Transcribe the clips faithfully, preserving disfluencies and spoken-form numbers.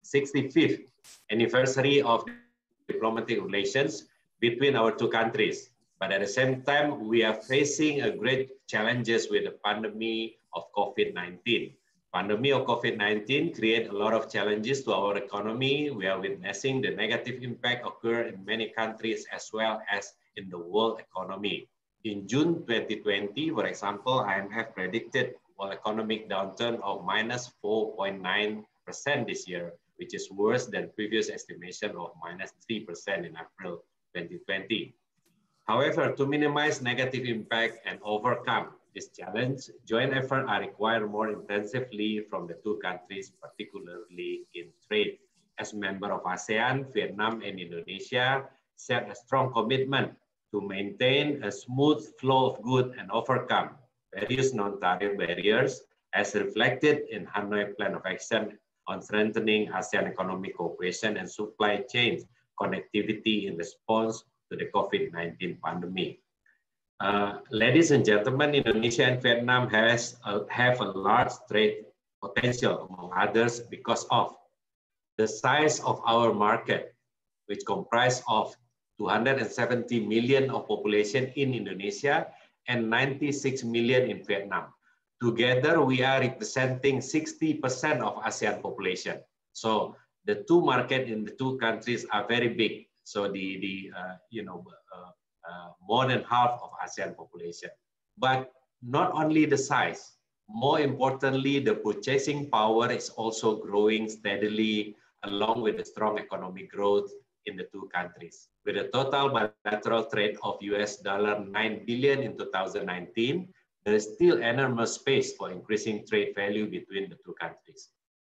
sixty-fifth anniversary of diplomatic relations between our two countries. But at the same time, we are facing a great challenges with the pandemic of COVID nineteen. Pandemic of COVID nineteen create a lot of challenges to our economy. We are witnessing the negative impact occur in many countries as well as in the world economy. In June twenty twenty, for example, I M F predicted world economic downturn of minus four point nine percent this year, which is worse than previous estimation of minus three percent in April twenty twenty. However, to minimize negative impact and overcome this challenge, joint efforts are required more intensively from the two countries, particularly in trade. As member of ASEAN, Vietnam and Indonesia set a strong commitment to maintain a smooth flow of goods and overcome various non-tariff barriers as reflected in Hanoi Plan of Action on strengthening ASEAN economic cooperation and supply chain connectivity in response to the COVID nineteen pandemic. Uh, ladies and gentlemen, Indonesia and Vietnam has a, have a large trade potential, among others, because of the size of our market, which comprise of two hundred seventy million of population in Indonesia and ninety-six million in Vietnam. Together, we are representing sixty percent of ASEAN population. So the two markets in the two countries are very big. So the, the uh, you know, uh, uh, more than half of ASEAN population. But not only the size, more importantly, the purchasing power is also growing steadily along with the strong economic growth in the two countries. With a total bilateral trade of U S dollar nine billion in two thousand nineteen, there is still enormous space for increasing trade value between the two countries.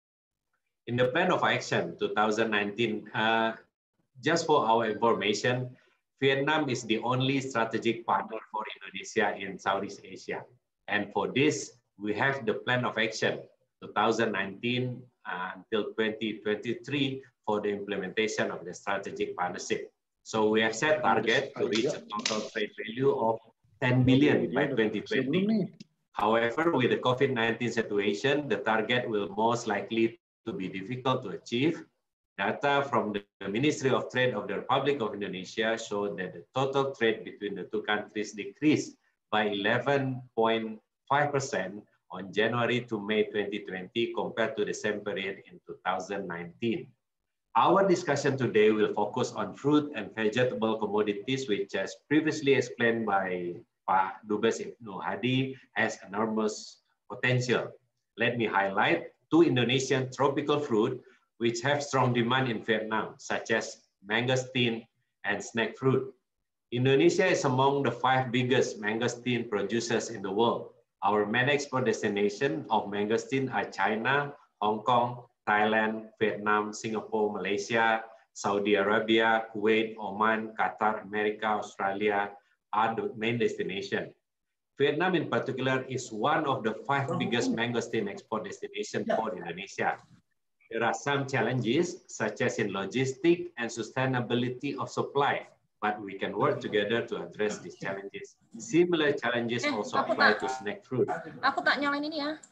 In the Plan of Action two thousand nineteen, uh, just for our information, Vietnam is the only strategic partner for Indonesia in Southeast Asia. And for this, we have the Plan of Action two thousand nineteen uh, until twenty twenty-three for the implementation of the strategic partnership. So we have set target to reach a total trade value of ten billion by twenty twenty. However, with the COVID nineteen situation, the target will most likely to be difficult to achieve. Data from the Ministry of Trade of the Republic of Indonesia show that the total trade between the two countries decreased by eleven point five percent on January to May twenty twenty compared to the same period in two thousand nineteen. Our discussion today will focus on fruit and vegetable commodities, which, as previously explained by Pak Dubes Ibnu Hadi, has enormous potential. Let me highlight two Indonesian tropical fruit which have strong demand in Vietnam, such as mangosteen and snake fruit. Indonesia is among the five biggest mangosteen producers in the world. Our main export destination of mangosteen are China, Hong Kong, Thailand, Vietnam, Singapore, Malaysia, Saudi Arabia, Kuwait, Oman, Qatar, America, Australia are the main destination. Vietnam in particular is one of the five biggest mangosteen export destinations for Indonesia. There are some challenges, such as in logistics and sustainability of supply, but we can work together to address these challenges. Similar challenges also apply to snake fruit. Aku tak nyalain ini ya.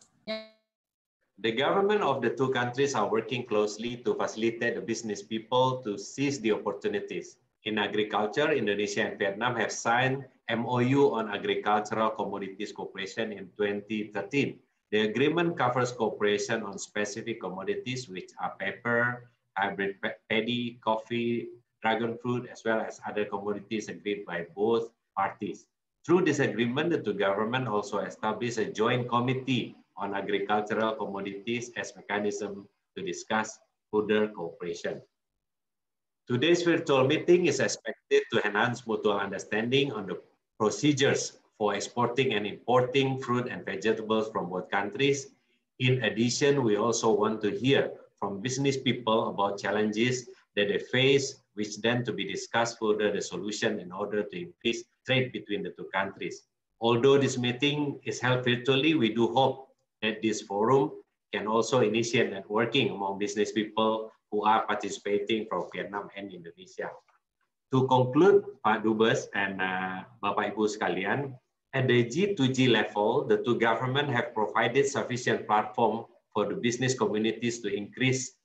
The government of the two countries are working closely to facilitate the business people to seize the opportunities. In agriculture, Indonesia and Vietnam have signed M O U on agricultural commodities cooperation in twenty thirteen. The agreement covers cooperation on specific commodities, which are pepper, hybrid paddy, coffee, dragon fruit, as well as other commodities agreed by both parties. Through this agreement, the two governments also established a joint committee on agricultural commodities as mechanism to discuss further cooperation. Today's virtual meeting is expected to enhance mutual understanding on the procedures for exporting and importing fruit and vegetables from both countries. In addition, we also want to hear from business people about challenges that they face, which then to be discussed further the solution in order to increase trade between the two countries. Although this meeting is held virtually, we do hope that this forum can also initiate networking among business people who are participating from Vietnam and Indonesia. To conclude, Pak Dubes and uh, Bapak Ibu sekalian, at the G two G level, the two governments have provided sufficient platform for the business communities to increase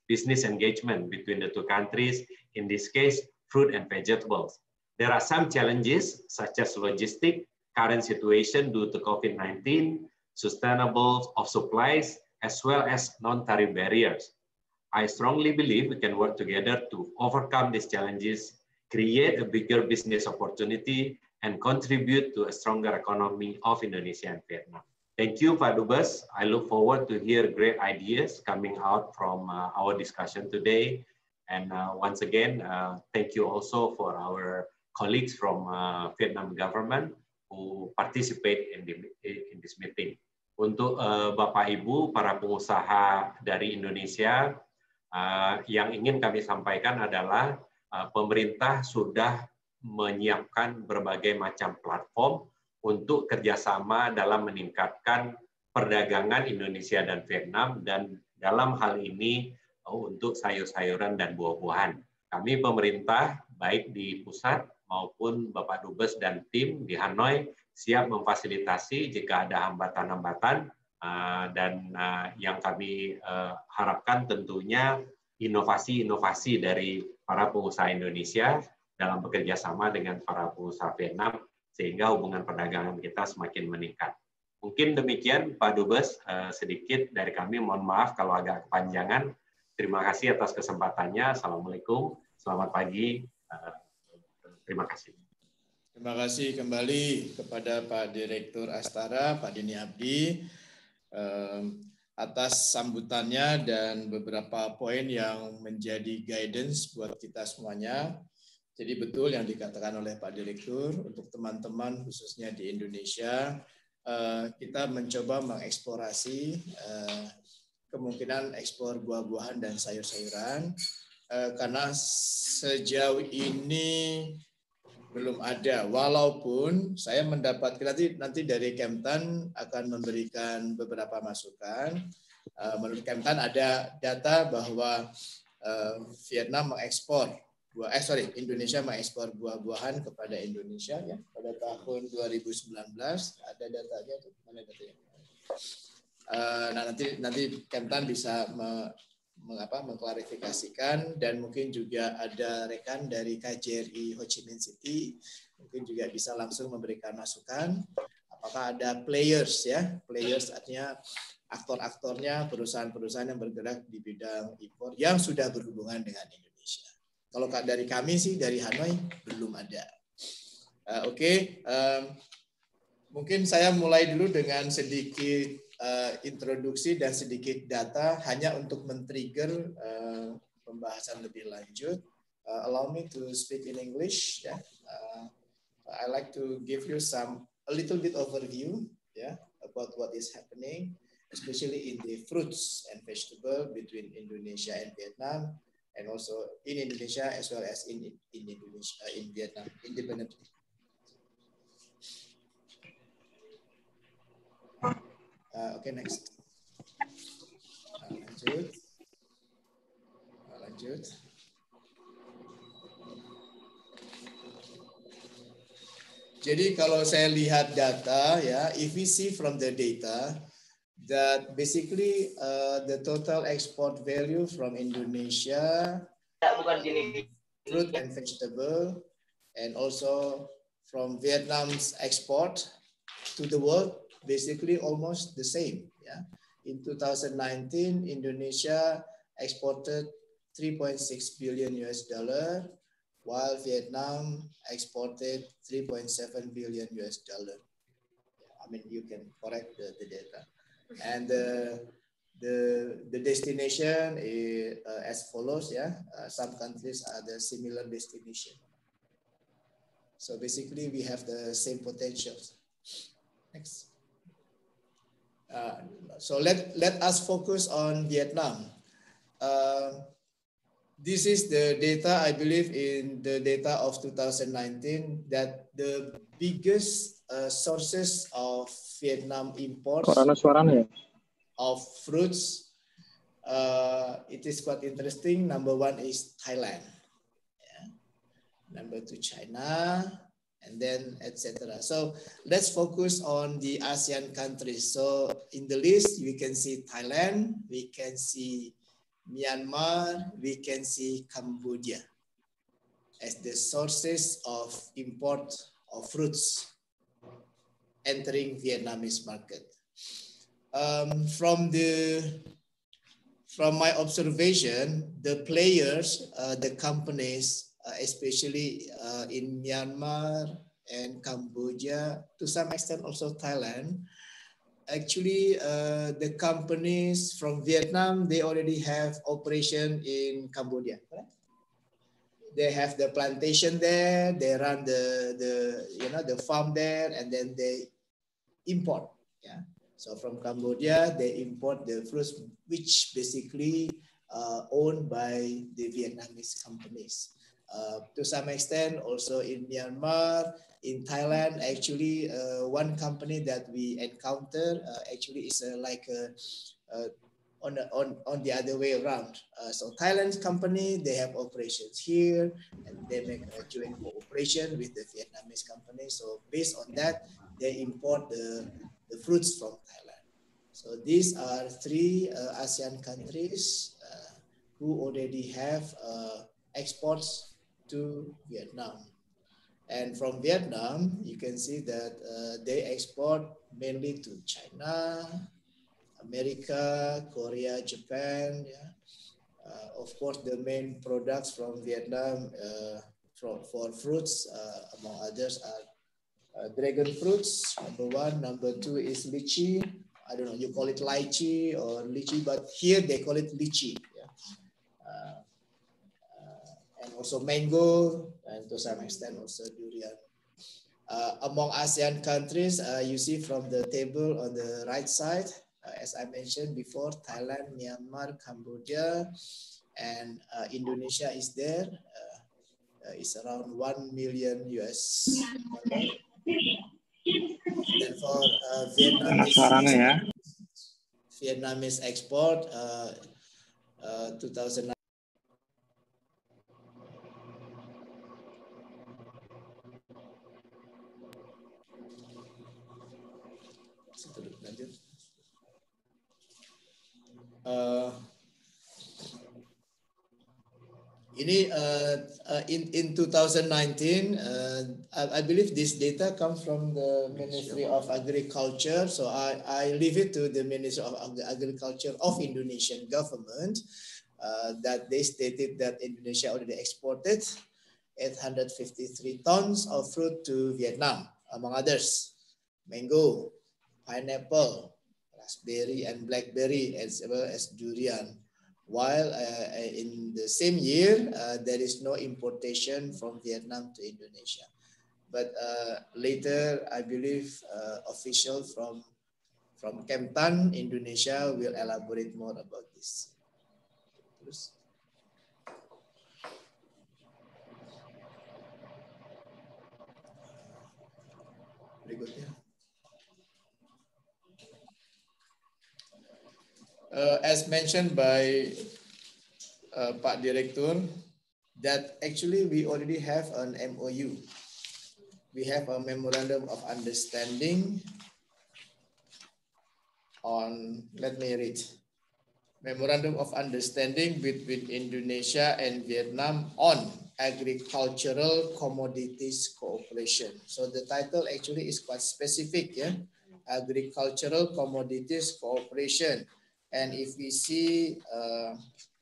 business engagement between the two countries, in this case, fruit and vegetables. There are some challenges such as logistic, current situation due to COVID nineteen, sustainable of supplies, as well as non-tariff barriers. I strongly believe we can work together to overcome these challenges, create a bigger business opportunity, and contribute to a stronger economy of Indonesia and Vietnam. Thank you, Pak Dubes. I look forward to hear great ideas coming out from uh, our discussion today. And uh, once again, uh, thank you also for our colleagues from uh, Vietnam government who participate in, the, in this meeting. Untuk uh, Bapak Ibu, para pengusaha dari Indonesia, uh, yang ingin kami sampaikan adalah uh, pemerintah sudah menyiapkan berbagai macam platform untuk kerjasama dalam meningkatkan perdagangan Indonesia dan Vietnam, dan dalam hal ini uh, untuk sayur-sayuran dan buah-buahan. Kami pemerintah, baik di pusat maupun Bapak Dubes dan tim di Hanoi, siap memfasilitasi jika ada hambatan-hambatan, uh, dan uh, yang kami uh, harapkan tentunya inovasi-inovasi dari para pengusaha Indonesia dalam bekerja sama dengan para pengusaha Vietnam, sehingga hubungan perdagangan kita semakin meningkat. Mungkin demikian Pak Dubes, uh, sedikit dari kami, mohon maaf kalau agak kepanjangan. Terima kasih atas kesempatannya. Assalamualaikum, selamat pagi. Uh, Terima kasih. Terima kasih kembali kepada Pak Direktur Astara, Pak Dini Abdi, eh, atas sambutannya dan beberapa poin yang menjadi guidance buat kita semuanya. Jadi betul yang dikatakan oleh Pak Direktur, untuk teman-teman khususnya di Indonesia, eh, kita mencoba mengeksplorasi eh, kemungkinan ekspor buah-buahan dan sayur-sayuran, eh, karena sejauh ini belum ada, walaupun saya mendapatkan nanti nanti dari Kemtan akan memberikan beberapa masukan. Uh, menurut Kemtan ada data bahwa uh, Vietnam mengekspor buah, eh sorry Indonesia mengekspor buah-buahan kepada Indonesia ya pada tahun dua ribu sembilan belas, ada datanya tuh, mana datanya? Uh, nah nanti nanti Kemtan bisa me, mengapa mengklarifikasikan, dan mungkin juga ada rekan dari K J R I Ho Chi Minh City mungkin juga bisa langsung memberikan masukan apakah ada players ya players artinya aktor-aktornya, perusahaan-perusahaan yang bergerak di bidang impor yang sudah berhubungan dengan Indonesia. Kalau dari kami sih dari Hanoi belum ada. Uh, Oke, okay. um, mungkin saya mulai dulu dengan sedikit Uh, introduksi dan sedikit data hanya untuk men-trigger uh, pembahasan lebih lanjut. Uh, allow me to speak in English. Yeah. Uh, I like to give you some a little bit overview, yeah, about what is happening, especially in the fruits and vegetable between Indonesia and Vietnam, and also in Indonesia as well as in in Indonesia in Vietnam independently. Uh, Oke, okay, next. Uh, lanjut. Uh, lanjut. Jadi kalau saya lihat data, ya, if we see from the data that basically uh, the total export value from Indonesia, fruit and vegetable, and also from Vietnam's export to the world, basically almost the same. Yeah, in two thousand nineteen, Indonesia exported three point six billion U S dollar, while Vietnam exported three point seven billion U S dollar. I mean, you can correct the, the data, and the the the destination is uh, as follows. Yeah, uh, some countries are the similar destination. So basically, we have the same potentials. Next. Uh, so let, let us focus on Vietnam. Uh, this is the data, I believe, in the data of two thousand nineteen, that the biggest uh, sources of Vietnam imports of fruits, uh, it is quite interesting. Number one is Thailand. Yeah. Number two, China. And then et cetera. So let's focus on the ASEAN countries. So in the list, we can see Thailand, we can see Myanmar, we can see Cambodia as the sources of import of fruits entering Vietnamese market. Um, from the from my observation, the players, uh, the companies, uh, especially uh, in Myanmar and Cambodia, to some extent also Thailand, actually uh, the companies from Vietnam, they already have operation in Cambodia, correct? They have the plantation there, they run the, the you know the farm there, and then they import. Yeah. So from Cambodia, they import the fruits, which basically uh, owned by the Vietnamese companies. Uh, to some extent, also in Myanmar, in Thailand, actually, uh, one company that we encounter uh, actually is uh, like a, a on, the, on, on the other way around. Uh, so Thailand's company, they have operations here and they make a joint cooperation with the Vietnamese company. So based on that, they import the, the fruits from Thailand. So these are three uh, ASEAN countries uh, who already have uh, exports to Vietnam. And from Vietnam, you can see that uh, they export mainly to China, America, Korea, Japan. Yeah. Uh, of course, the main products from Vietnam uh, for, for fruits, uh, among others, are uh, dragon fruits, number one. Number two is lychee. I don't know, you call it lychee or lychee, but here they call it lychee. Yeah. Uh, uh, and also mango, and to some extent also durian. Uh, among ASEAN countries, uh, you see from the table on the right side, uh, as I mentioned before, Thailand, Myanmar, Cambodia, and uh, Indonesia is there. Uh, uh, it's around one million U S dollar. Then for uh, Vietnamese, ya. Vietnamese export, uh, uh, two thousand nine. Uh, ini uh, uh, in in two thousand nineteen, uh, I, I believe this data comes from the Ministry of Agriculture. So I, I leave it to the Ministry of Agriculture of Indonesian government uh, that they stated that Indonesia already exported eight hundred fifty-three tons of fruit to Vietnam, among others, mango, pineapple, raspberry and blackberry, as well as durian. While uh, in the same year, uh, there is no importation from Vietnam to Indonesia. But uh, later, I believe uh, official from, from Kemtan, Indonesia, will elaborate more about this. Terus. Berikutnya. Uh, as mentioned by uh, Pak Direktur, that actually we already have an M O U. We have a memorandum of understanding on, let me read, memorandum of understanding between Indonesia and Vietnam on agricultural commodities cooperation. So the title actually is quite specific, yeah, agricultural commodities cooperation. And if we see uh,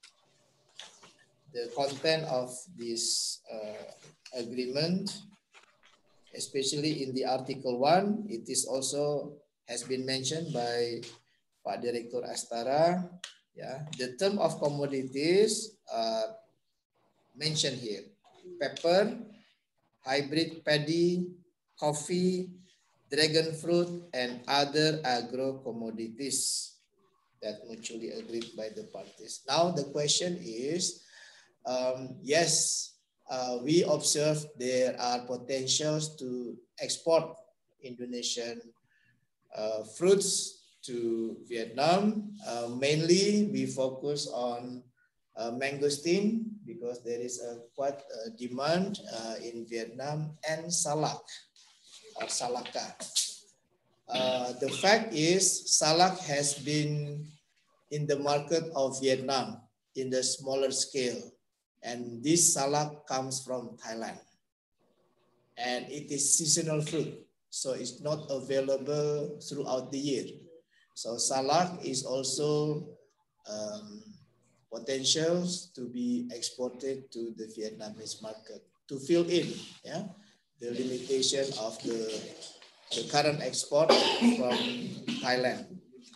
the content of this uh, agreement, especially in the Article one, it is also has been mentioned by Pak Direktur Astara. Yeah, the term of commodities uh, mentioned here: pepper, hybrid paddy, coffee, dragon fruit, and other agro commodities that mutually agreed by the parties. Now the question is, um, yes, uh, we observe there are potentials to export Indonesian uh, fruits to Vietnam. Uh, mainly, we focus on uh, mangosteen because there is a quite a demand uh, in Vietnam, and salak or salaka. Uh, the fact is, salak has been in the market of Vietnam in the smaller scale. And this salak comes from Thailand. And it is seasonal fruit, so it's not available throughout the year. So salak is also um, potential to be exported to the Vietnamese market to fill in, yeah, the limitation of the, the current export from Thailand.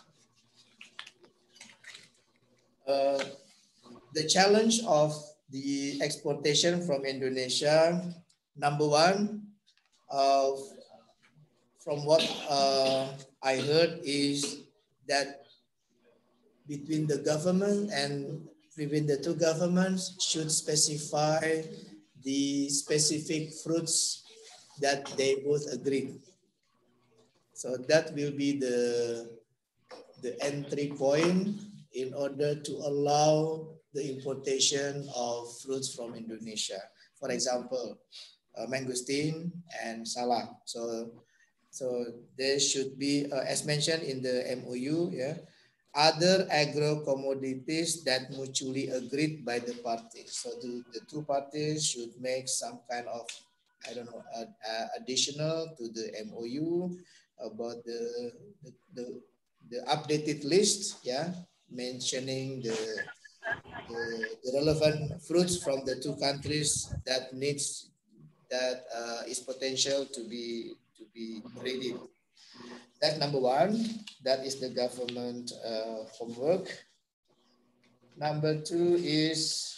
Uh, the challenge of the exportation from Indonesia, number one, uh, from what uh, I heard is that between the government and between the two governments should specify the specific fruits that they both agree. So that will be the, the entry point in order to allow the importation of fruits from Indonesia. For example, uh, mangosteen and salak. So, so there should be, uh, as mentioned in the M O U, yeah, other agro commodities that mutually agreed by the parties. So the, the two parties should make some kind of, I don't know, uh, uh, additional to the M O U about the, the, the, the updated list, yeah, mentioning the, the, the relevant fruits from the two countries that needs, that uh, is potential to be, to be traded. That's number one. That is the government uh, homework. Number two is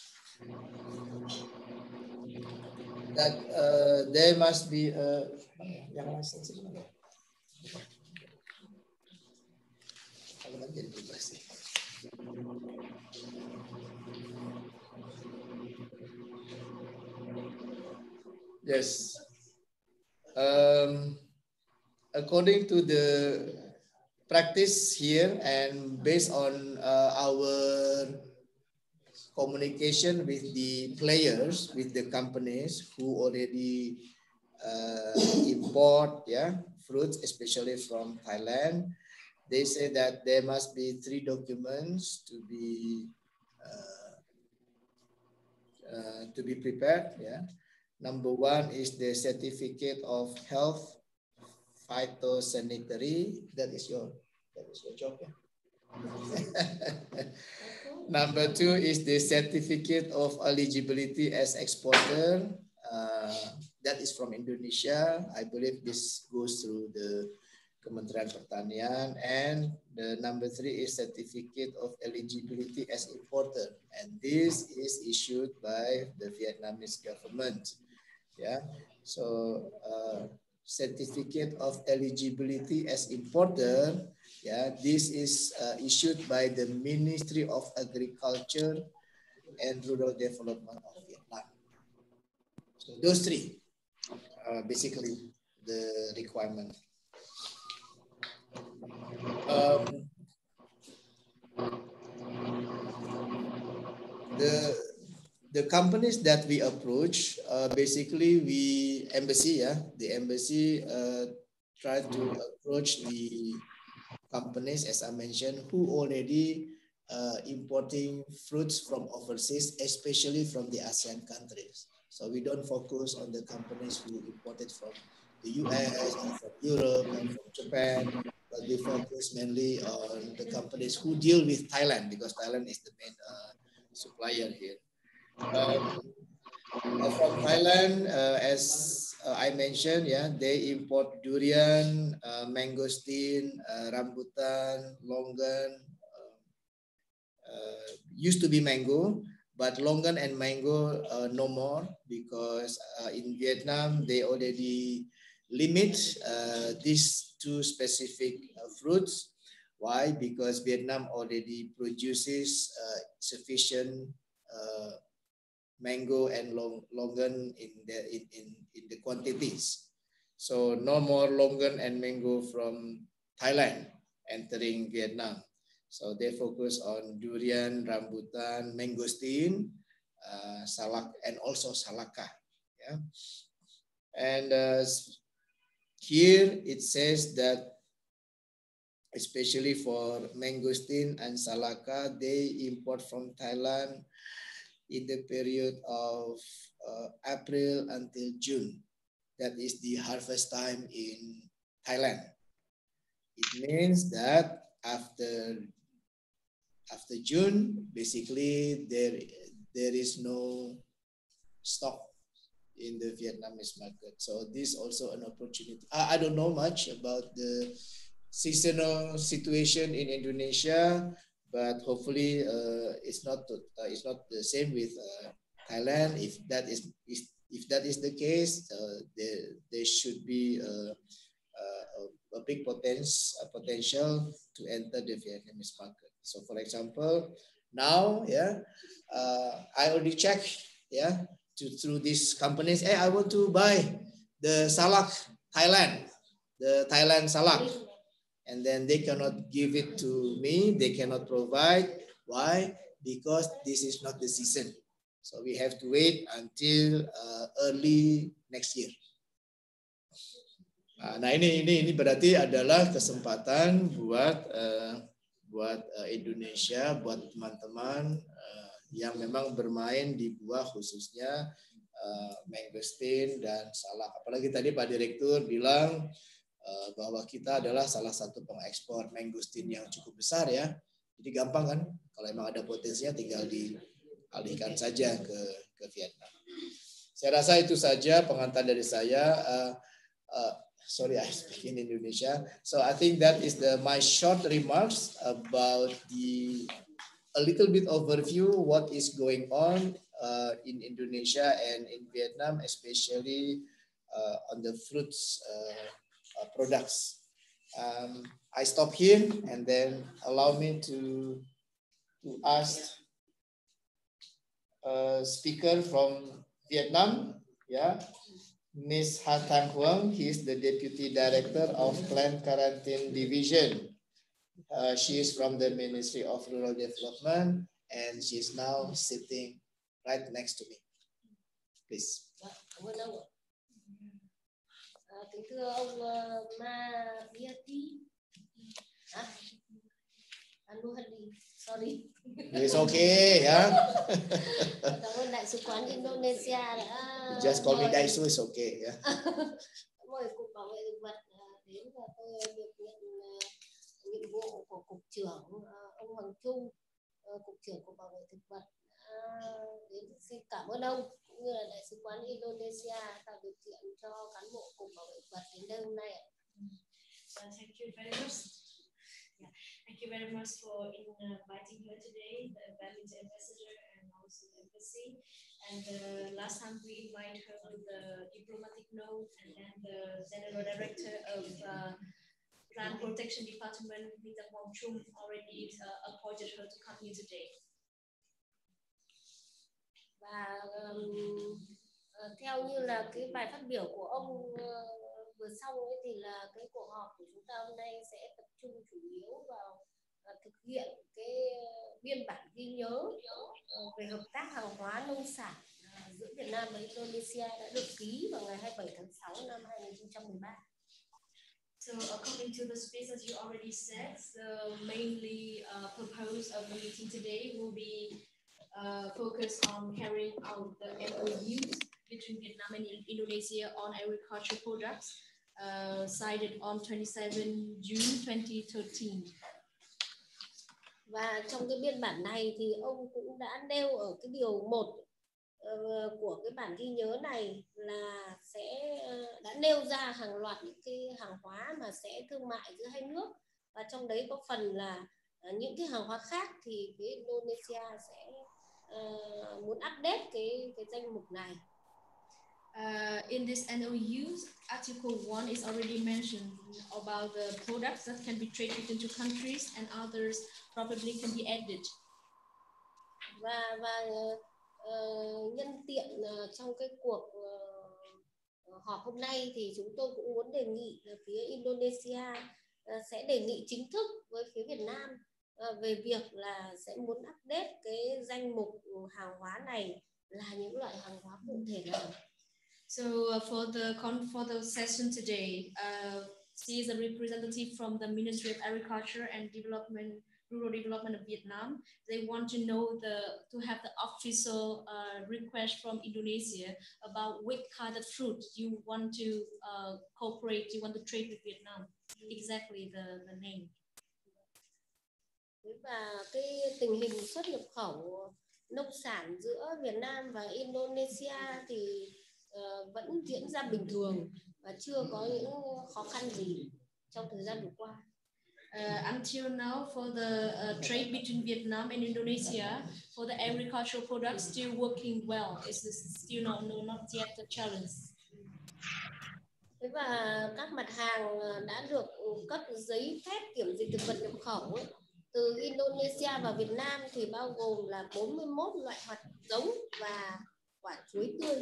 that uh, there must be a, yes. Um, according to the practice here and based on uh, our communication with the players, with the companies who already uh, import, yeah, fruits, especially from Thailand, they say that there must be three documents to be uh, uh, to be prepared. Yeah, number one is the certificate of health, phytosanitary. That is your that is your job. Yeah? Number two is the certificate of eligibility as exporter. Uh, that is from Indonesia. I believe this goes through the Kementerian Pertanian. And the number three is certificate of eligibility as importer. And this is issued by the Vietnamese government. Yeah. So uh, certificate of eligibility as importer, yeah, this is uh, issued by the Ministry of Agriculture and Rural Development of Vietnam. So those three are basically the requirement. Um, the the companies that we approach, uh, basically we embassy, yeah, the embassy uh, try to approach the companies, as I mentioned, who already uh, importing fruits from overseas, especially from the ASEAN countries. So we don't focus on the companies who imported from the U S and from Europe and from Japan, but we focus mainly on the companies who deal with Thailand, because Thailand is the main uh, supplier here. Um, uh, from Thailand, uh, as uh, I mentioned, yeah, they import durian, uh, mangosteen, uh, rambutan, longan. Uh, uh, used to be mango, but longan and mango uh, no more, because uh, in Vietnam they already limit uh, these two specific uh, fruits. Why? Because Vietnam already produces uh, sufficient uh, mango and long, longan in the in, in, in the quantities. So no more longan and mango from Thailand entering Vietnam. So they focus on durian, rambutan, mangosteen, uh, salak, and also salaka. Yeah. And uh, here it says that especially for mangosteen and salaka. They import from Thailand in the period of uh, April until June. That is the harvest time in Thailand. It means that after after June, basically there there is no stock in the Vietnamese market. So this is also an opportunity. I, I don't know much about the seasonal situation in Indonesia, but hopefully uh, it's not uh, it's not the same with uh, Thailand. If that is if, if that is the case, uh, there there should be uh, uh, a, a big potential a potential to enter the Vietnamese market. So, for example, now, yeah, uh, I already checked, yeah, to through these companies. Hey, I want to buy the salak Thailand, the Thailand salak, and then they cannot give it to me. They cannot provide. Why? Because this is not the season. So we have to wait until uh, early next year. Nah, ini ini ini berarti adalah kesempatan buat uh, buat uh, Indonesia, buat teman-teman uh, yang memang bermain di buah, khususnya uh, mangosteen dan salak. Apalagi tadi Pak Direktur bilang uh, bahwa kita adalah salah satu pengekspor mangosteen yang cukup besar, ya. Jadi gampang kan, kalau emang ada potensinya tinggal dialihkan saja ke ke Vietnam. Saya rasa itu saja pengantar dari saya. Uh, uh, Sorry, I speak in Indonesia. So I think that is the my short remarks about the a little bit overview what is going on uh, in Indonesia and in Vietnam, especially uh, on the fruits uh, uh, products. Um, I stop here and then allow me to to ask a speaker from Vietnam, yeah. Miz Ha Thanh Huong, he is the Deputy Director of Plant Quarantine Division. Uh, she is from the Ministry of Rural Development, and she is now sitting right next to me. Please. Cảm ơn ông ạ. À, kính thưa ông uh, Ma Vieti. À, Anuhadi, sorry. It's okay, yeah. Cảm ơn Đại sứ quán Indonesia đã Just call me Daisu, it's okay, yeah. mời Cục Bảo vệ Thực vật đến và tôi được nhận nhiệm vụ của Cục trưởng ông Hoàng Trung, Cục trưởng Cục Bảo vệ Thực vật đến. Xin cảm ơn ông cũng như là Đại sứ quán Indonesia tạo điều kiện cho cán bộ Cục Bảo vệ Thực vật đến đây hôm nay. Thank you very much. Yeah. Thank you very much for inviting her today, the Badminton ambassador and also the embassy. And uh, last time we invited her with the diplomatic note, and then the general director of uh, Plant Protection Department, Mister Hoàng Trung, already uh, appointed her to come here today. Và um, uh, theo như là cái bài phát biểu của ông uh, vừa xong ấy, thì là cái cuộc họp của chúng ta hôm nay sẽ tập trung chủ yếu vào uh, thực hiện cái uh, biên bản ghi nhớ uh, về hợp tác hàng hóa nông sản uh, giữa Việt Nam và Indonesia đã được ký vào ngày hai mươi bảy tháng sáu năm hai nghìn không trăm mười ba. So according to the speech, as you already said, the mainly uh, purpose of the meeting today will be uh, focused on carrying out the M O Us between Vietnam and Indonesia on agricultural products, uh, cited on twenty-seventh of June twenty thirteen. Và trong cái biên bản này thì ông cũng đã nêu ở cái điều một uh, của cái bản ghi nhớ này là sẽ uh, đã nêu ra hàng loạt những cái hàng hóa mà sẽ thương mại giữa hai nước, và trong đấy có phần là uh, những cái hàng hóa khác thì phía Indonesia sẽ uh, muốn update cái cái danh mục này. Uh, in this M O U, Article one is already mentioned about the products that can be traded between two countries, and others probably can be added. Và và uh, nhân tiện uh, trong cái cuộc uh, họp hôm nay thì chúng tôi cũng muốn đề nghị là phía Indonesia uh, sẽ đề nghị chính thức với phía Việt Nam uh, về việc là sẽ muốn update cái danh mục hàng hóa này là những loại hàng hóa cụ thể nào. So uh, for the for the session today, uh, She is a representative from the Ministry of Agriculture and Development, Rural Development of Vietnam. They want to know the, to have the official uh, request from Indonesia about which kind of fruit you want to uh, cooperate, you want to trade with Vietnam. Exactly the, the name. Và cái tình hình xuất nhập khẩu nông sản giữa Việt Nam và Indonesia thì uh, vẫn diễn ra bình thường và chưa có những khó khăn gì trong thời gian vừa qua. Uh, until now, for the uh, trade between Vietnam and Indonesia, for the agricultural products, still working well. It's still not, no, not yet a challenge. Thế và các mặt hàng đã được cấp giấy phép kiểm dịch thực vật nhập khẩu ấy, từ Indonesia và Việt Nam thì bao gồm là bốn mươi mốt loại hạt giống và quả chuối tươi.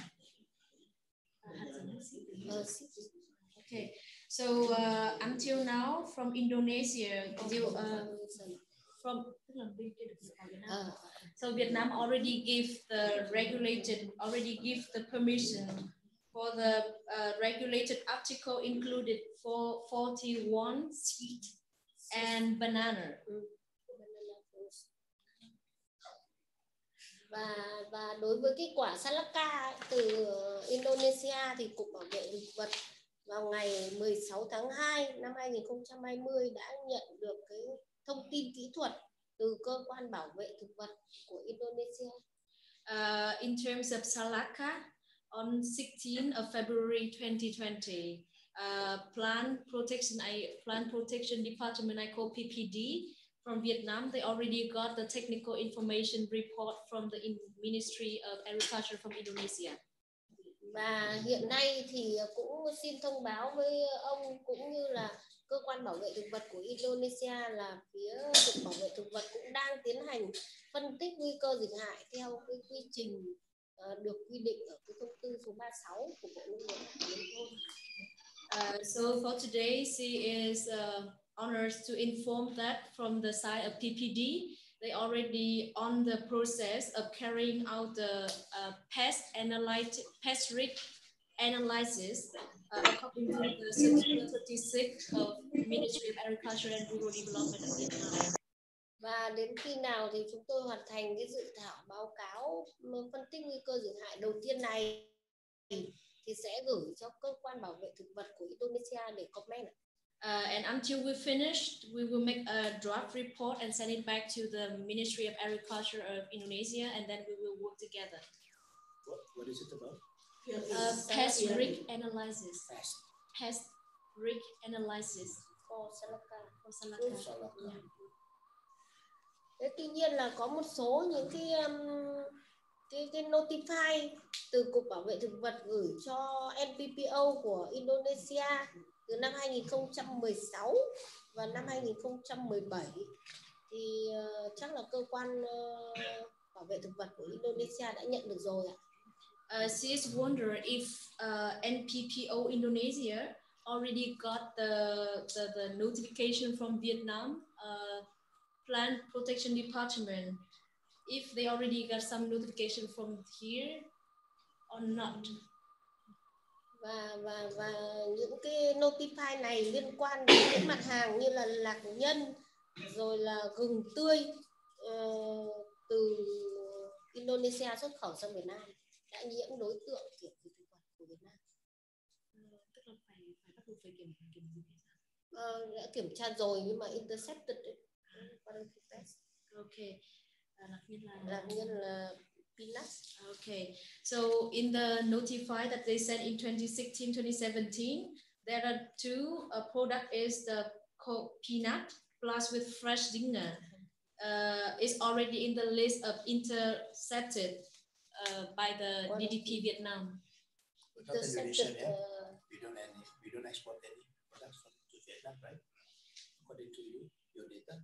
Uh, okay, so uh, until now from Indonesia, you, uh, from uh, so Vietnam already give the regulated, already give the permission for the uh, regulated article included for forty-one sweet and banana. Và và đối với cái quả Salaka từ Indonesia thì Cục Bảo vệ thực vật vào ngày mười sáu tháng hai năm hai nghìn không trăm hai mươi đã nhận được cái thông tin kỹ thuật từ cơ quan bảo vệ thực vật của Indonesia. Uh, in terms of Salaka, on sixteenth of February twenty twenty, uh, Plant Protection, I, Plant Protection Department, I call P P D, from Vietnam, they already got the technical information report from the Ministry of Agriculture from Indonesia. Và hiện nay thì cũng xin thông báo với ông cũng như là cơ quan bảo vệ thực vật của Indonesia là phía Cục Bảo vệ thực vật cũng đang tiến hành phân tích nguy cơ dịch hại theo cái quy trình uh, được quy định ở cái thông tư số ba mươi sáu của Bộ Nông nghiệp và Phát triển Nông thôn. Uh, so for today, she is uh, honored to inform that from the side of P P D, they already on the process of carrying out the uh, pest analytic, pest risk analysis uh, according to the Circular thirty-six of Ministry of Agriculture and Rural Development of Vietnam. Và đến khi nào thì chúng tôi hoàn thành cái dự thảo báo cáo phân tích nguy cơ dịch hại đầu tiên này thì sẽ gửi cho cơ quan bảo vệ thực vật của Indonesia để comment. Uh, and until we finished, we will make a draft report and send it back to the Ministry of Agriculture of Indonesia, and then we will work together. What, what is it about? Uh, pest risk analysis. Pest. Pest risk analysis. For Salaka. For Salaka. Salaka. Yeah. Thế tuy nhiên là có một số những cái um, cái, cái notify từ Cục Bảo vệ thực vật gửi cho N P P O của Indonesia từ năm hai nghìn không trăm mười sáu và năm hai nghìn không trăm mười bảy thì uh, chắc là cơ quan uh, bảo vệ thực vật của Indonesia đã nhận được rồi ạ. Uh, she is wondering if uh, N P P O Indonesia already got the, the, the notification from Vietnam uh, Plant Protection Department, if they already got some notification from here or not. Và, và, và những cái notify này liên quan đến những mặt hàng như là lạc nhân rồi là gừng tươi uh, từ Indonesia xuất khẩu sang Việt Nam đã nhiễm đối tượng kiểm dịch thực vật của Việt Nam. Uh, tức là phải phải bắt buộc phải kiểm kiểm dịch hay sao? Uh, đã kiểm tra rồi nhưng mà intercepted ấy. Okay. Uh, lạc nhân là lạc nhân là peanuts. Okay, so in the notify that they sent in twenty sixteen twenty seventeen, there are two uh, product is the peanut plus with fresh ginger. Uh, is already in the list of intercepted uh, by the What D D P Vietnam. Intercepted. Yeah? Uh, we don't any, we don't export any products from to Vietnam, right? According to you, your data.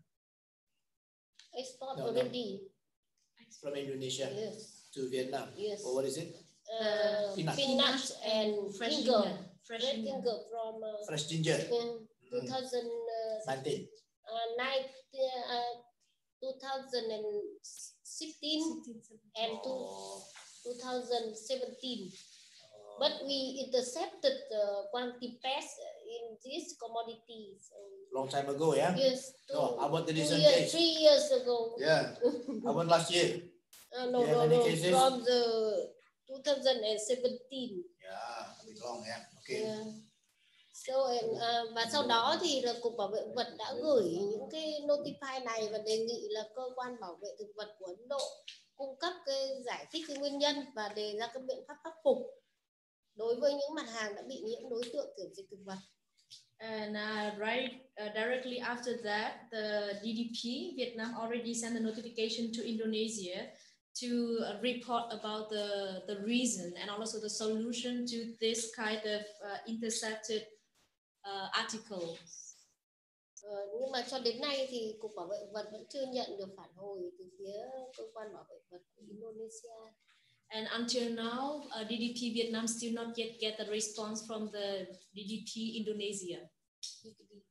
export No, already. No. From Indonesia Yes. to Vietnam. Yes. Or what is it? Uh, peanut. Peanuts and fresh ginger. ginger. Fresh Fresh ginger. ginger from uh, Fresh ginger. in Mm. twenty nineteen. Uh, nine, uh, twenty sixteen and Oh. twenty seventeen. but we intercepted the quantity pest in these commodities. Long time ago, yeah? Yes. Two, No, about the two recent years, case. three years ago. Yeah. About last year. Uh, no, Yeah, no, many no. cases? From the two thousand seventeen. Yeah, a bit long, yeah. Okay. Yeah. So, and, uh, và sau đó thì là Cục Bảo vệ thực vật đã gửi những cái notify này và đề nghị là cơ quan bảo vệ thực vật của Ấn Độ cung cấp cái giải thích cái nguyên nhân và đề ra các biện pháp khắc phục đối với những mặt hàng đã bị nhiễm đối tượng kiểm dịch thực vật. And uh, right uh, directly after that, the D D P Vietnam already sent a notification to Indonesia to uh, report about the the reason and also the solution to this kind of uh, intercepted uh, articles. Uh, nhưng mà cho đến nay thì Cục Bảo vệ thực vật vẫn chưa nhận được phản hồi từ phía cơ quan bảo vệ thực vật của Indonesia. And until now, uh, D D P Vietnam still not yet get a response from the D D P Indonesia. D D P.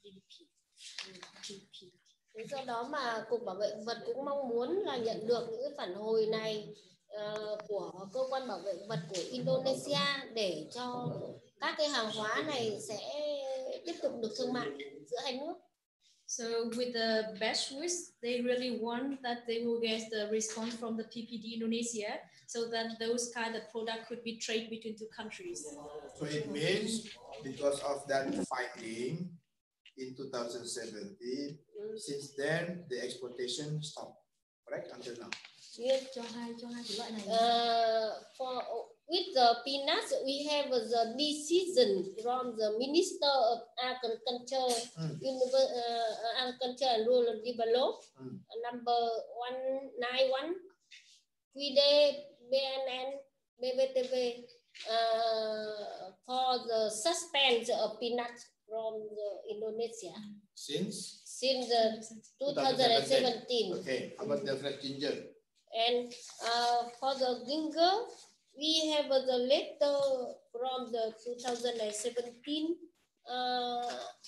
D D P. Thế do đó mà Cục Bảo vệ thực vật cũng mong muốn là nhận được những cái phản hồi này uh, của cơ quan bảo vệ thực vật của Indonesia để cho các cái hàng hóa này sẽ tiếp tục được thương mại giữa hai nước. So with the best wish, they really want that they will get the response from the P P D Indonesia so that those kind of product could be traded between two countries. So it means because of that finding in two thousand seventeen, mm. since then the exportation stopped, correct, until now? Yes. Cho hai, cho hai cái loại này. Uh, for with the peanuts, we have the decision from the Minister of Agriculture, mm. Univer uh, Agriculture and Rural Development, mm. number one nine one, Q D B N N B V T V, uh, for the suspension of peanuts from the Indonesia. Since? Since uh, two thousand seventeen. Okay, how about the fresh ginger? And uh, for the ginger, we have uh, the letter from the two thousand seventeen uh,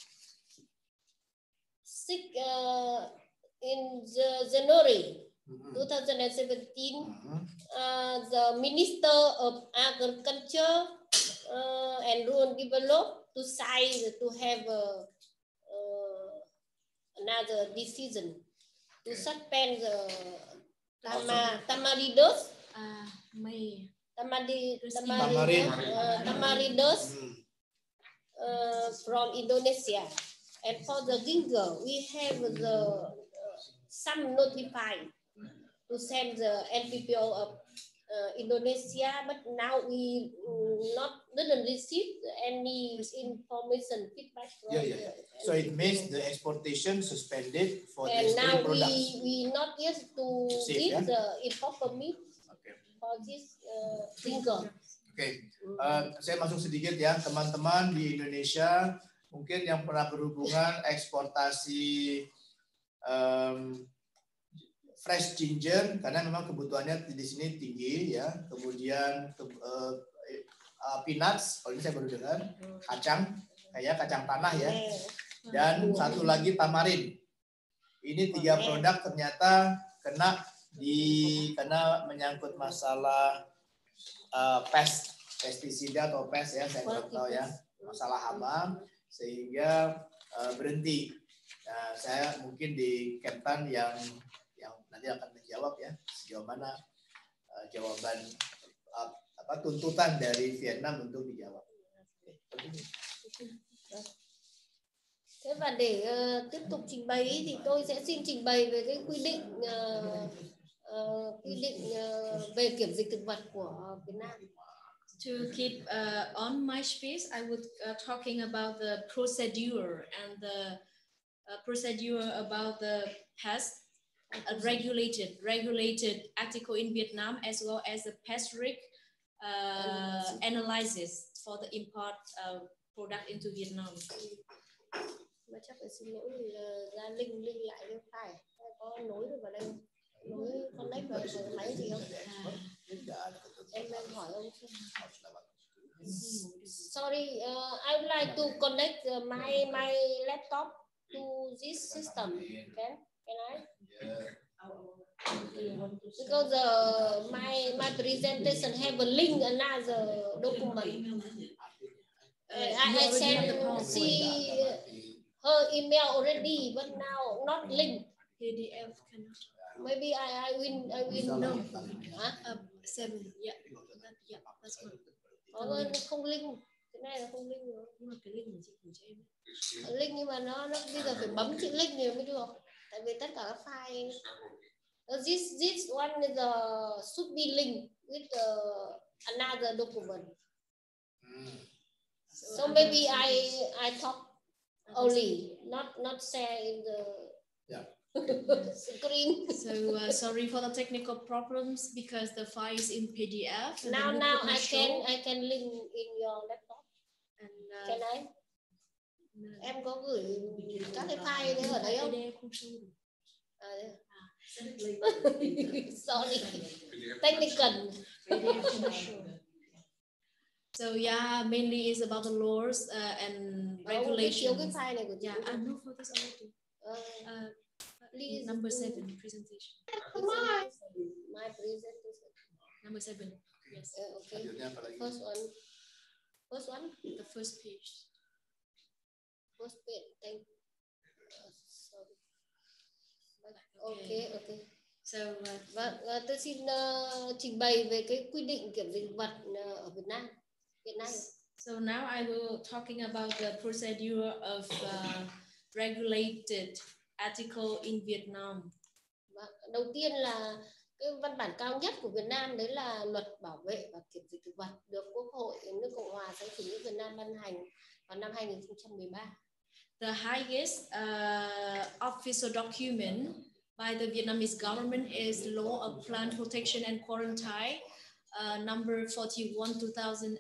six, uh, in the January mm-hmm. two thousand seventeen, mm-hmm. uh, the Minister of Agriculture uh, and Rural Development to sign to have uh, uh, another decision to okay. suspend the Tama, Tamaridos, uh, May. Tamari, Tamari, uh, Tamaridos uh, from Indonesia. And for the ginger, we have the uh, some notified to send the N P P O of uh, Indonesia, but now we um, not didn't receive any information feedback from yeah, yeah. the, so it means the exportation suspended for and these now products. we we not yet to See, give yeah? the import permit okay. for this uh, ginger. Oke, okay. uh, saya masuk sedikit ya, teman-teman di Indonesia mungkin yang pernah berhubungan eksportasi um, fresh ginger karena memang kebutuhannya di sini tinggi ya. Kemudian ke, uh, uh, peanuts, kalau ini saya baru dengar, kacang, kayak kacang tanah ya. Dan satu lagi tamarin. Ini tiga produk ternyata kena di karena menyangkut masalah uh, pest, pestisida atau pest ya, saya belum tahu ya, masalah hama sehingga uh, berhenti. Nah, saya mungkin di Kemtan yang yang nanti akan menjawab ya sejauh mana uh, jawaban uh, apa tuntutan dari Vietnam untuk dijawab. Thế và để uh, tiếp tục trình bày thì tôi sẽ xin trình bày về cái quy định uh, uh, quy định uh, về kiểm dịch thực vật của Việt Nam. To keep uh, on my space, I would uh, talking about the procedure and the uh, procedure about the pest uh, regulated regulated article in Vietnam as well as the pest risk uh, analysis for the import uh, product into Vietnam. Mà chắc phải xin lỗi vì ra link link lại bên phải có nối được vào đây nối connect vào cái máy gì không? À, em đang hỏi ông xem. Sorry, uh, I would like to connect uh, my my laptop to this system. Can can I? Yeah. Because uh, my my presentation have a link another document. Uh, I, I sent see her email already, but now not link. P D F cannot. Maybe I I will I will No. Hả? Uh, seven. Yeah. That, yeah. That's one. Có không link. Cái này là không link rồi. Nhưng mà cái link mình chỉ gửi cho em. Link nhưng mà nó nó bây giờ phải bấm chữ link nhiều mới được. Tại vì tất cả các file uh, this this one is a should be linked with uh, another document. So, so maybe I I talk only, not not share in the yeah. screen. So uh, sorry for the technical problems because the file is in P D F. Now now I show. can I can link in your laptop. And, uh, can I? No. Em có gửi các cái file đấy ở đấy không? À, sorry, technical. So yeah, mainly is about the laws uh, and regulations. Oh, cái file này của yeah, I know for this already. Uh, uh, Please number seven presentation. My, my presentation. Number seven. Yes. Uh, okay. First one. First one. The first page. First page. Thank. Uh, sorry. Okay. Okay. So. Uh, và uh, tôi xin uh, trình bày về cái quy định kiểm dịch vật uh, ở Việt Nam hiện nay. So now I will talking about the procedure of uh, regulated article in Vietnam. Và đầu tiên là cái văn bản cao nhất của Việt Nam đấy là luật bảo vệ và kiểm dịch thực vật được Quốc hội nước Cộng hòa xã hội chủ nghĩa Việt Nam ban hành vào năm hai nghìn không trăm mười ba. The highest uh, official document by the Vietnamese government is Law of Plant Protection and Quarantine, uh, number forty-one two thousand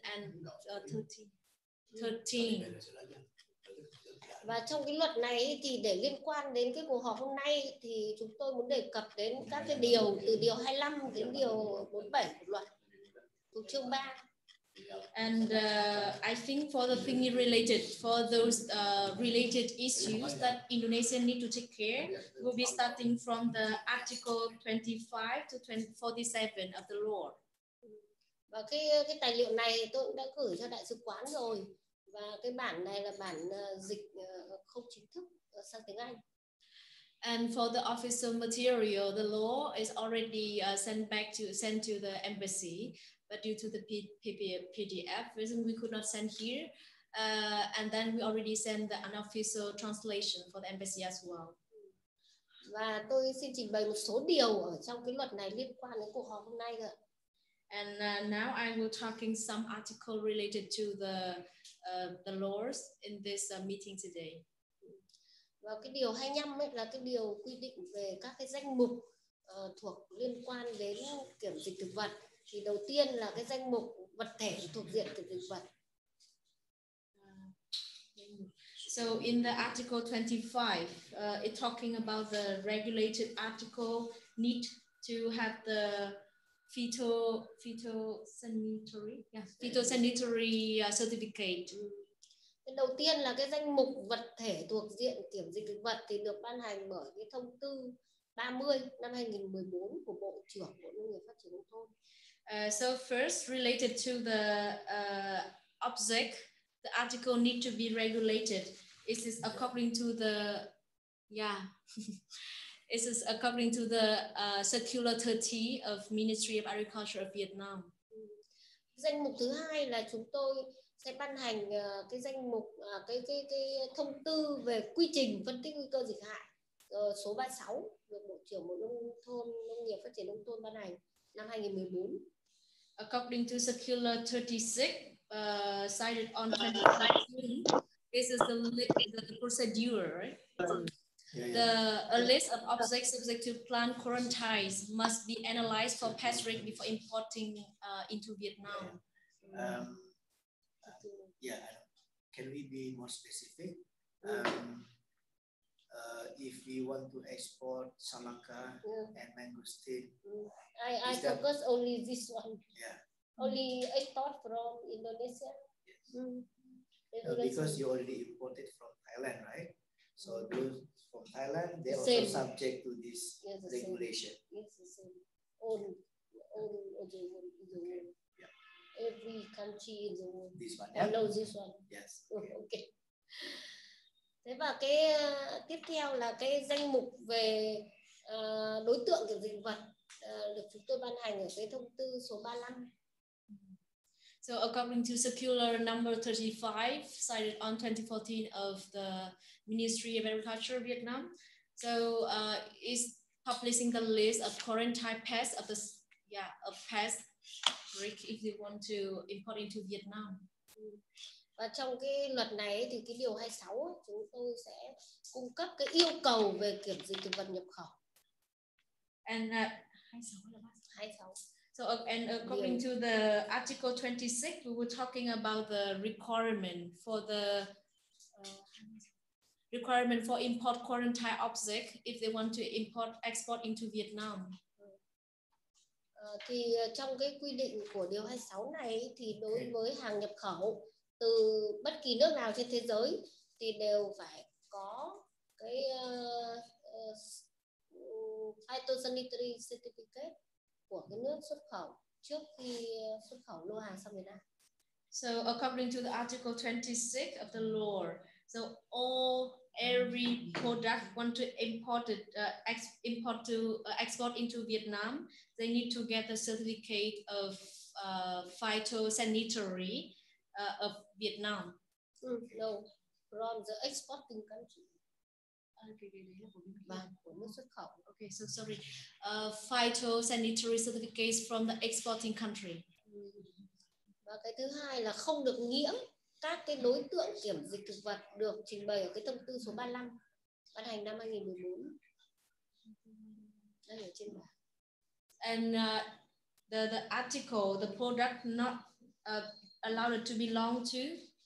thirteen. Và trong cái luật này thì để liên quan đến cái cuộc họp hôm nay thì chúng tôi muốn đề cập đến các cái điều từ điều hai mươi lăm đến điều bốn mươi bảy của luật thuộc chương ba. And uh, I think for the thing related, for those uh, related issues that Indonesia need to take care, we'll be starting from the Article twenty-five to forty-seven of the law. Và cái cái tài liệu này tôi cũng đã gửi cho đại sứ quán rồi. Và cái bản này là bản uh, dịch uh, không chính thức uh, sang tiếng Anh. And for the official material, the law is already uh, sent back to sent to the embassy, but due to the P D F reason we could not send here, uh, and then we already sent the unofficial translation for the embassy as well. Và tôi xin trình bày một số điều ở trong cái luật này liên quan đến cuộc họp hôm nay rồi. And uh, now I will talking some article related to the uh, the laws in this uh, meeting today. Và cái điều hai mươi lăm ấy là cái điều quy định về các cái danh mục uh, thuộc liên quan đến kiểm dịch thực vật. Thì đầu tiên là cái danh mục vật thể thuộc diện kiểm dịch vật. So in the Article twenty-five, uh, it's talking about the regulated article need to have the Phyto, phytosanitary, yeah, phytosanitary uh, certificate. Cái đầu tiên là cái danh mục vật thể thuộc diện kiểm dịch thực vật thì được ban hành bởi cái thông tư ba mươi năm hai nghìn không trăm mười bốn của Bộ trưởng Bộ Nông nghiệp Phát triển Nông thôn. Uh, so first, related to the uh, object, the article need to be regulated. It is according to the, yeah. This is according to the uh, Circular thirty of Ministry of Agriculture of Vietnam. Danh mục thứ hai là chúng tôi sẽ ban hành uh, cái danh mục uh, cái cái cái thông tư về quy trình phân tích nguy cơ dịch hại uh, số ba mươi sáu được Bộ trưởng Bộ Nông thôn Nông nghiệp Phát triển Nông thôn ban hành năm hai nghìn không trăm mười bốn. According to Circular thirty-six, uh, cited on twenty-five, this is the, the, the procedure, right? The a list of objects subject to plant quarantines must be analyzed for pest rate before importing uh, into Vietnam. Um, uh, yeah, can we be more specific? Um, uh, if we want to export salaka yeah. and mangosteen, I, I focus that... only this one. Yeah. Only export from Indonesia. Yes. Mm. Uh, because you already imported from Thailand, right? So those from Thailand, they Same. also subject to this Yes, the regulation. Same. Yes, the same. All, all, all the world, in the world. Yeah. Every country in the world. This one, Oh, yeah? no, this one. Yes. Oh, okay. Thế và cái uh, tiếp theo là cái danh mục về uh, đối tượng kiểm dịch vật uh, được chúng tôi ban hành ở cái thông tư số ba mươi lăm. So according to circular number thirty-five, cited on twenty fourteen of the Ministry of Agriculture Vietnam, so uh, is publishing the list of quarantine pests of the yeah of pests if they want to import into Vietnam. Và trong cái luật này ấy, thì cái điều hai mươi sáu ấy, chúng tôi sẽ cung cấp cái yêu cầu về kiểm dịch thực vật nhập khẩu. And uh, hai mươi sáu. So uh, and according to the article twenty-six, we were talking about the requirement for the uh, requirement for import quarantine object if they want to import export into Vietnam. Uh, thì trong cái quy định của điều hai mươi sáu này thì đối với hàng nhập khẩu từ bất kỳ nước nào trên thế giới thì đều phải có cái uh, uh, phytosanitary certificate của cái nước xuất khẩu trước khi xuất khẩu lô hàng sang Việt Nam. So according to the article twenty-six of the law, so all every product want to import it, uh, ex, import to uh, export into Vietnam, they need to get the certificate of uh, phytosanitary uh, of Vietnam. Mm, no, from the exporting country. Và của nước xuất khẩu. Okay, so sorry. Uh, phytosanitary certificates from the exporting country. Và cái thứ hai là không được nhiễm các cái đối tượng kiểm dịch thực vật được trình bày ở cái thông tư số ba mươi lăm ban hành năm hai nghìn mười bốn. Đây ở trên bảng. And uh, the the article, the product not uh, allowed to belong to.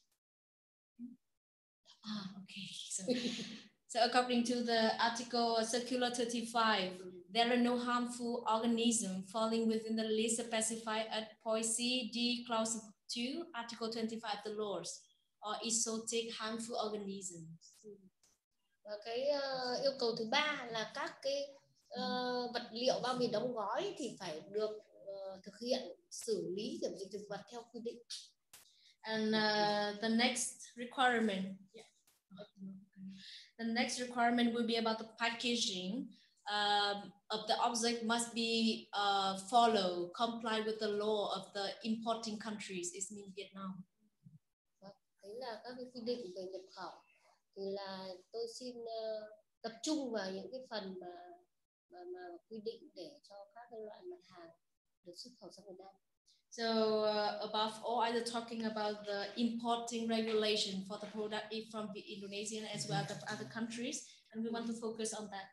Ah, okay. So, so according to the article circular thirty-five, there are no harmful organisms falling within the list specified at point C D clause two, article twenty-five of the laws, or exotic harmful organisms. Và cái uh, yêu cầu thứ ba là các cái uh, vật liệu bao bì đóng gói thì phải được uh, thực hiện xử lý kiểm dịch thực vật theo quy định. And uh, the next requirement, yeah. The next requirement will be about the packaging um, of the object must be uh, follow, comply with the law of the importing countries, is mean Vietnam. Đấy là các cái quy định về nhập khẩu. Thì là tôi xin uh, tập trung vào những cái phần mà, mà, mà quy định để cho các cái loại mặt hàng được xuất khẩu sang Việt Nam. So uh, above all, either talking about the importing regulation for the product from the Indonesian as well as other countries, and we want to focus on that.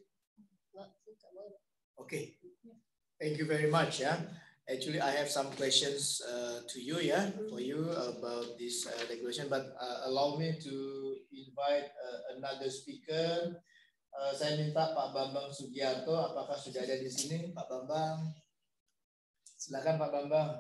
Okay, thank you very much. Yeah, actually, I have some questions uh, to you. Yeah, for you about this uh, regulation, but uh, allow me to invite uh, another speaker. Uh, saya minta Pak Bambang Sugiarto, apakah sudah ada di sini, Pak Bambang? Silakan Pak Bambang.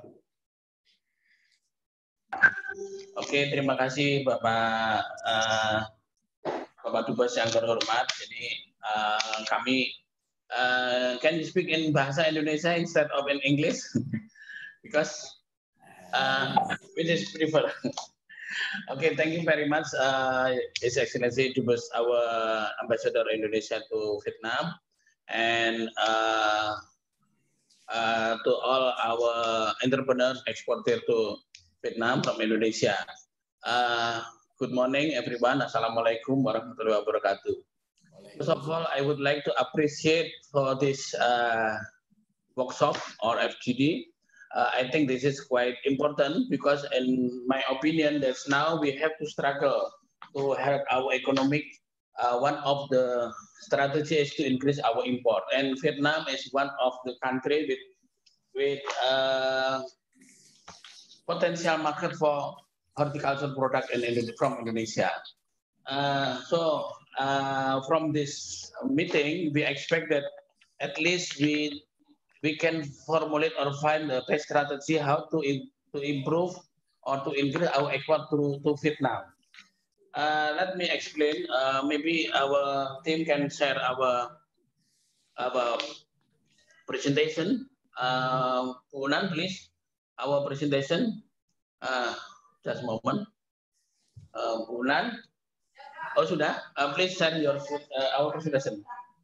Oke, terima kasih Bapak uh, Bapak Dubes yang terhormat. Jadi uh, kami uh, can you speak in bahasa Indonesia instead of in English? Because uh, which is prefer. Okay, thank you very much, uh, His Excellency Dubes, our Ambassador Indonesia to Vietnam, and uh, Uh, to all our entrepreneurs exporter to Vietnam from Indonesia. Uh, good morning everyone. Assalamualaikum warahmatullahi wabarakatuh. First of all, I would like to appreciate for this uh, workshop or F G D. Uh, I think this is quite important because in my opinion, that's now we have to struggle to help our economic. Uh, one of the strategy is to increase our import, and Vietnam is one of the country with with uh, potential market for horticultural product in, in, from Indonesia. Uh, so uh, from this meeting, we expect that at least we we can formulate or find the best strategy how to in, to improve or to increase our export to to Vietnam. uh, let me explain. Uh, maybe our team can share our our presentation. Uh, Unan, please, our presentation. Uh, just a moment. Uh, Unan, oh sudah. Uh, please share your uh, our presentation.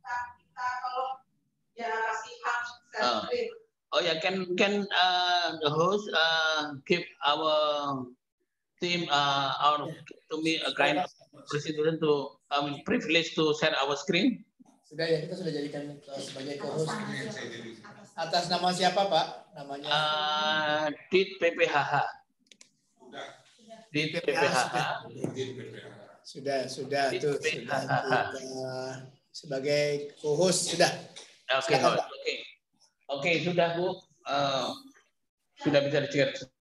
Uh, oh yeah, can can uh, the host uh, give our team uh, or to me a kind of presentation to um, privilege to share our screen? Sudah ya, kita sudah jadikan sebagai co-host. Atas nama siapa Pak? Namanya? Uh, Dit P P H H. Dit P P H H. Sudah, sudah tuh sudah kita sebagai co-host sudah. Oke, okay, oke, okay. Oke, okay, sudah Bu, uh, sudah bisa dicek.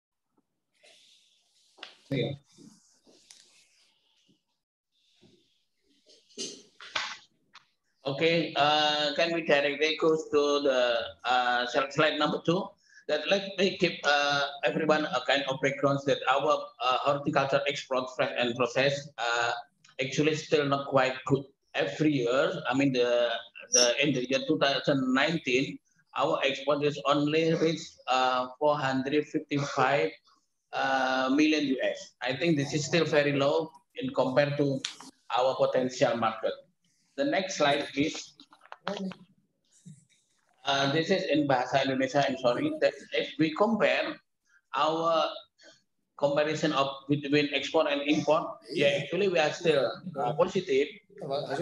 Okay, uh, can we directly go to the uh, slide number two? That let me give uh, everyone a kind of background that our uh, horticulture export and process uh, actually still not quite good. Every year, I mean the the in the year two thousand nineteen, our export is only reached uh, four hundred fifty-five uh, million U S. I think this is still very low in compared to our potential market. The next slide, please. Uh, this is in Bahasa Indonesia, I'm sorry. That if we compare our comparison of between export and import, yeah, actually we are still uh, positive. But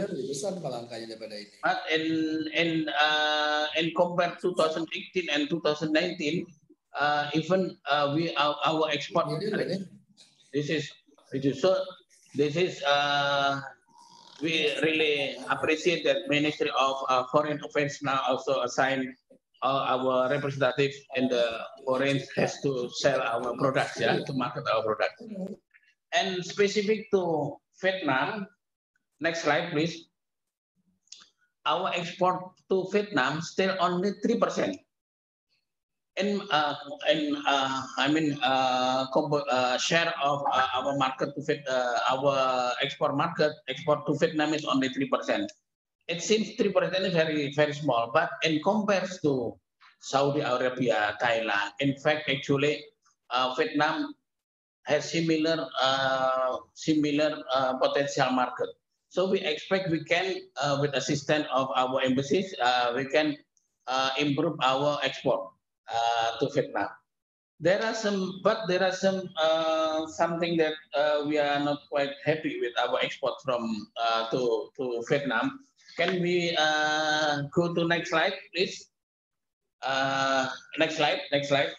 in in uh, in compared two thousand eighteen and two thousand nineteen, uh, even uh, we our, our export. This is this is so. This is. Uh, We really appreciate that Ministry of uh, Foreign Affairs now also assign uh, our representative in the foreign has to sell our products, yeah, to market our products. And specific to Vietnam, next slide, please. Our export to Vietnam still only three percent. In, uh, in uh, I mean, uh, uh, share of uh, our market to fit, uh, our export market, export to Vietnam is only three percent. It seems three percent is very, very small, but in comparison to Saudi Arabia, Thailand, in fact, actually, uh, Vietnam has similar, uh, similar uh, potential market. So we expect we can, uh, with assistance of our embassies, uh, we can uh, improve our export. Uh, to Vietnam, there are some, but there are some uh, something that uh, we are not quite happy with our export from uh, to to Vietnam. Can we uh, go to next slide, please? Uh, next slide, next slide,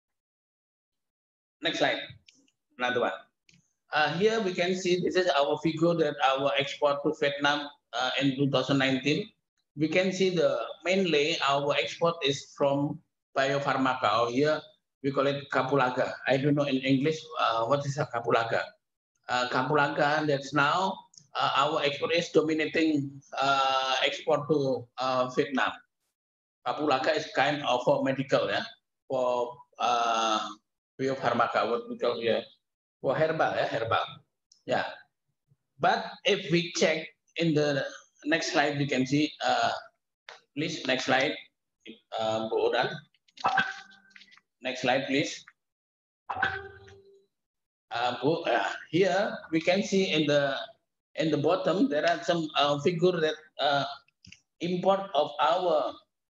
next slide. Another one. Uh, here we can see this is our figure that our export to Vietnam uh, in two thousand nineteen. We can see the mainly our export is from Bio Farmaka, or here we call it Kapulaga. I don't know in English uh, what is a Kapulaga. Uh, Kapulaga, that's now uh, our export is dominating uh, export to uh, Vietnam. Kapulaga is kind of for medical, yeah, for uh, Bio Farmaka, what we call yeah, for herbal, yeah, herbal, yeah. But if we check in the next slide, we can see, uh, please next slide, uh, Bu Udan. Next slide, please. Uh, uh, here we can see in the in the bottom there are some uh, figure that uh, import of our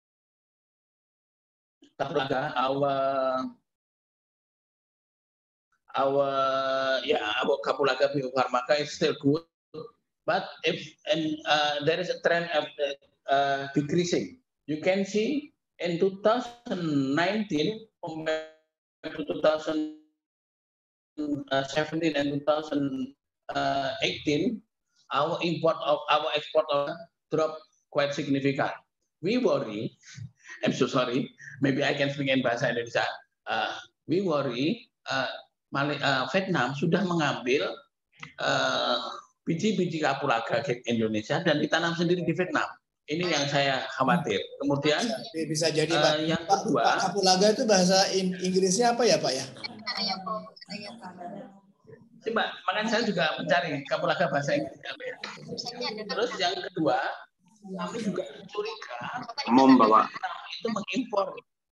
our our yeah our Kapulaga Bio Farmaka is still good, but if and uh, there is a trend of uh, decreasing. You can see. In two thousand nineteen, compared to two thousand seventeen and two thousand eighteen, our import of our export of dropped quite significant. We worry, I'm so sorry, maybe I can speak in Bahasa Indonesia. Uh, we worry, uh, uh, Vietnam sudah mengambil biji-biji uh, Kapulaga Indonesia dan ditanam sendiri di Vietnam. Ini yang saya khawatir. Kemudian bisa jadi uh, Pak. Yang Pak, kedua, Pak Kapulaga itu bahasa Inggrisnya apa ya Pak ya? Mbak, makanya saya juga mencari kapulaga bahasa Inggris. Terus yang kedua, kami juga curiga Mom bawa itu mengimpor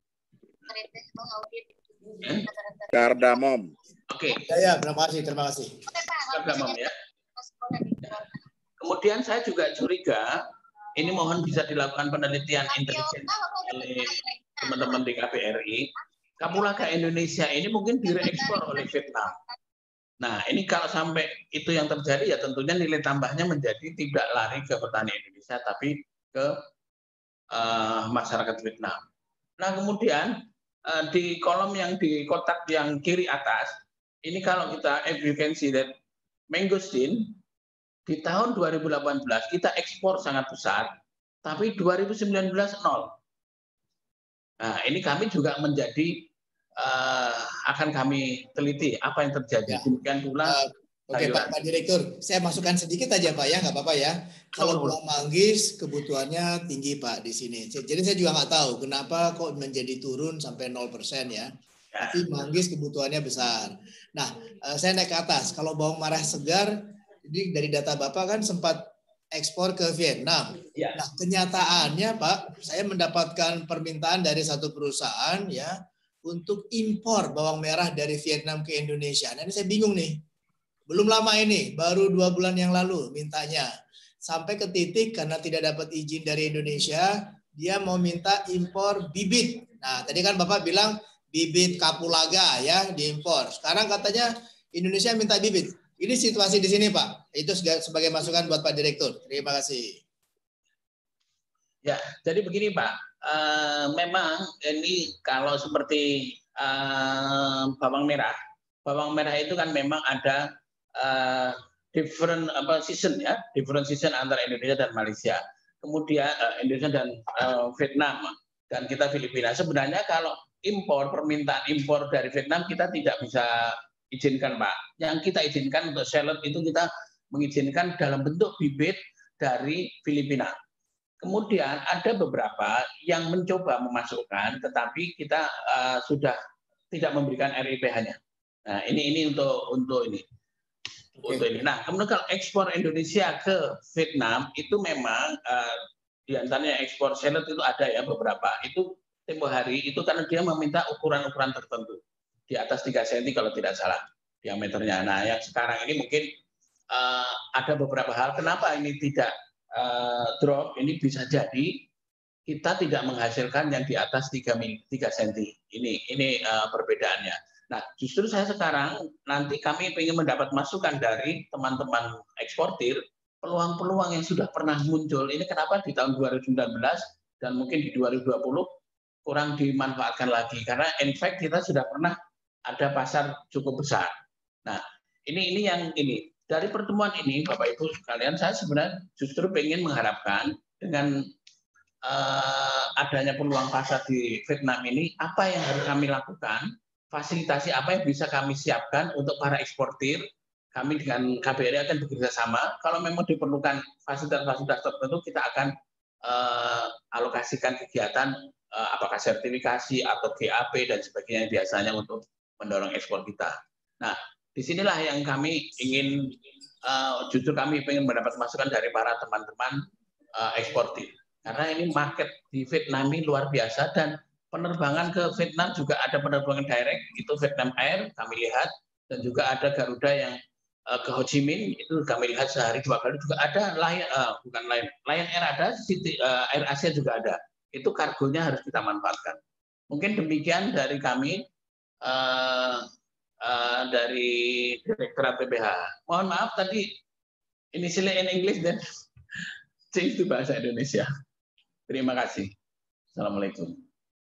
kardamom. Oke. Ya, ya, terima kasih, terima kasih. Kardamom ya. Kemudian saya juga curiga, ini mohon bisa dilakukan penelitian intelijen oleh teman-teman di K B R I. Kapulaga Indonesia ini mungkin direekspor oleh Vietnam. Nah, ini kalau sampai itu yang terjadi, ya tentunya nilai tambahnya menjadi tidak lari ke petani Indonesia, tapi ke uh, masyarakat Vietnam. Nah, kemudian uh, di kolom yang di kotak yang kiri atas, ini kalau kita, if you can see that mangosteen, di tahun dua ribu delapan belas kita ekspor sangat besar, tapi dua ribu sembilan belas nol. Nah, ini kami juga menjadi uh, akan kami teliti apa yang terjadi. Ya. Demikian pula. Uh, Oke, okay, Pak, Pak Direktur, saya masukkan sedikit aja Pak ya, nggak apa-apa ya. Kalau buah manggis kebutuhannya tinggi Pak di sini. Jadi saya juga nggak tahu kenapa kok menjadi turun sampai nol persen ya. Tapi manggis kebutuhannya besar. Nah, uh, saya naik ke atas. Kalau bawang merah segar, jadi dari data Bapak kan sempat ekspor ke Vietnam. Ya. Nah, kenyataannya Pak, saya mendapatkan permintaan dari satu perusahaan ya untuk impor bawang merah dari Vietnam ke Indonesia. Nah, ini saya bingung nih. Belum lama ini, baru dua bulan yang lalu mintanya. Sampai ke titik karena tidak dapat izin dari Indonesia, dia mau minta impor bibit. Nah, tadi kan Bapak bilang bibit kapulaga ya diimpor. Sekarang katanya Indonesia minta bibit. Ini situasi di sini Pak. Itu sebagai masukan buat Pak Direktur. Terima kasih. Ya, jadi begini Pak. Uh, memang ini kalau seperti uh, bawang merah, bawang merah itu kan memang ada Uh, different apa season ya, different season antara Indonesia dan Malaysia. Kemudian uh, Indonesia dan uh, Vietnam dan kita Filipina. Sebenarnya kalau impor, permintaan impor dari Vietnam kita tidak bisa izinkan Pak. Yang kita izinkan untuk shallot itu kita mengizinkan dalam bentuk bibit dari Filipina. Kemudian ada beberapa yang mencoba memasukkan, tetapi kita uh, sudah tidak memberikan R I P H-nya. Nah ini ini untuk untuk ini. Untuk ini. Nah, kemudian kalau ekspor Indonesia ke Vietnam itu memang uh, di antaranya ekspor shallot itu ada ya beberapa. Itu tempo hari itu karena dia meminta ukuran-ukuran tertentu di atas tiga sentimeter kalau tidak salah diameternya. Nah, yang sekarang ini mungkin uh, ada beberapa hal kenapa ini tidak uh, drop. Ini bisa jadi kita tidak menghasilkan yang di atas tiga sentimeter. Ini ini uh, perbedaannya. Nah, justru saya sekarang nanti kami ingin mendapat masukan dari teman-teman eksportir peluang-peluang yang sudah pernah muncul. Ini kenapa di tahun dua ribu sembilan belas dan mungkin di dua ribu dua puluh kurang dimanfaatkan lagi karena in fact kita sudah pernah ada pasar cukup besar. Nah, ini ini yang ini dari pertemuan ini Bapak Ibu sekalian saya sebenarnya justru ingin mengharapkan dengan uh, adanya peluang pasar di Vietnam ini apa yang harus kami lakukan. Fasilitasi apa yang bisa kami siapkan untuk para eksportir. Kami dengan K B R I akan bekerja sama. Kalau memang diperlukan fasilitas-fasilitas tertentu, kita akan uh, alokasikan kegiatan uh, apakah sertifikasi atau G A P dan sebagainya biasanya untuk mendorong ekspor kita. Nah, disinilah yang kami ingin, uh, justru kami ingin mendapat masukan dari para teman-teman uh, eksportir. Karena ini market di Vietnam ini luar biasa dan penerbangan ke Vietnam juga ada penerbangan direct, itu Vietnam Air kami lihat, dan juga ada Garuda yang uh, ke Ho Chi Minh, itu kami lihat sehari dua kali, juga ada Lion, uh, bukan Lion, Lion Air ada, City, uh, Air Asia juga ada, itu kargonya harus kita manfaatkan. Mungkin demikian dari kami, uh, uh, dari Direktorat P P H. Mohon maaf tadi, initially in English dan change to bahasa Indonesia. Terima kasih. Assalamualaikum.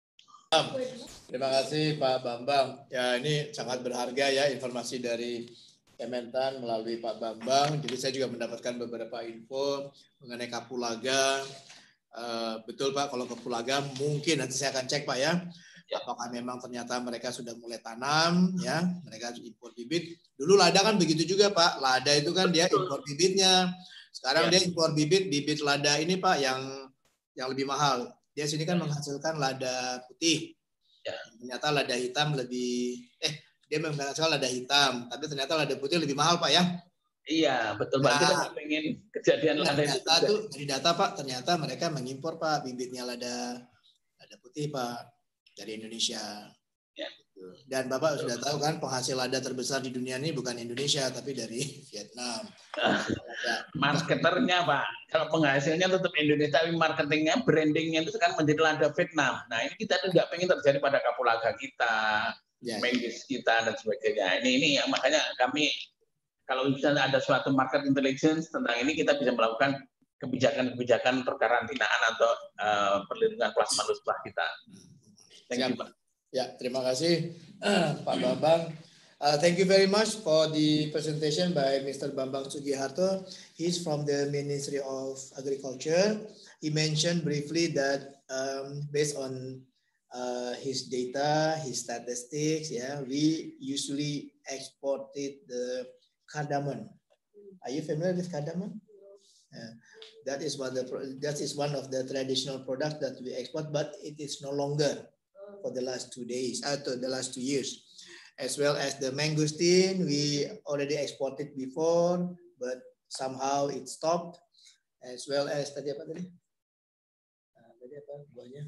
Terima kasih Pak Bambang. Ya ini sangat berharga ya informasi dari Kementan melalui Pak Bambang. Jadi saya juga mendapatkan beberapa info mengenai kapulaga. Uh, betul Pak, kalau kapulaga mungkin nanti saya akan cek Pak ya. Apakah memang ternyata mereka sudah mulai tanam ya, mereka impor bibit. Dulu lada kan begitu juga Pak. Lada itu kan dia impor bibitnya. Sekarang ya. Dia impor bibit, bibit lada ini Pak yang yang lebih mahal. Dia sini kan menghasilkan lada putih. Ya. Ternyata lada hitam lebih, eh dia mengatakan lada hitam, tapi ternyata lada putih lebih mahal Pak ya. Iya, betul Pak. Nah, Kita nggak pengen kejadian lada dari itu. Data tuh, dari data Pak, ternyata mereka mengimpor Pak bibitnya lada lada putih Pak dari Indonesia. Ya. Dan Bapak sudah tahu kan penghasil lada terbesar di dunia ini bukan Indonesia tapi dari Vietnam. Marketernya Pak, kalau penghasilnya tetap Indonesia, tapi marketingnya, brandingnya itu kan menjadi lada Vietnam. Nah ini kita tuh nggak pengen terjadi pada kapulaga kita, Ya, Manggis kita dan sebagainya. Ini ini yang makanya kami kalau misalnya ada suatu market intelligence tentang ini, kita bisa melakukan kebijakan-kebijakan perkarantinaan atau uh, perlindungan plasma setelah kita. Thank you Pak. Ya, terima kasih Pak Bambang. Uh, thank you very much for the presentation by Mister Bambang Sugiharto. He's from the Ministry of Agriculture. He mentioned briefly that um, based on uh, his data, his statistics, yeah, we usually exported the cardamom. Are you familiar with cardamom? Yeah. That is one of the that is one of the traditional products that we export, but it is no longer for the last two days, uh, the last two years. As well as the mangosteen, we already exported before, but somehow it stopped. As well as tadi apa tadi? Uh, tadi apa buahnya?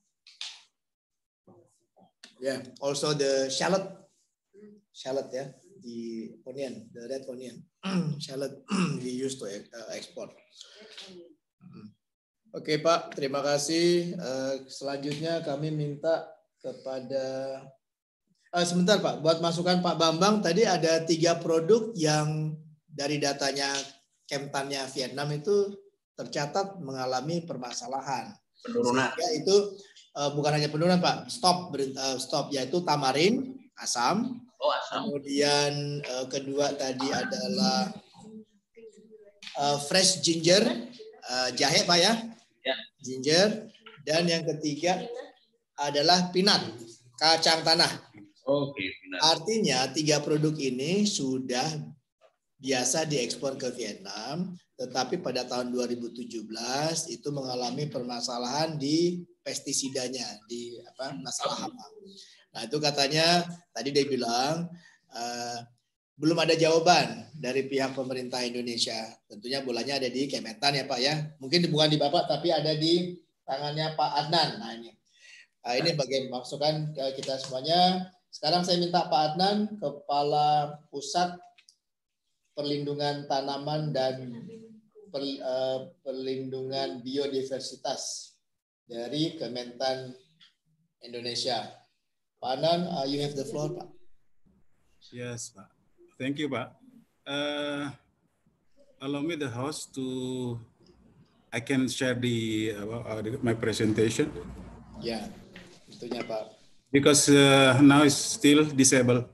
Yeah, also the shallot, shallot ya, yeah, the onion, the red onion, shallot we used to uh, export. Oke okay, Pak, terima kasih. Uh, selanjutnya kami minta kepada Uh, sebentar Pak, buat masukan Pak Bambang, tadi ada tiga produk yang dari datanya Kemtannya Vietnam itu tercatat mengalami permasalahan. Penurunan. Sehingga itu uh, bukan hanya penurunan Pak, stop uh, stop yaitu tamarin, asam. Oh, asam. Kemudian uh, kedua tadi adalah uh, fresh ginger, uh, jahe Pak ya, ya, ginger. Dan yang ketiga adalah peanut, kacang tanah. Oke, benar. Artinya tiga produk ini sudah biasa diekspor ke Vietnam, tetapi pada tahun dua ribu tujuh belas itu mengalami permasalahan di pestisidanya, di apa masalah hama. Nah itu katanya tadi dia bilang uh, belum ada jawaban dari pihak pemerintah Indonesia. Tentunya bolanya ada di Kementan ya Pak ya. Mungkin bukan di Bapak tapi ada di tangannya Pak Adnan. Nah ini, nah, ini bagaimana masukan kita semuanya. Sekarang saya minta Pak Adnan, Kepala Pusat Perlindungan Tanaman dan per, uh, Perlindungan Biodiversitas dari Kementan Indonesia. Pak Adnan, uh, you have the floor, Pak. Yes, Pak. Thank you, Pak. Uh, allow me the host to, I can share the uh, my presentation. Ya, tentunya Pak. Because uh, now it's still disabled.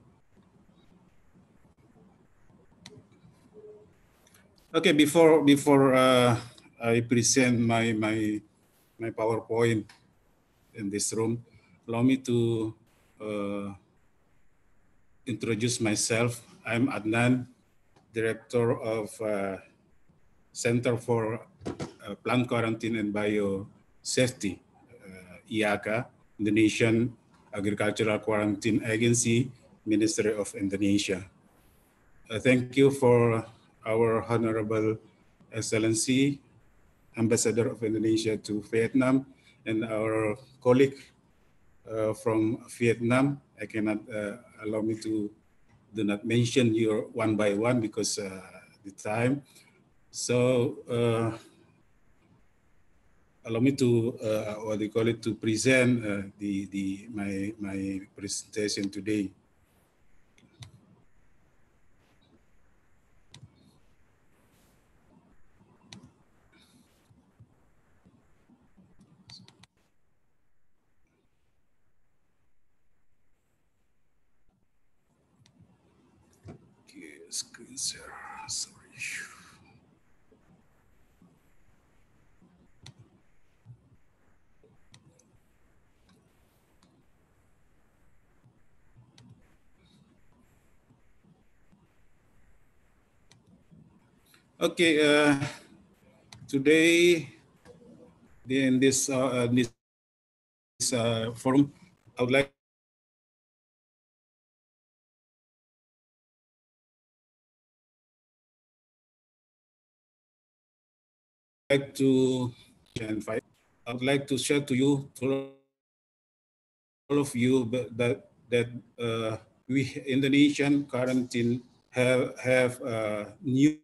Okay, before before uh, I present my my my PowerPoint in this room, allow me to uh, introduce myself. I'm Adnan, Director of uh, Center for uh, Plant Quarantine and Biosafety, uh, I A Q A, Indonesian Agricultural Quarantine Agency, Ministry of Indonesia. Uh, thank you for our Honorable Excellency, Ambassador of Indonesia to Vietnam, and our colleague uh, from Vietnam. I cannot uh, allow me to do not mention you one by one because uh, the time. So uh, allow me to uh, what they call it to present uh, the the my my presentation today. Okay, screen share. Sorry. Okay, uh, today in this uh, this uh, forum, I would like like to I would like to share to you, to all of you, that that uh, we Indonesian quarantine have have uh, new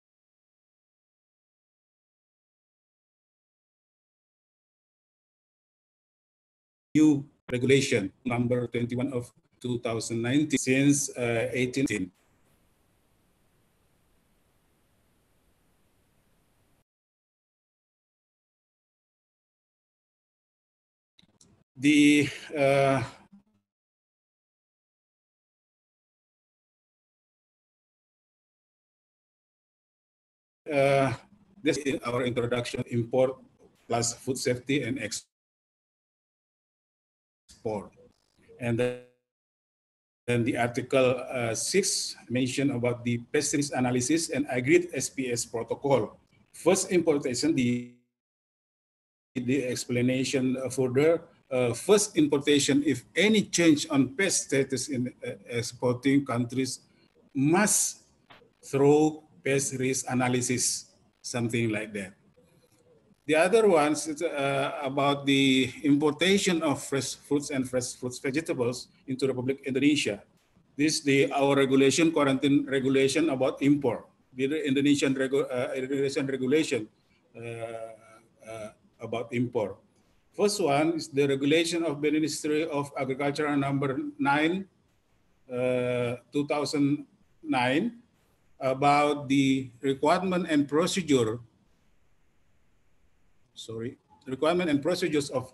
new regulation number twenty-one of two thousand nineteen since uh, eighteen. The uh, uh, this is our introduction, import plus food safety and export. And then, then the article uh, six mentioned about the pest risk analysis and agreed S P S protocol. First importation, the, the explanation further, uh, first importation, if any change on pest status in uh, exporting countries, must through pest risk analysis, something like that. The other ones is uh, about the importation of fresh fruits and fresh fruits vegetables into Republic Indonesia. This is the our regulation, quarantine regulation about import. The Indonesian regu uh, Indonesian regulation uh, uh, about import. First one is the regulation of the Ministry of Agriculture number nine, uh, two thousand nine, about the requirement and procedure. Sorry, requirement and procedures of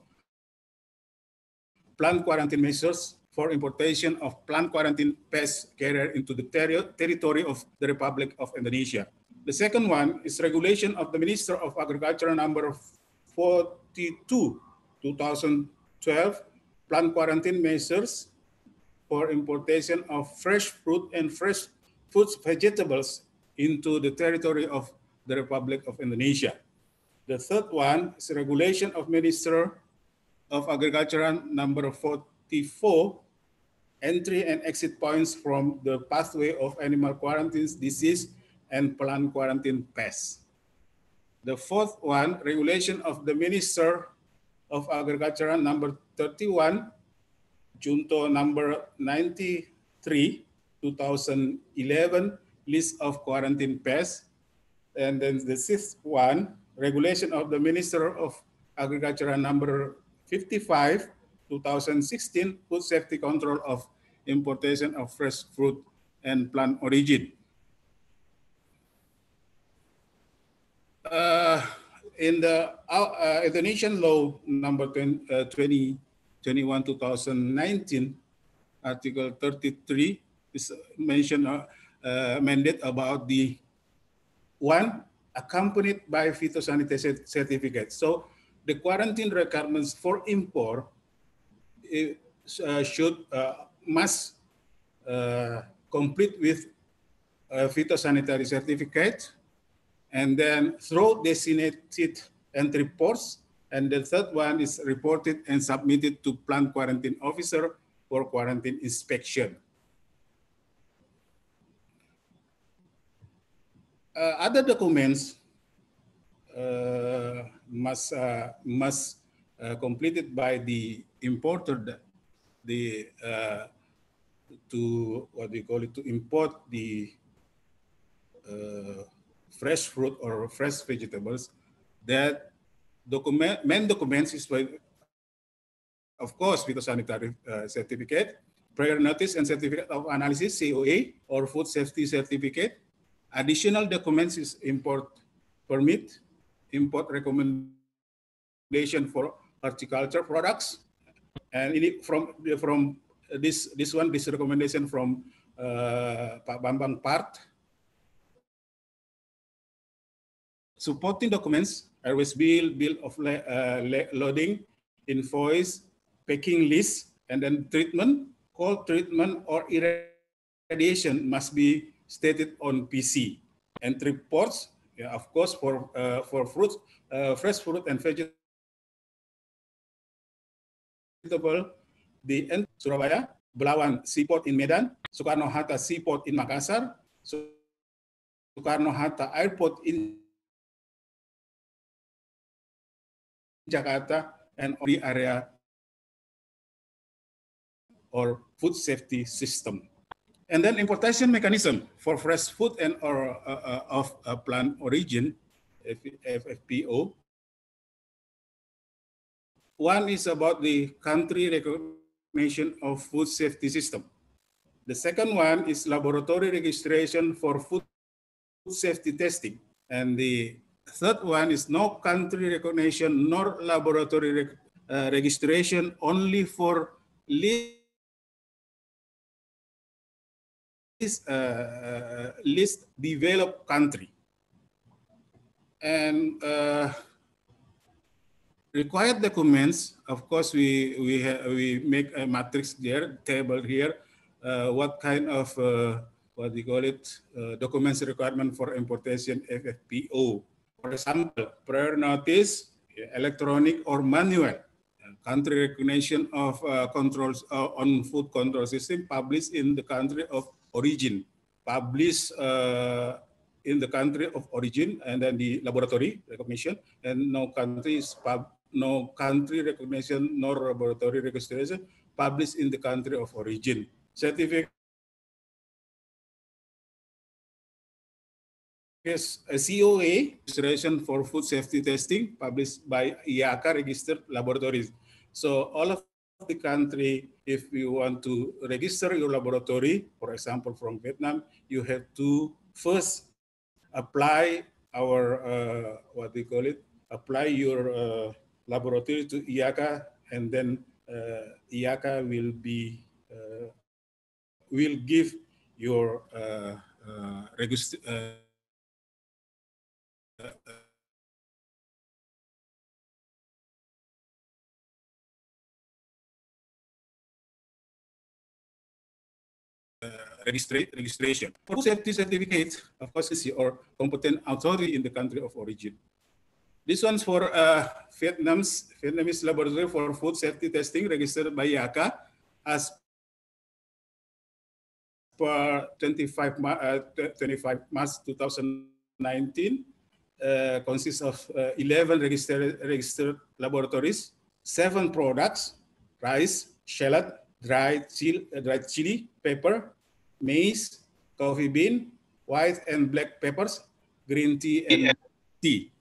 plant quarantine measures for importation of plant quarantine pest carrier into the ter territory of the Republic of Indonesia. The second one is regulation of the Minister of Agriculture number forty-two, two thousand twelve, plant quarantine measures for importation of fresh fruit and fresh fruits vegetables into the territory of the Republic of Indonesia. The third one is regulation of Minister of Agriculture number forty-four, entry and exit points from the pathway of animal quarantine disease and plant quarantine pests. The fourth one, regulation of the Minister of Agriculture number thirty-one, Junto number ninety-three, two thousand eleven, list of quarantine pests. And then the sixth one, regulation of the Minister of Agriculture number fifty-five, two thousand sixteen, food safety control of importation of fresh fruit and plant origin. Uh, in the uh, Indonesian law number twenty twenty-one, two thousand nineteen, Article thirty-three is mentioned uh, uh, mandate about the one accompanied by phytosanitary certificate. So the quarantine requirements for import uh, should uh, must uh, complete with a phytosanitary certificate, and then through designated entry ports. And the third one is reported and submitted to plant quarantine officer for quarantine inspection. Uh, other documents uh, must uh, must uh, completed by the importer, the uh, to what we call it, to import the uh, fresh fruit or fresh vegetables. That document, main documents is by, of course, phytosanitary uh, certificate, prior notice and certificate of analysis, C O A, or food safety certificate. Additional documents is import permit, import recommendation for horticulture products, and it, from from this this one, this recommendation from uh, Pak Bambang Part. Supporting documents, airways bill, bill of uh, loading, invoice, packing list, and then treatment, cold treatment or irradiation must be stated on P C. Entry ports, yeah, of course, for uh, for fruits, uh, fresh fruit and vegetable, the Surabaya, Belawan Seaport in Medan, Soekarno-Hatta Seaport in Makassar, Soekarno-Hatta Airport in Jakarta and the area or food safety system. And then importation mechanism for fresh food and or uh, uh, of uh, plant origin, F F P O. One is about the country recognition of food safety system. The second one is laboratory registration for food safety testing. And the third one is no country recognition nor laboratory reg uh, registration only for least, uh, least developed country. And uh, required documents, of course, we we we make a matrix there, table here, uh, what kind of uh, what do you call it, uh, documents requirement for importation F F P O. For example, prior notice, electronic or manual, country recognition of uh, controls uh, on food control system published in the country of origin, published uh, in the country of origin, and then the laboratory recognition, and no country is pub, no country recognition nor laboratory registration published in the country of origin. Certificate is a C O A, registration for food safety testing, published by I A C A registered laboratories. So all of the country, if you want to register your laboratory, for example, from Vietnam, you have to first apply our, uh, what they call it, apply your uh, laboratory to I A C A, and then uh, I A C A will be, uh, will give your uh, uh, register, uh, Registra registration. For safety certificate, of course, is your competent authority in the country of origin. This one's for uh, Vietnam's Vietnamese laboratory for food safety testing registered by I A C A as per twenty-five March two thousand nineteen. Uh, consists of uh, eleven registered registered laboratories, seven products: rice, shallot, dried chili, uh, dried chili, pepper, maize, coffee bean, white and black peppers, green tea, and tea.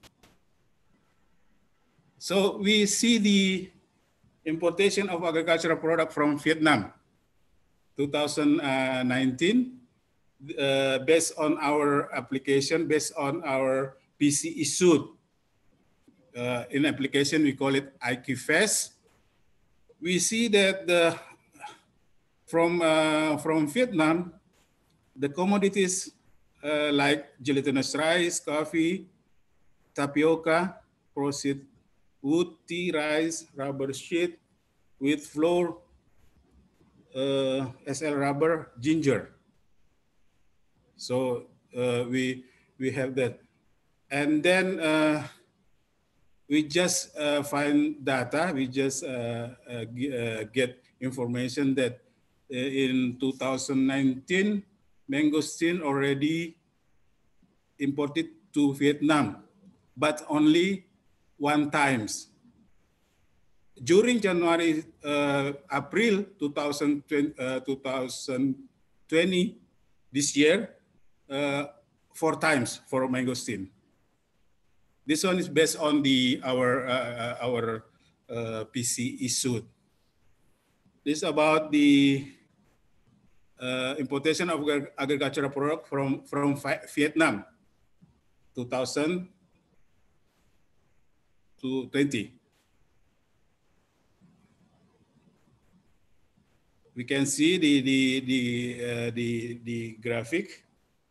So we see the importation of agricultural product from Vietnam, two thousand nineteen, uh, based on our application, based on our P C issued. Uh, in application, we call it I Q F E S. We see that the From, uh, from Vietnam, the commodities uh, like gelatinous rice, coffee, tapioca, processed wood, tea, rice, rubber sheet, wheat flour, uh, S L rubber, ginger. So uh, we, we have that. And then uh, we just uh, find data, we just uh, uh, get information that in two thousand nineteen, mangosteen already imported to Vietnam, but only one times. During January, uh, April two thousand twenty, this year, uh, four times for mangosteen. This one is based on the our uh, our uh, P C issued. This is about the Uh, importation of agricultural product from, from Vietnam, two thousand to twenty. We can see the, the, the, uh, the, the graphic.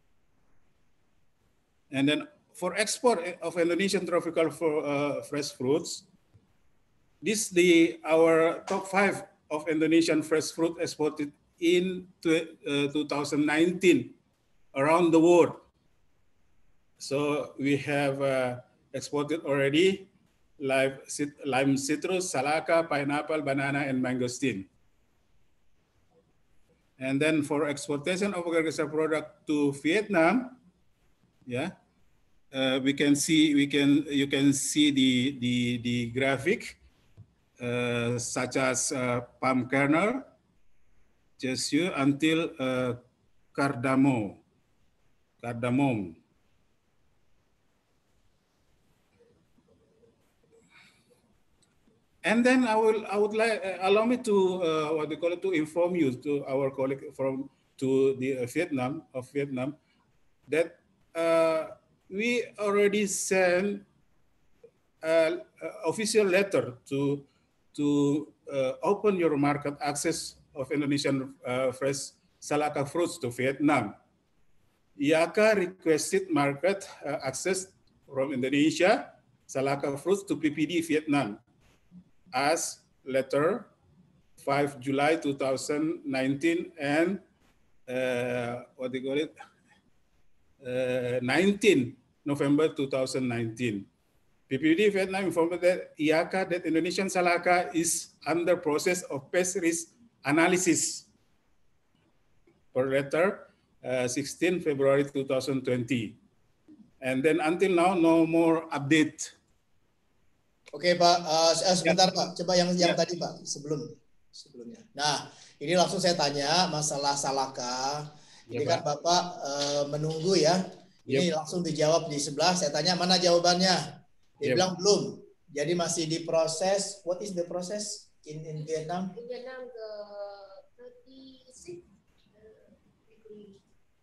And then for export of Indonesian tropical for, uh, fresh fruits, this the our top five of Indonesian fresh fruit exported in uh, two thousand nineteen around the world. So we have uh, exported already lime, lime citrus, salaka, pineapple, banana, and mangosteen. And then for exportation of agricultural product to Vietnam, yeah, uh, we can see we can you can see the the the graphic uh, such as uh, palm kernel, cashew until uh, cardamom, cardamom. And then I will I would like uh, allow me to uh, what they call it to inform you to our colleague from to the uh, Vietnam of Vietnam that uh, we already sent uh, official letter to to uh, open your market access of Indonesian uh, fresh Salaka fruits to Vietnam. I A C A requested market uh, access from Indonesia Salaka fruits to P P D Vietnam as letter five July two thousand nineteen and uh, what do you call it uh, nineteen November two thousand nineteen. P P D Vietnam informed that I A C A that Indonesian Salaka is under process of pest risk analysis per letter uh, sixteen February two thousand twenty. And then until now, no more update. Oke Pak, uh, sebentar ya. Pak, coba yang yang ya. tadi Pak sebelum sebelumnya. Nah, ini langsung saya tanya masalah Salaka. Ini ya, kan Pak. Bapak uh, menunggu ya. Ini ya. Langsung dijawab di sebelah. Saya tanya mana jawabannya. Dia ya. Bilang belum. Jadi masih diproses. What is the process in in Vietnam? In Vietnam the thirty-six degree.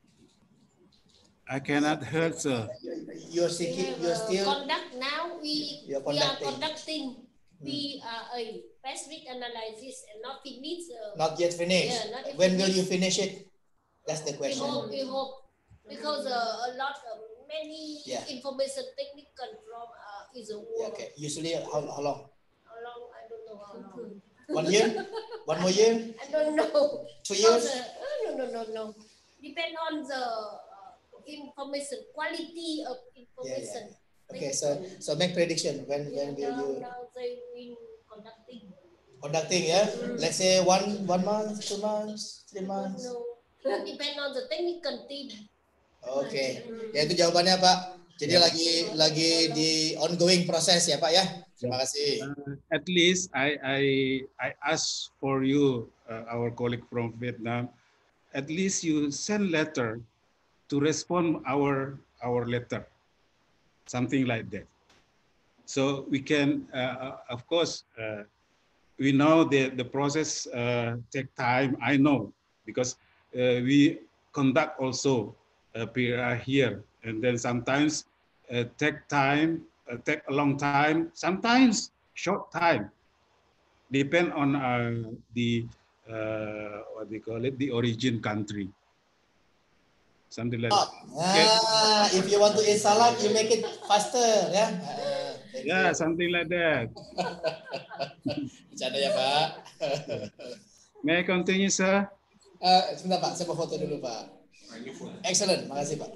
I cannot hear, sir. You're seeking, you're still conduct now. We we are conducting P R A pest risk analysis and not finished. Uh, not yet finished. Yeah, not when finished. Will you finish it? That's the question. We hope, we hope because uh, a lot of many yeah. information technical from uh, is a work. Yeah, okay. Usually how, how long? How long? I don't know how long. One year? One more year? I don't know. Two years? Uh, no, no, no, no. Depend on the information, quality of information. Yeah, yeah. Okay, so so make prediction when when yeah, will you? Now they will conducting. Conducting, yeah. Mm. Let's say one one month, two months, three months. No, depend on the technical team. Oke, okay. mm. Ya itu jawabannya Pak. Jadi yeah. lagi lagi di ongoing proses ya Pak ya. Terima kasih. Uh, at least I I I ask for you, uh, our colleague from Vietnam, at least you send letter to respond our our letter, something like that. So we can, uh, of course, uh, we know that the process uh, take time. I know because uh, we conduct also a P R here, and then sometimes uh, take time, uh, take a long time, sometimes short time, depend on uh, the uh, what they call it, the origin country. Something like that. Ah, okay. If you want to eat salad, you make it faster, ya. Uh, yeah, you. Something like that. Bercanda ya Pak. May I continue, sir? Uh, sebentar Pak, saya mau foto dulu Pak. Excellent, makasih Pak.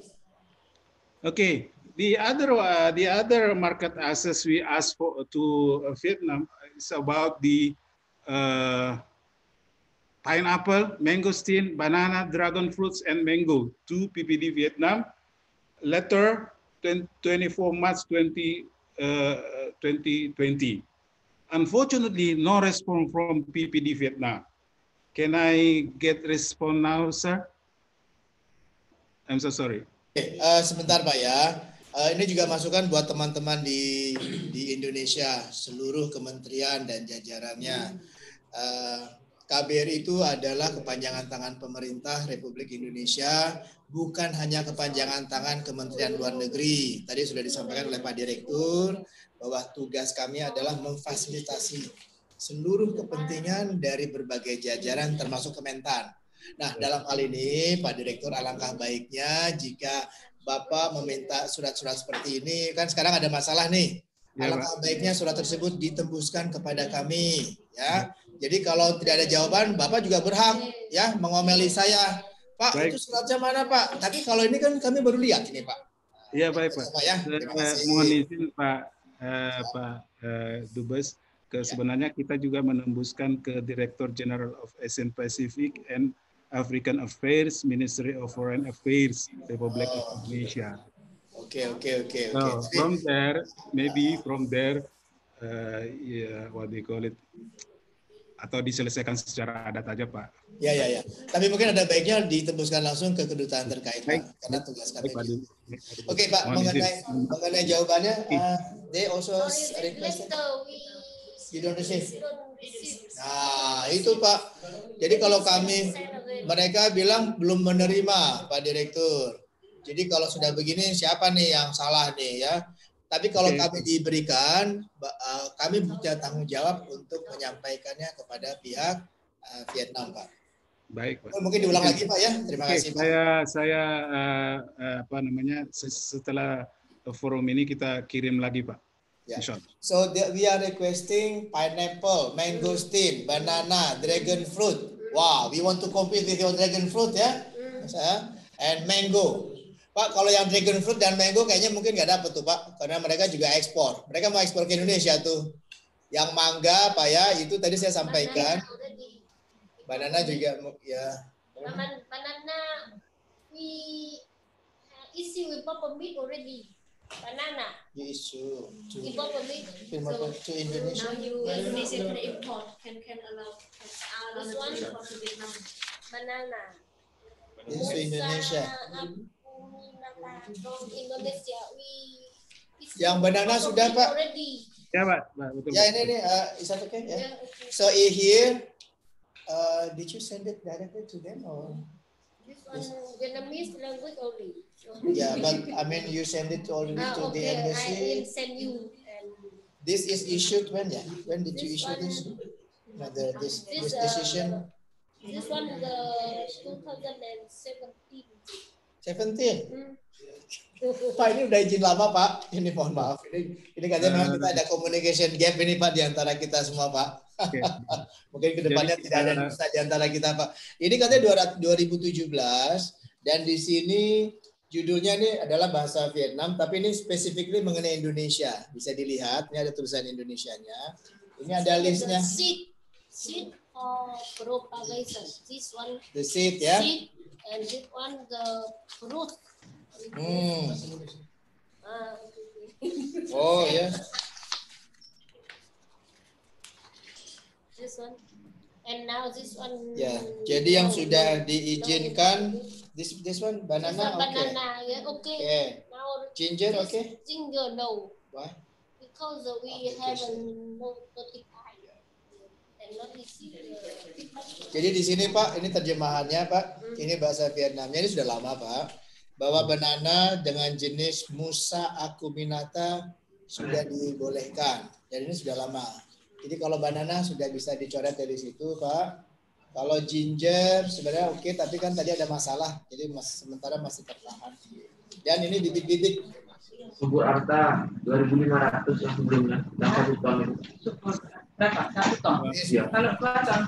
Okay, the other uh, the other market access we asked for to uh, Vietnam is about the uh, pineapple, mangosteen, banana, dragon fruits, and mango to P P D Vietnam. Letter twenty-four March twenty twenty. Unfortunately, no response from P P D Vietnam. Can I get response now, sir? I'm so sorry. Okay, uh, sebentar Pak ya. Uh, ini juga masukan buat teman-teman di di Indonesia, seluruh kementerian dan jajarannya. Uh, K B R I itu adalah kepanjangan tangan pemerintah Republik Indonesia, bukan hanya kepanjangan tangan Kementerian Luar Negeri. Tadi sudah disampaikan oleh Pak Direktur bahwa tugas kami adalah memfasilitasi seluruh kepentingan dari berbagai jajaran termasuk Kementan. Nah, dalam hal ini Pak Direktur, alangkah baiknya jika Bapak meminta surat-surat seperti ini, kan sekarang ada masalah nih. Alangkah baiknya surat tersebut ditembuskan kepada kami, ya. Jadi kalau tidak ada jawaban, Bapak juga berhak ya mengomeli saya. Pak, baik. Itu suratnya mana Pak? Tapi kalau ini kan kami baru lihat ini Pak. Iya baik Pak. Pak ya. Mohon izin Pak eh, Pak eh, Dubes, ke ya. Sebenarnya kita juga menembuskan ke Director General of Asian Pacific and African Affairs, Ministry of Foreign Affairs, Republik oh. Indonesia. Oke, Okay, okay, okay, So okay. from there, maybe from there, uh, yeah, what do you call it? Atau diselesaikan secara adat aja, Pak. Ya, ya, ya. Tapi mungkin ada baiknya ditembuskan langsung ke kedutaan terkait, Baik, Pak, karena tugas kami. baik, Pak. Oke, okay, Pak, Mohon izin. mengenai mengenai jawabannya, uh, they also Sorry, requested. later we You don't receive. don't receive. Nah, itu Pak. Jadi kalau kami, mereka bilang belum menerima, Pak Direktur. Jadi kalau sudah begini, siapa nih yang salah nih ya? Tapi kalau Oke. kami diberikan, uh, kami punya tanggung jawab untuk menyampaikannya kepada pihak uh, Vietnam, Pak. Baik, Pak. Mungkin diulang lagi, Pak ya. Terima Oke, kasih, Pak. saya saya uh, uh, apa namanya setelah forum ini kita kirim lagi, Pak. Yeah. Insya Allah. So the, we are requesting pineapple, mangosteen, banana, dragon fruit. Wow, we want to compete with your dragon fruit ya, mm. and mango. Pak, kalau yang dragon fruit dan mango kayaknya mungkin nggak dapet tuh Pak, karena mereka juga ekspor. Mereka mau ekspor ke Indonesia tuh. Yang mangga, Pak ya, itu tadi saya sampaikan. Banana juga ya. Banana, we issue with permit already. Banana. You issue to, import permit so, to Indonesia. Now you Indonesia can import, can can allow can allow This one import to Vietnam. Banana. This to Indonesia. From Indonesia, we yang banana sudah Pak. Already. Ya Pak, Pak betul. Ya ini nih, uh, is that okay? Yeah. Yeah, okay. So here, uh, did you send it directly to them or? This one Vietnamese language only. So. Yeah, but I mean you send it already Ah, to okay. the embassy. I will send you. And This is issued when yeah? When did you This issue one- this? No, the, this This, this uh, decision this one the two thousand seventeen. seventeen. Hmm. Pak ini udah izin lama Pak. Ini mohon maaf. Ini ini katanya memang kita ada communication gap ini Pak di antara kita semua Pak. Oke. Mungkin kedepannya Jadi, tidak ada uh, dusta di antara kita Pak. Ini katanya dua ribu tujuh belas dan di sini judulnya ini adalah bahasa Vietnam, tapi ini specifically mengenai Indonesia. Bisa dilihat, ini ada tulisan Indonesianya. Ini ada listnya. The seed, seed for propagation. This one The seed ya. seed and this one the fruit. Hmm. Ah, Oh ya. this one. And now this one. Ya, jadi yang no, sudah no, diizinkan, no. this this one This banana one oke. banana, yeah, okay. Okay. Now Ginger this oke. ginger no, Why? because uh, we haven't no notified and not received. uh, Jadi di sini Pak, ini terjemahannya Pak. Ini bahasa Vietnamnya, ini sudah lama Pak. Bahwa banana dengan jenis Musa acuminata sudah dibolehkan. Dan ini sudah lama. Jadi kalau banana sudah bisa dicoret dari situ Pak. Kalau ginger sebenarnya oke, tapi kan tadi ada masalah. Jadi mas, sementara masih tertahan. Dan ini bibit-bibit. Subur Arta dua ribu lima ratus yang sebelumnya, yang satu ton itu. Berapa? Satu ton? Iya. Kalau dua ton?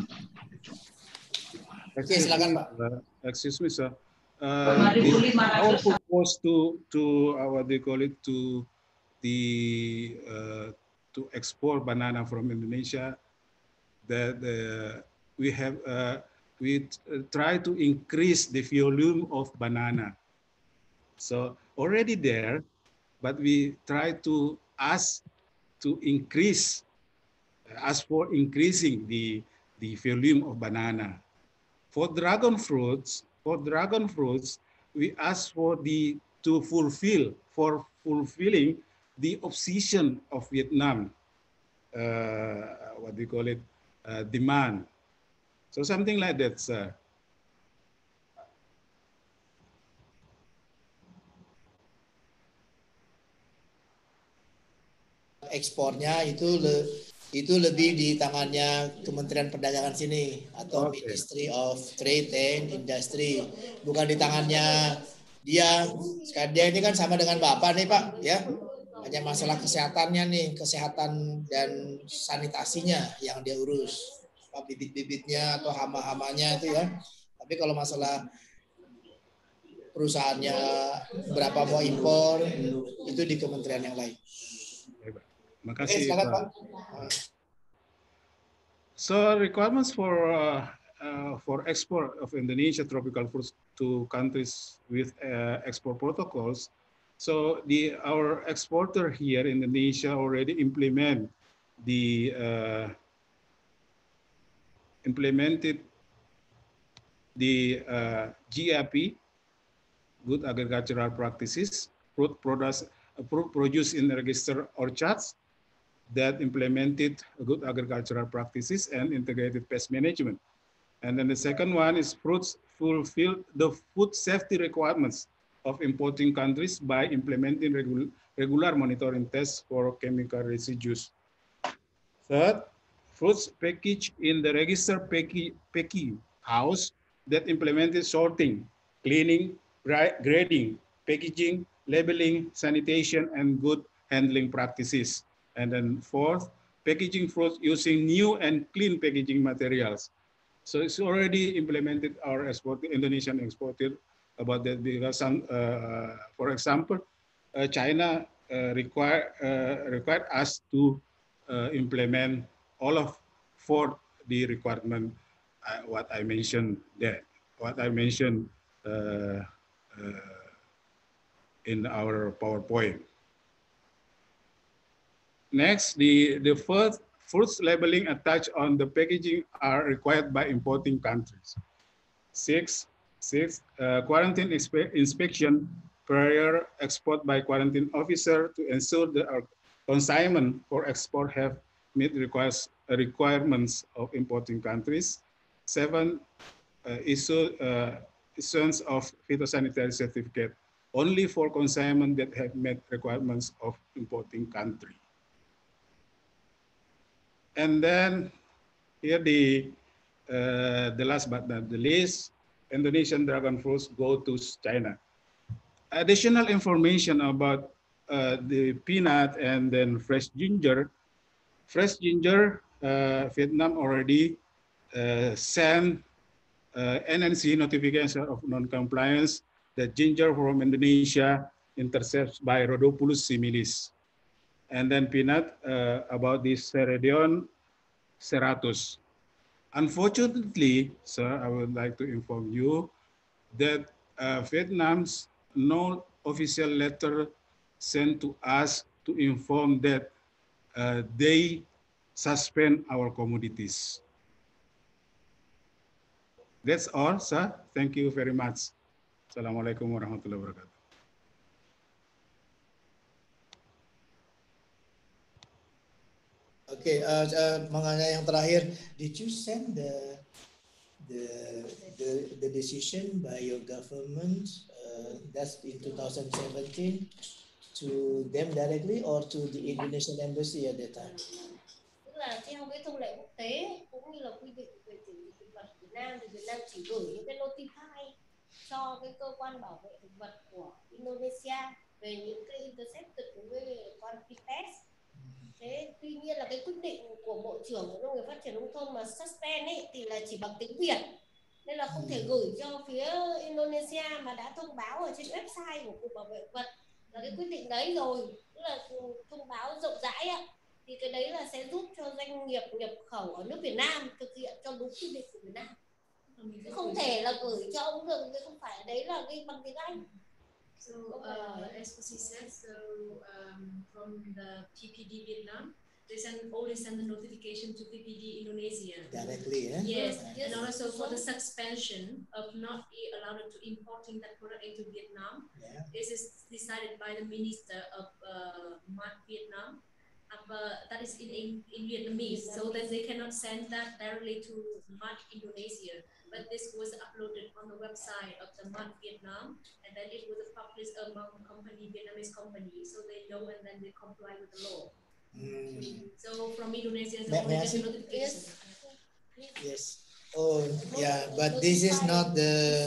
Oke, silakan Pak. Uh, excuse me, sir. Uh, dua ribu lima our ratus. proposed to to uh, what they call it to the uh, to export banana from Indonesia. That uh, we have uh, we try to increase the volume of banana. So already there, but we try to ask to increase, ask for increasing the the volume of banana. For dragon fruits, for dragon fruits, we ask for the to fulfill for fulfilling the obsession of Vietnam. Uh, what do you call it? Uh, demand. So something like that, sir. Ekspornya itu le, itu lebih di tangannya Kementerian Perdagangan sini atau Okay. Ministry of Trade and Industry, bukan di tangannya dia. Sekarang dia ini kan sama dengan Bapak nih Pak, ya. Hanya masalah kesehatannya nih, kesehatan dan sanitasinya yang dia urus, apa bibit-bibitnya atau hama-hamanya itu ya. Tapi kalau masalah perusahaannya berapa mau impor itu di kementerian yang lain. Makasih, Oke, silakan, Pak. Pak. So requirements for uh, uh, for export of Indonesia tropical fruits to countries with uh, export protocols So the our exporter here in Indonesia already implement the uh, implemented the uh, G A P, Good Agricultural Practices, fruit products fruit produced in registered orchards that implemented good agricultural practices and integrated pest management. And then the second one is fruits fulfill the food safety requirements of importing countries by implementing regu regular monitoring tests for chemical residues. Third, fruits packaged in the registered packing house that implemented sorting, cleaning, grading, packaging, labeling, sanitation, and good handling practices. And then fourth, packaging fruits using new and clean packaging materials. So it's already implemented our export, Indonesian exporter about that because some, uh, for example, uh, China uh, require uh, required us to uh, implement all of for the requirement uh, what I mentioned there, what I mentioned uh, uh, in our PowerPoint. Next, the, the first fruits labeling attached on the packaging are required by importing countries. Six, six uh, quarantine inspection prior export by quarantine officer to ensure that our consignment for export have meet requires, uh, requirements of importing countries. Seven, uh, issue, uh, issuance of phytosanitary certificate only for consignment that have met requirements of importing country. And then here the uh, the last but not the least, Indonesian dragon fruits go to China. Additional information about uh, the peanut and then fresh ginger. Fresh ginger, uh, Vietnam already uh, sent uh, N N C notification of non-compliance that ginger from Indonesia intercepts by Rhodopulus similis. And then peanut uh, about this Ceredion serratus. Unfortunately, sir, I would like to inform you that uh, Vietnam's no official letter sent to us to inform that uh, they suspend our commodities. That's all, sir. Thank you very much. Assalamualaikum warahmatullahi wabarakatuh. Okay, uh, uh, mengenai yang terakhir, did you send the the the, the decision by your government uh, that's in two thousand seventeen to them directly or to the Indonesian embassy at that time? Tức là theo cái thông lệ quốc tế cũng như là quy định về kiểm dịch thực vật Việt Nam thì Việt Nam chỉ gửi những cái notify cho cái cơ quan bảo vệ thực vật của Indonesia về những cái intercepted với quantity test. Thế tuy nhiên là cái quyết định của Bộ trưởng Bộ Nông nghiệp Phát triển Nông thôn mà suspend ấy thì là chỉ bằng tiếng Việt nên là không thể gửi cho phía Indonesia mà đã thông báo ở trên website của Cục Bảo vệ thực vật là cái quyết định đấy rồi, tức là thông báo rộng rãi ạ. Thì cái đấy là sẽ giúp cho doanh nghiệp nhập khẩu ở nước Việt Nam thực hiện cho đúng quy định của Việt Nam. Chứ không thể là gửi cho ông được, cái không phải đấy là cái bằng tiếng Anh. So, uh, as she said, so um, from the P P D Vietnam, they send only send the notification to P P D Indonesia Directly, eh? Yes, yes. and also for the suspension of not allowed to importing that product into Vietnam. Yeah. This is decided by the Minister of uh, Mart Vietnam. Uh, that is in, in, in Vietnamese, so that they cannot send that directly to Mart Indonesia. But this was uploaded on the website of the Mart Vietnam, and then it was published among company, Vietnamese company, so they know and then they comply with the law. Hmm. So from Indonesia, they May- only may I get see? the notification. Yes. Oh, yeah, but this is not the.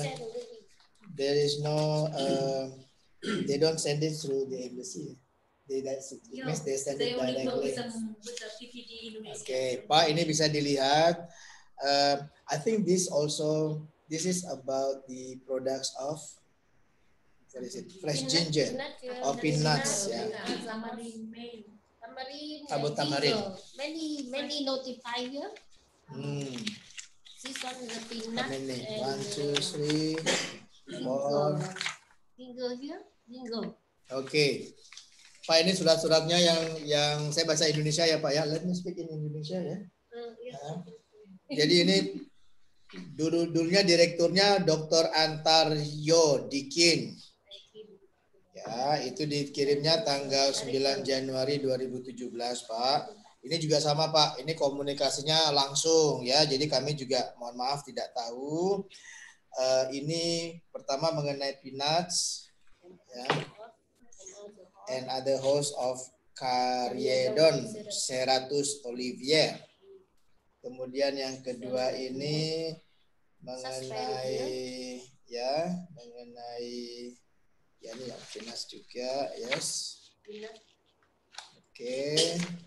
There is no. Uh, they don't send it through the embassy. They that's it Yeah, means they send they it only work directly. with the, with the P P D Indonesia. Okay, Pak, ini bisa dilihat. Uh, I think this also this is about the products of what is it? Fresh Peanut, ginger peanut, or peanuts, peanut, yeah. Tamarin, tamarin, About and tamarin. ginger. Many, many notify here. Hmm. This one is a How peanut many? and One, two, three, ginger. four. Ginger here, ginger. Oke. Pak, ini surat-suratnya yang yang saya bahasa Indonesia ya Pak ya. Let me speak in Indonesia ya. Nah, jadi ini dulu dulunya direkturnya Doktor Antaryo Dikin. Ya, itu dikirimnya tanggal sembilan Januari dua ribu tujuh belas, Pak. Ini juga sama, Pak. Ini komunikasinya langsung ya. Jadi kami juga mohon maaf tidak tahu. Uh, ini pertama mengenai peanuts ya. And other host of Cariedon Ceratus Olivier. Kemudian yang kedua ini mengenai ya mengenai ya ini yang peanuts juga, yes. Oke. Okay.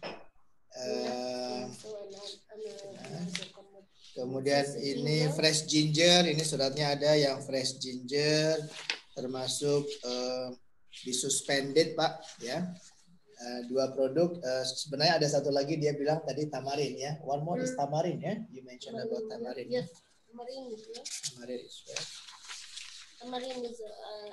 Uh, nah. Kemudian ini fresh ginger, ini suratnya ada yang fresh ginger termasuk uh, disuspended Pak ya. Uh, dua produk uh, sebenarnya ada satu lagi dia bilang tadi tamarin ya. One more is tamarin ya. You mentioned about tamarin. Yes, tamarin is ya. Tamarin is right. Tamarin is uh,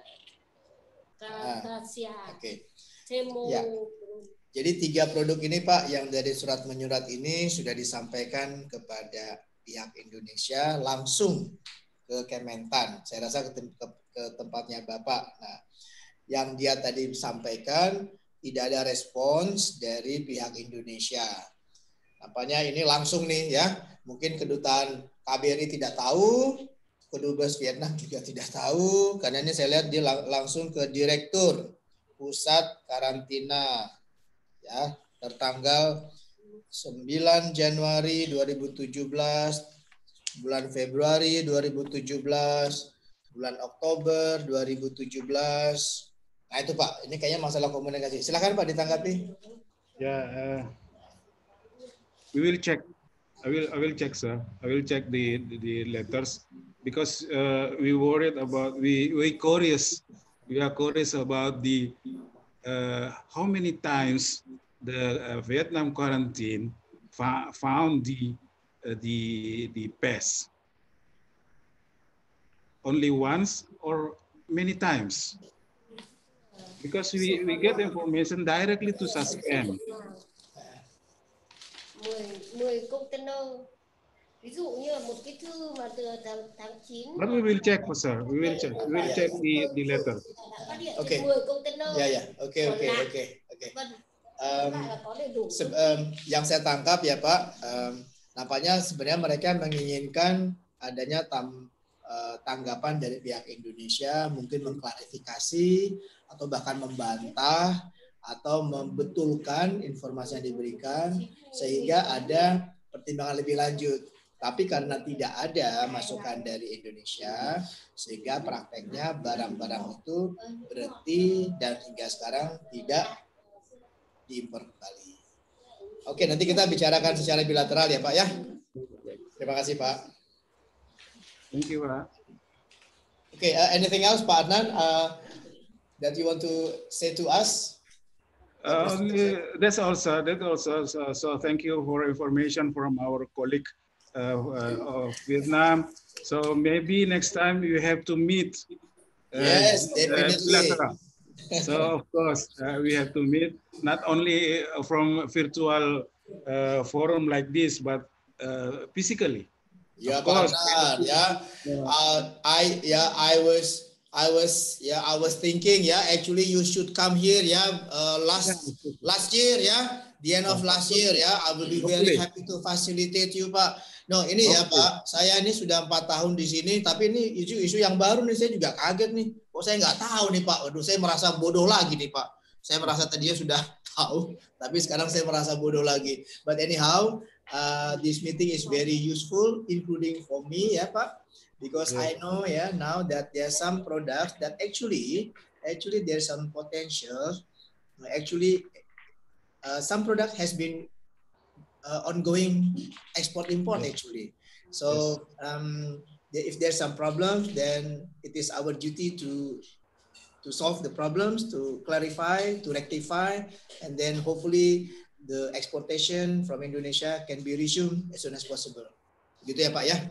ah, Oke. Okay. Temo. Ya. Jadi tiga produk ini Pak yang dari surat menyurat ini sudah disampaikan kepada pihak Indonesia langsung ke Kementan. Saya rasa ke, tem ke, ke tempatnya Bapak. Nah, yang dia tadi sampaikan tidak ada respons dari pihak Indonesia. Nampaknya ini langsung nih ya. Mungkin kedutaan K B R I tidak tahu, kedubes Vietnam juga tidak tahu, karena ini saya lihat dia lang langsung ke Direktur Pusat Karantina ya, tertanggal sembilan Januari dua ribu tujuh belas, bulan Februari dua ribu tujuh belas, bulan Oktober dua ribu tujuh belas. Nah itu Pak, ini kayaknya masalah komunikasi. Silakan Pak ditanggapi. Ya, uh, we will check. I will I will check, sir. I will check the the, the letters because uh, we worried about we we curious. We are curious about the uh, how many times the uh, Vietnam quarantine found the uh, the the pest. Only once or many times? Because we, we get information directly to Suspend. mười container. Ví dụ như là một cái thư mà từ tháng tháng chín. But we will check, sir. We will check. We will check the the letter. Okay. mười container. Ya ya. Oke oke oke oke. Yang saya tangkap ya Pak, um, nampaknya sebenarnya mereka menginginkan adanya tam, uh, tanggapan dari pihak Indonesia, mungkin mengklarifikasi atau bahkan membantah atau membetulkan informasi yang diberikan sehingga ada pertimbangan lebih lanjut. Tapi karena tidak ada masukan dari Indonesia sehingga prakteknya barang-barang itu berhenti dan hingga sekarang tidak diimpor kembali. Oke, nanti kita bicarakan secara bilateral ya Pak ya. Terima kasih Pak. Thank you Pak. Oke, uh, anything else Pak Adnan uh, that you want to say to us? Uh, that's also that also so, so thank you for information from our colleague uh, uh, of Vietnam. So maybe next time you have to meet. Uh, yes, definitely. Uh, so of course uh, we have to meet not only from virtual uh, forum like this, but uh, physically. Yeah, Pak Adnan, yeah. Uh, I yeah I was. I was yeah I was thinking yeah actually you should come here yeah uh, last last year yeah the end of last year yeah I will be very happy to facilitate you Pak. No ini ya Pak, saya ini sudah empat tahun di sini tapi ini isu-isu yang baru nih saya juga kaget nih. Kok saya nggak tahu nih Pak. Waduh saya merasa bodoh lagi nih Pak. Saya merasa tadinya sudah tahu tapi sekarang saya merasa bodoh lagi. But anyhow uh, this meeting is very useful including for me ya Pak. Because yeah. I know yeah now that there are some products that actually actually there's some potential. Actually, uh, some product has been uh, ongoing export import actually. So um, if there's some problems, then it is our duty to to solve the problems, to clarify, to rectify, and then hopefully the exportation from Indonesia can be resumed as soon as possible. Gitu ya Pak ya.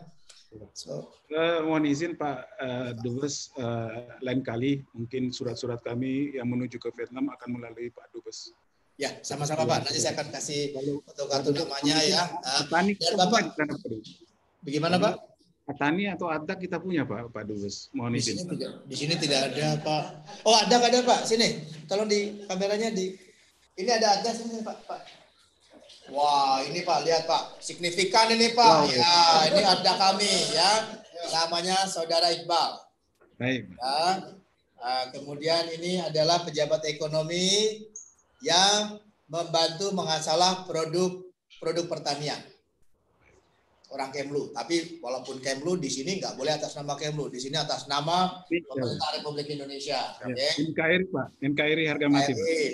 So, uh, mohon izin Pak uh, Dubes, uh, lain kali mungkin surat-surat kami yang menuju ke Vietnam akan melalui Pak Dubes. Ya, sama-sama Pak. Nanti saya akan kasih Kalau kartu namanya ya. Petani Dan kita Bapak, punya di sana, Pak Dubes. Bagaimana Pak? Petani atau adak kita punya Pak, Pak Dubes. Mohon Di izin. sini tidak, di sini tidak ada Pak. Oh ada ada Pak. Sini, tolong di kameranya di. Ini ada ada sini Pak. Pak. Wah ini Pak, lihat Pak, signifikan ini Pak. Wow. Ya, ini ada kami ya. Namanya Saudara Iqbal. Baik. Ya. Nah, kemudian ini adalah pejabat ekonomi yang membantu mengasalah produk produk pertanian orang Kemlu. Tapi walaupun Kemlu di sini nggak boleh atas nama Kemlu, di sini atas nama pemerintah Republik Indonesia. Ya. Okay. N K R I Pak, N K R I harga mati. Pak. Oke,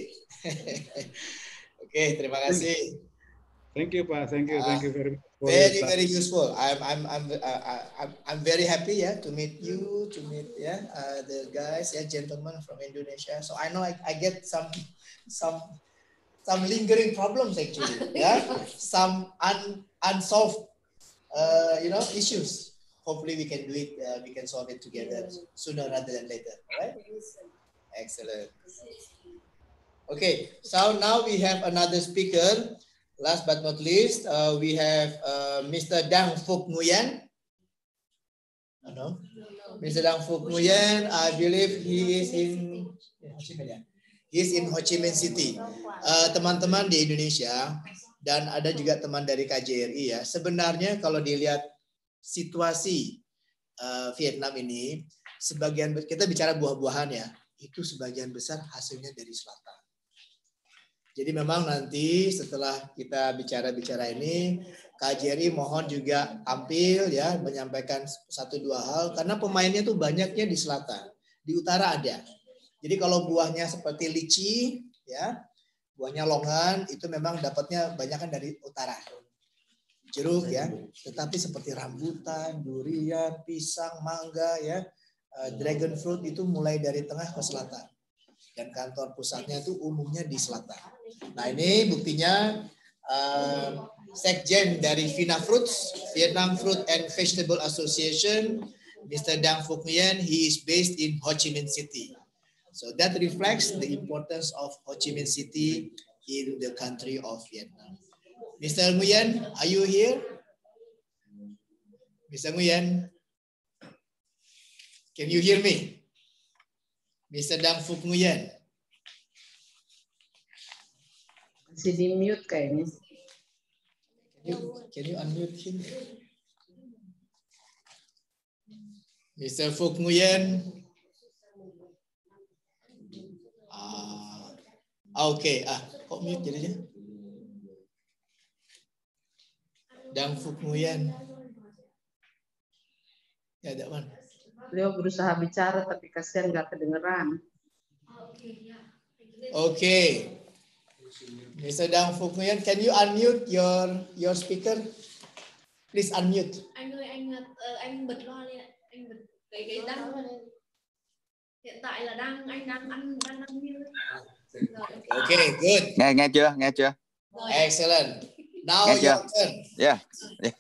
okay, terima kasih. Thank you Pak, thank you, thank you very much. Very very useful. I'm I'm I'm uh, I'm I'm very happy yeah to meet you, to meet yeah uh, the guys yeah gentlemen from Indonesia. So I know I, I get some some some lingering problems actually yeah some un, unsolved uh, you know issues. Hopefully we can do it. Uh, we can solve it together sooner rather than later. Right? Excellent. Okay. So now we have another speaker. Last but not least, uh, we have uh, Mister Dang Phuc Nguyen. Oh, no? Mister Dang Phuc Nguyen, I believe he is in Ho Chi Minh. He is in Ho Chi Minh City. Teman-teman uh, di Indonesia dan ada juga teman dari K J R I ya. Sebenarnya kalau dilihat situasi uh, Vietnam ini, sebagian kita bicara buah-buahan ya, itu sebagian besar hasilnya dari selatan. Jadi memang nanti setelah kita bicara-bicara ini, K J R I mohon juga tampil ya, menyampaikan satu dua hal, karena pemainnya tuh banyaknya di selatan, di utara ada. Jadi kalau buahnya seperti lici, ya, buahnya longan, itu memang dapatnya banyakan dari utara. Jeruk ya, tetapi seperti rambutan, durian, pisang, mangga ya, dragon fruit itu mulai dari tengah ke selatan. Dan kantor pusatnya itu umumnya di selatan. Nah ini buktinya uh, Sekjen dari Vina Fruits, Vietnam Fruit and Vegetable Association, Mister Dang Phuc Nguyen, he is based in Ho Chi Minh City. So that reflects the importance of Ho Chi Minh City in the country of Vietnam. Mister Nguyen, are you here? Mister Nguyen, can you hear me? Mister Dang Phuc Nguyen. Masih di mute kayaknya. Can you, can you unmute him? Mister Phuc Nguyen. Ah, oke. Okay. Ah, kok mute jadinya? Dang Phuc Nguyen. Ya, ada mana? Beliau berusaha bicara tapi kasihan nggak kedengeran. Oke. Okay. Mister Dang Phuc Nguyen, can you unmute your your speaker? Please unmute. Anh ơi, anh anh bật loa lên, anh bật cái cái đang hiện tại là đang anh đang ăn đang ăn mute. Okay, good. Nghe nghe chưa? Nghe chưa? Excellent. Now nghe your chưa? turn. Yeah. yeah.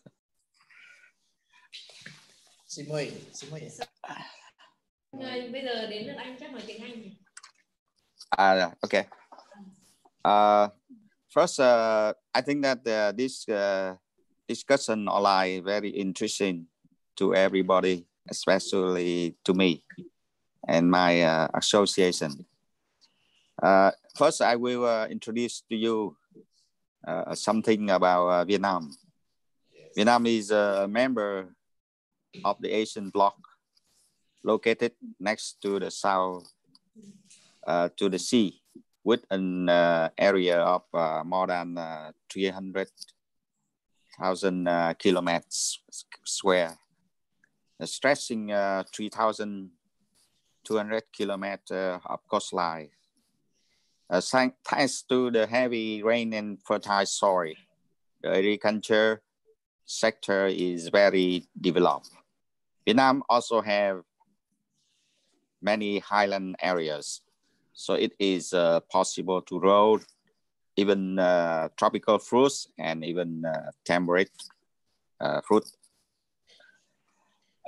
Xin mời, xin mời. Bây giờ đến lượt anh chắc nói tiếng Anh. Ah, okay. Uh, first, uh, I think that uh, this uh, discussion online very interesting to everybody, especially to me and my uh, association. Uh, first, I will uh, introduce to you uh, something about uh, Vietnam. Yes. Vietnam is a member of the Asian bloc, located next to the south, uh, to the sea, with an uh, area of uh, more than uh, three hundred thousand uh, kilometers square, uh, stretching uh, three thousand two hundred kilometers of coastline. Uh, thanks to the heavy rain and fertile soil, the agriculture sector is very developed. Vietnam also have many highland areas, so it is uh, possible to grow even uh, tropical fruits and even uh, temperate uh, fruit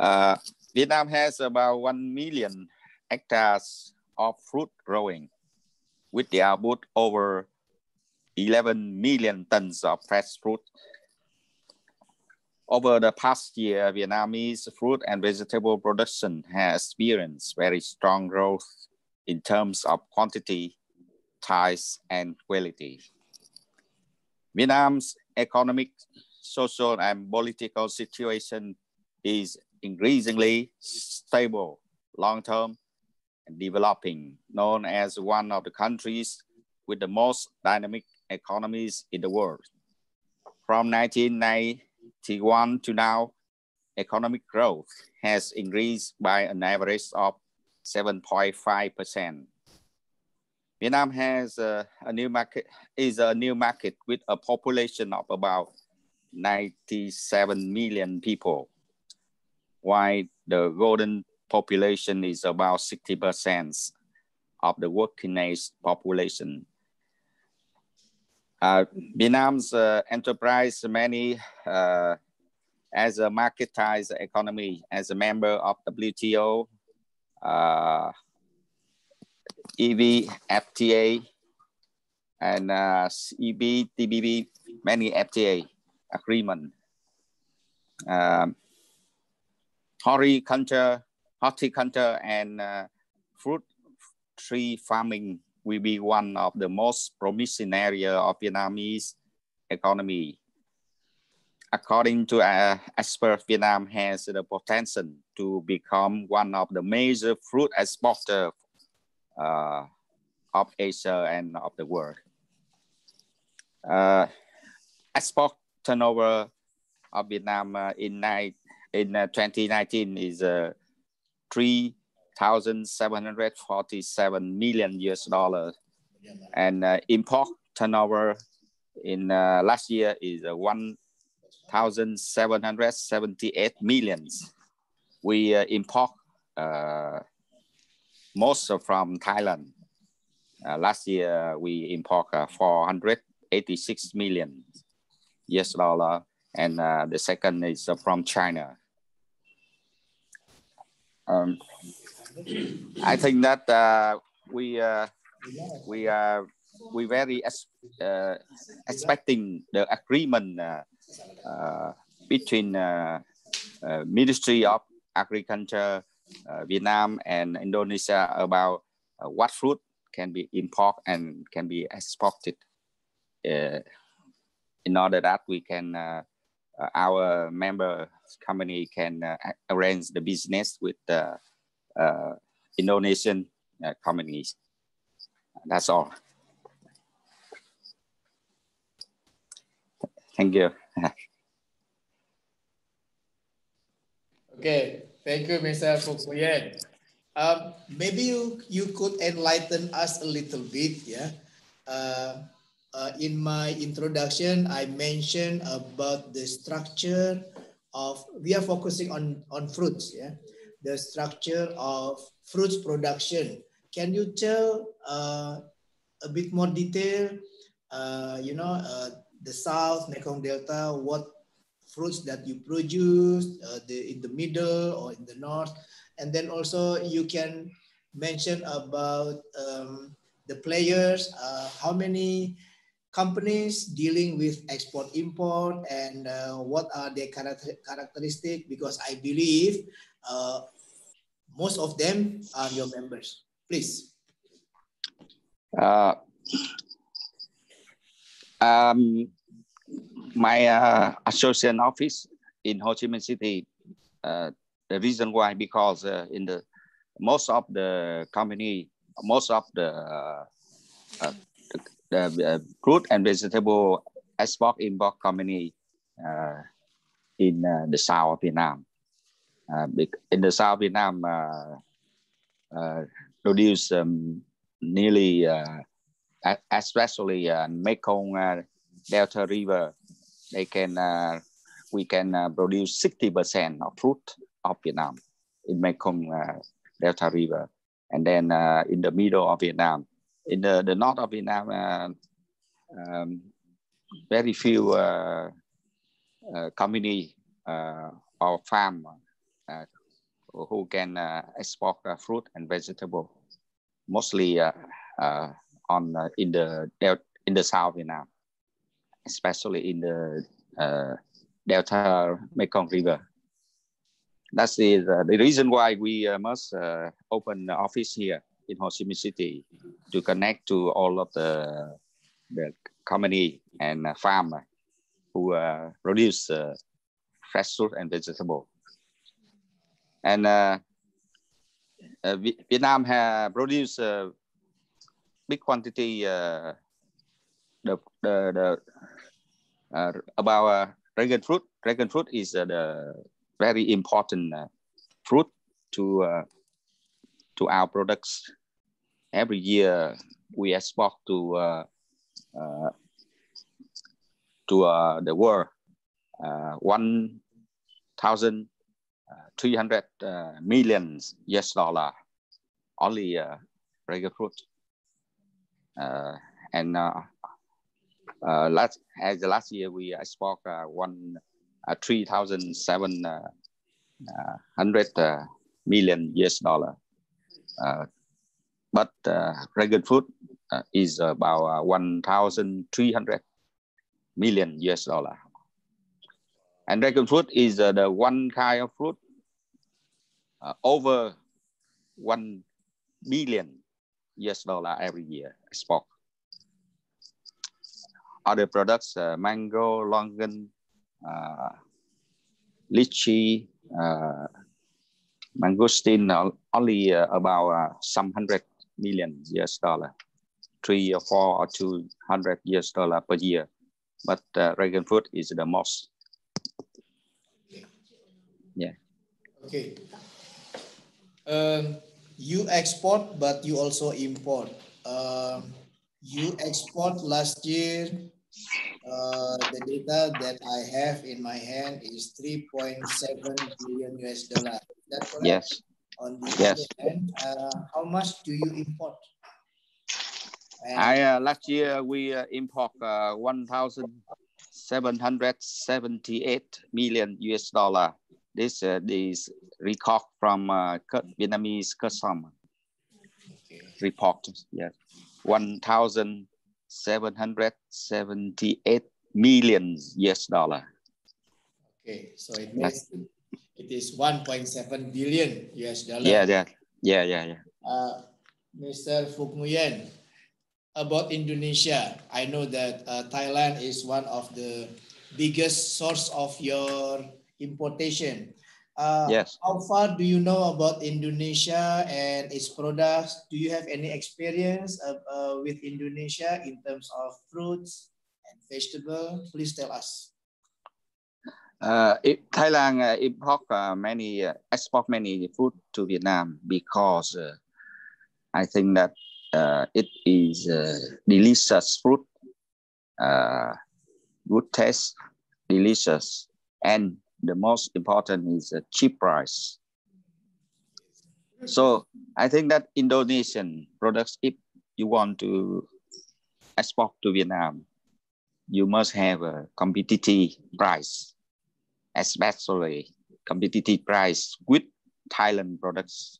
Uh, Vietnam has about one million hectares of fruit growing, with the output over eleven million tons of fresh fruit. Over the past year, Vietnamese fruit and vegetable production has experienced very strong growth in terms of quantity, size, and quality. Vietnam's economic, social, and political situation is increasingly stable, long-term, and developing, known as one of the countries with the most dynamic economies in the world. From nineteen ninety-one to now, economic growth has increased by an average of seven point five percent. Vietnam has a, a new market, is a new market with a population of about ninety-seven million people, while the golden population is about sixty percent of the working age population. Uh, Vietnam's uh, enterprise many uh, as a marketized economy, as a member of W T O, uh, E V F T A, and uh, C B, T B B, many F T A agreement. Um, horticulture, horticulture and uh, fruit tree farming will be one of the most promising area of Vietnamese economy. According to uh, experts, Vietnam has the potential to become one of the major fruit exporters uh, of Asia and of the world. Uh, export turnover of Vietnam uh, in, nine, in uh, twenty nineteen is uh, three thousand seven hundred forty-seven million U S dollars, and uh, import turnover in uh, last year is uh, one thousand seven hundred seventy-eight millions. We uh, import uh, most from Thailand. Uh, last year we import uh, four hundred eighty-six million U S dollar, and uh, the second is uh, from China. Um, I think that uh, we uh, we are we very uh, expecting the agreement uh, uh, between uh, uh, Ministry of Agriculture, uh, Vietnam and Indonesia about uh, what fruit can be imported and can be exported. Uh, in order that we can, uh, uh, our member company can uh, arrange the business with the uh, Indonesian uh, companies. That's all. Thank you. Okay, thank you, Mister Phuc Nguyen. Um, maybe you, you could enlighten us a little bit, yeah. Uh, uh, in my introduction, I mentioned about the structure of, we are focusing on, on fruits, yeah. The structure of fruits production. Can you tell uh, a bit more detail, uh, you know, uh, the South, Mekong Delta, what fruits that you produce, uh, the, in the middle or in the north, and then also you can mention about um, the players, uh, how many companies dealing with export import, and uh, what are their character characteristics, because I believe uh, most of them are your members. Please. Uh, um, my uh, association office in Ho Chi Minh City, uh, the reason why, because uh, in the most of the company, most of the, uh, uh, the, the uh, fruit and vegetable export import company uh, in uh, the south of Vietnam. Uh, in the south of Vietnam, uh, uh, produce um, nearly, uh, especially uh, Mekong uh, Delta River, they can uh, we can uh, produce sixty percent of fruit of Vietnam in Mekong uh, Delta River, and then uh, in the middle of Vietnam, in the, the north of Vietnam, uh, um, very few uh, uh, company uh, or farm uh, who can uh, export uh, fruit and vegetable, mostly uh, uh, on uh, in the in the South Vietnam, especially in the uh, Delta Mekong River. That's the, the, the reason why we uh, must uh, open the office here in Ho Chi Minh City to connect to all of the, the company and uh, farmer who uh, produce uh, fresh fruit and vegetable. And uh, uh, Vietnam has produced a big quantity uh, the, the, the, uh, about uh, dragon fruit. Dragon fruit is uh, the very important uh, fruit to uh, to our products. Every year we export to uh, uh, to uh, the world uh, one thousand three hundred uh, million U S dollar only uh, dragon fruit. Uh, and uh, uh, last as the last year we export uh, one uh, three thousand seven hundred uh, million U S dollar. Uh, but uh, dragon fruit uh, is about uh, one thousand three hundred million U S dollar. And dragon fruit is uh, the one kind of fruit uh, over one billion U S dollar every year export. Other products, uh, mango, longan, uh, lychee, uh, mangosteen, only uh, about uh, some hundred million U S dollar, three or four or two hundred U S dollar per year. But uh, dragon fruit is the most. Okay. Yeah. Okay. Um, you export, but you also import. Um, you export last year. Uh, the data that I have in my hand is three point seven billion U S dollar. Is that correct? Yes. On the yes. other hand, uh, how much do you import? And I uh, last year we uh, import uh, one thousand seven hundred seventy-eight million U S dollar. This uh, is record from uh, Vietnamese custom okay. report. Yes, one thousand seven hundred seventy-eight million U S dollar. Okay, so it means it is one point seven billion U S dollar. Yeah, yeah, yeah, yeah, yeah. Uh, Mister Phuc Nguyen, about Indonesia, I know that uh, Thailand is one of the biggest source of your importation. Uh, yes. How far do you know about Indonesia and its products? Do you have any experience of, uh, with Indonesia in terms of fruits and vegetables? Please tell us. Uh, it, Thailand uh, import uh, many uh, export many food to Vietnam because uh, I think that uh, it is uh, delicious fruit, uh, good taste, delicious, and the most important is a cheap price. So I think that Indonesian products, if you want to export to Vietnam, you must have a competitive price, especially competitive price with Thailand products.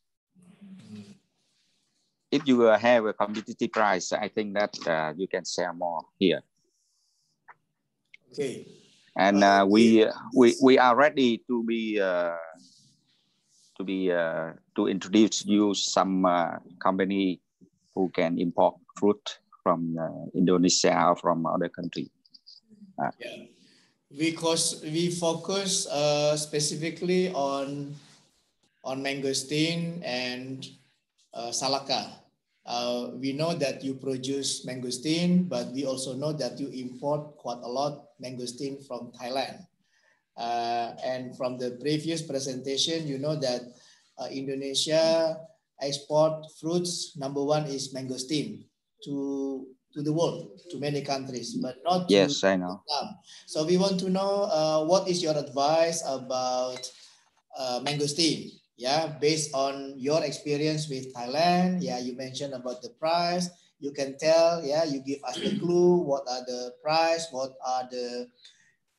If you uh, have a competitive price, I think that uh, you can sell more here. Okay. And uh, we we we are ready to be uh, to be uh, to introduce you some uh, company who can import fruit from uh, Indonesia or from other country. Uh, yeah. Because we focus uh, specifically on on mangosteen and uh, salaka. Uh, we know that you produce mangosteen, but we also know that you import quite a lot mangosteen from Thailand. Uh, and from the previous presentation, you know that uh, Indonesia export fruits. Number one is mangosteen to to the world, to many countries, but not to yes, I know. Vietnam. So we want to know uh, what is your advice about uh, mangosteen? Yeah, based on your experience with Thailand. Yeah, you mentioned about the price. You can tell. Yeah, you give us the clue. What are the price? What are the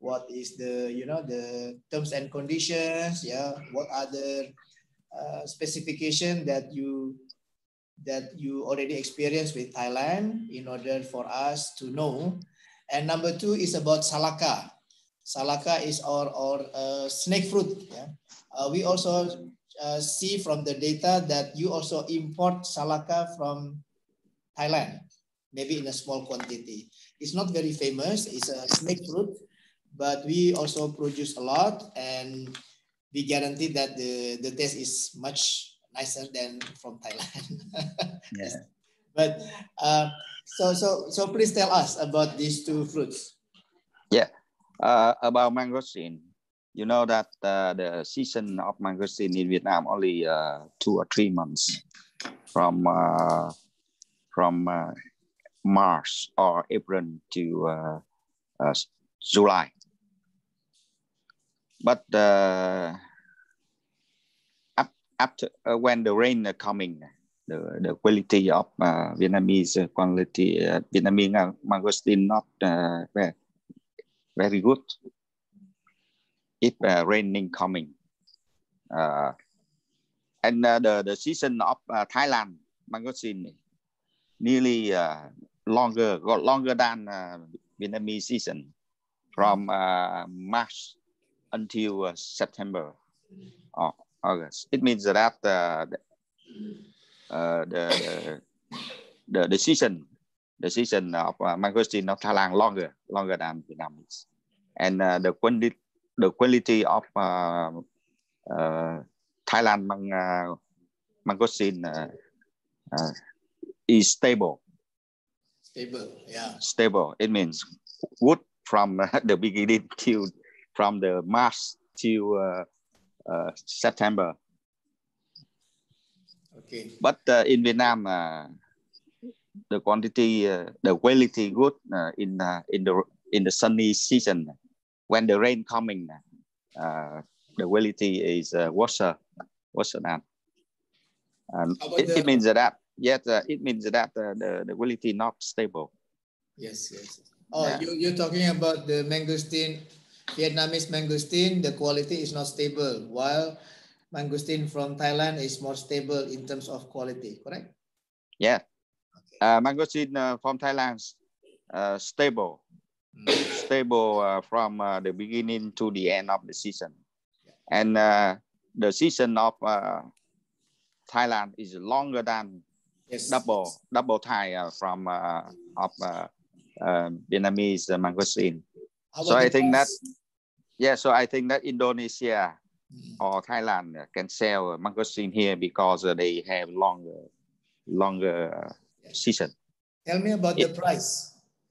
what is the, you know, the terms and conditions, yeah, what are the uh, specification that you that you already experienced with Thailand in order for us to know. And number two is about Salaka. Salaka is our, our uh, snake fruit. Yeah? Uh, we also uh, see from the data that you also import Salaka from Thailand, maybe in a small quantity. It's not very famous, it's a snake fruit, but we also produce a lot, and we guarantee that the, the taste is much nicer than from Thailand. Yeah. But uh, so so so please tell us about these two fruits. Yeah, uh, about mangosteen. You know that uh, the season of mangosteen in Vietnam only uh, two or three months, from uh, from uh, March or April to uh, uh, July. But uh, up, after uh, when the rain are coming, the, the quality of uh, Vietnamese quality uh, Vietnamese mangosteen not uh, very, very good. If uh, raining coming, uh, and uh, the the season of uh, Thailand mangosteen nearly uh, longer got longer than uh, Vietnamese season, from uh, March until uh, September or August. It means that uh, the, uh, the, the the season the season of uh, mangosteen of Thailand longer longer than Vietnamese, and uh, the quantity the quality of uh, uh, Thailand mang, uh, mangosteen uh, uh, is stable. Stable, yeah. Stable. It means good from uh, the beginning till from the March to uh, uh, September. Okay. But uh, in Vietnam, uh, the quantity, uh, the quality good uh, in uh, in the in the sunny season. When the rain coming, uh, the quality is uh, worse, worse than. Um, it, the... it means that yes, uh, it means that uh, the the quality not stable. Yes, yes. Oh, yeah. you you're talking about the mangosteen, Vietnamese mangosteen. The quality is not stable, while mangosteen from Thailand is more stable in terms of quality. Correct? Yeah. Okay. Uh, mangosteen uh, from Thailand uh, stable. Stable uh, from uh, the beginning to the end of the season, and uh, the season of uh, Thailand is longer than yes, double yes. double Thai uh, from uh, of uh, uh, Vietnamese uh, mangosteen. So I think price? that yeah, so I think that Indonesia mm. or Thailand can sell mangosteen here because uh, they have longer longer uh, yes. season. Tell me about it, the price.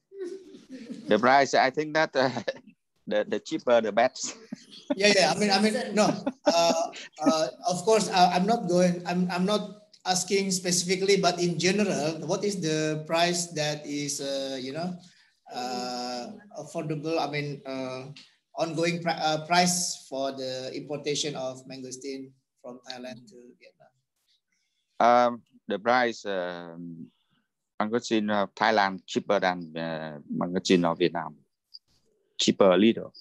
The price, I think that uh, the the cheaper the best. yeah, yeah. I mean, I mean, no. Uh, uh, of course, uh, I'm not going. I'm I'm not asking specifically, but in general, what is the price that is, uh, you know, uh, affordable? I mean, uh, ongoing pr uh, price for the importation of mangosteen from Thailand to Vietnam. Um, the price. Um, Mangosteen of Thailand cheaper than uh, mangosteen of Vietnam. Cheaper a little.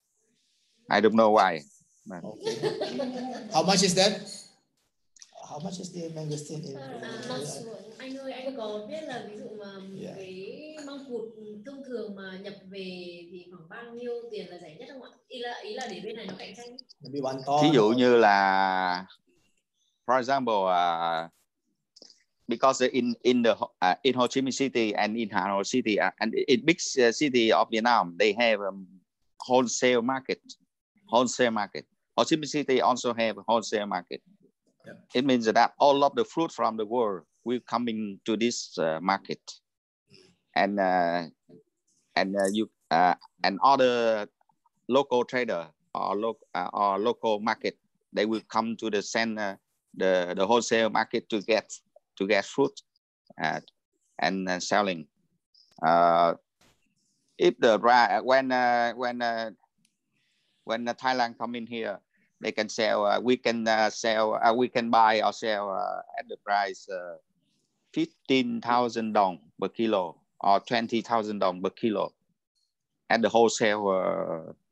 I don't know why. But... Okay. How much is that? How much is the mangosteen in? Anh ơi, anh có biết là ví dụ mà yeah. cái măng cụt thông thường mà nhập về thì khoảng bao nhiêu tiền là rẻ nhất không ạ? Ý là ý là để bên này nó cạnh tranh. Thí dụ như là, for example, uh, because in in the uh, in Ho Chi Minh City and in Hanoi City uh, and in big uh, city of Vietnam, they have um, wholesale market. Wholesale market. Ho Chi Minh City also have a wholesale market. Yeah. It means that all of the fruit from the world will coming to this uh, market, and uh, and uh, you uh, and other local trader or local uh, or local market, they will come to the center, the the wholesale market to get. to get fruit uh, and uh, selling. Uh, if the when uh, when uh, when uh, Thailand come in here, they can sell. Uh, we can uh, sell. Uh, we can buy or sell uh, at the price uh, fifteen thousand dong per kilo or twenty thousand dong per kilo at the wholesale uh,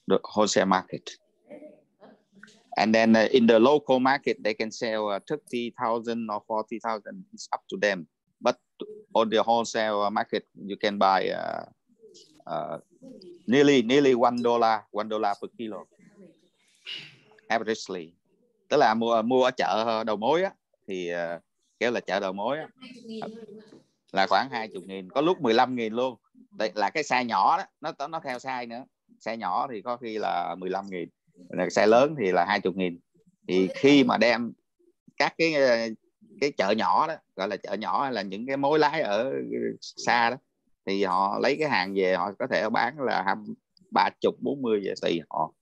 the wholesale market. And then uh, in the local market, they can sell uh, thirty thousand or forty thousand. It's up to them. But on the wholesale market, you can buy uh, uh, nearly nearly one dollar, one dollar per kilo, averagely. Tức là mua mua ở chợ đầu mối á, thì uh, kêu là chợ đầu mối á, là khoảng hai mươi nghìn, có lúc mười lăm nghìn luôn. Đây là cái size nhỏ đó, nó nó theo size nữa. Size nhỏ thì có khi là mười lăm nghìn, size lớn thì là hai mươi nghìn. Thì khi mà đem các cái cái chợ nhỏ đó, gọi là chợ nhỏ hay là những cái mối lái ở xa đó, thì họ lấy cái hàng về, họ có thể bán là ba chục, bốn mươi vậy, tùy họ.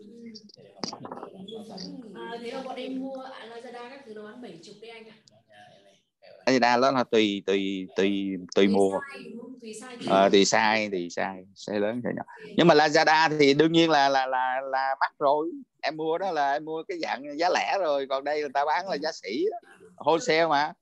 À, thế là bọn em mua ở Lazada các thứ nó bán bảy chục đấy anh ạ. Lazada đó là tùy tùy tùy tùy mua, tùy size, à, tùy size, tùy size, size lớn size nhỏ. Nhưng mà Lazada thì đương nhiên là là là là mắc rồi. Em mua đó là em mua cái dạng giá lẻ rồi, còn đây người ta bán là giá sỉ đó. Wholesale mà.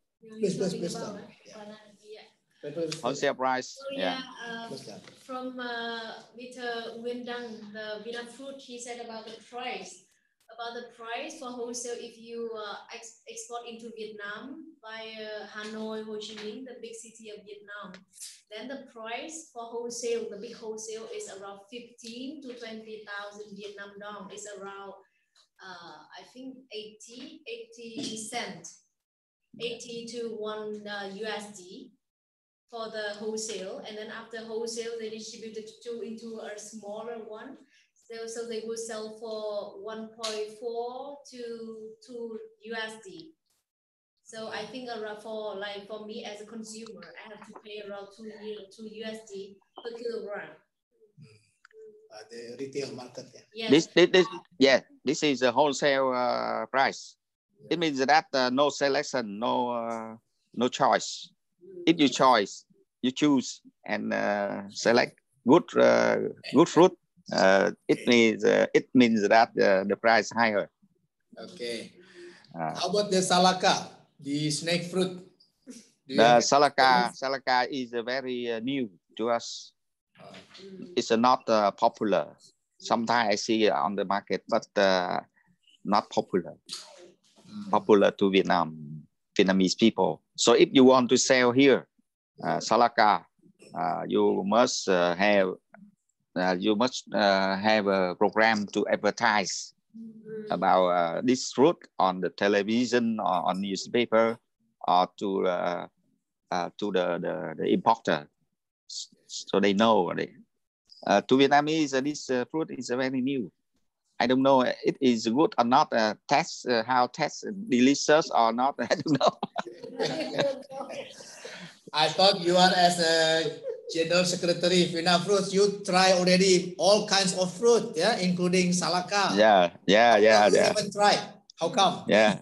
Wholesale price. So, yeah. Yeah. Uh, from uh, Mister Nguyen Đăng, the Vietnam Fruit, he said about the price. About the price for wholesale, if you uh, ex export into Vietnam via Hanoi, Ho Chi Minh, the big city of Vietnam, then the price for wholesale, the big wholesale, is around fifteen to twenty thousand Vietnam dong. It's around, uh, I think, eighty, eighty cent, eighty to one uh, U S D for the wholesale, and then after wholesale, they distribute it to into a smaller one. So, so they will sell for one point four to two U S D. So I think around for like for me as a consumer, I have to pay around two two U S D per kilogram. Uh, the retail market. Yeah. This, this, this, yeah, this is a wholesale uh, price. It means that uh, no selection, no, uh, no choice. If you choice, you choose and uh, select good, uh, good fruit. Uh, it means uh, it means that uh, the price higher. Okay. Uh, How about the salaka, the snake fruit? The salaka, salaka is uh, very uh, new to us. Uh, it's uh, not uh, popular. Sometimes I see it on the market, but uh, not popular. Mm. Popular to Vietnam, Vietnamese people. So if you want to sell here, uh, salaka, uh, you must uh, have. Uh, you must uh, have a program to advertise about uh, this fruit on the television or on newspaper or to uh, uh, to the, the, the importer, so they know. Uh, to Vietnamese, uh, this uh, fruit is very new. I don't know it is good or not. Uh, test uh, how test delicious or not. I don't know. I thought you are as a General Secretary of Vietnam Fruit, you try already all kinds of fruit, yeah, including salaka. Yeah, yeah, How yeah, come you yeah. haven't tried? How come? Yeah,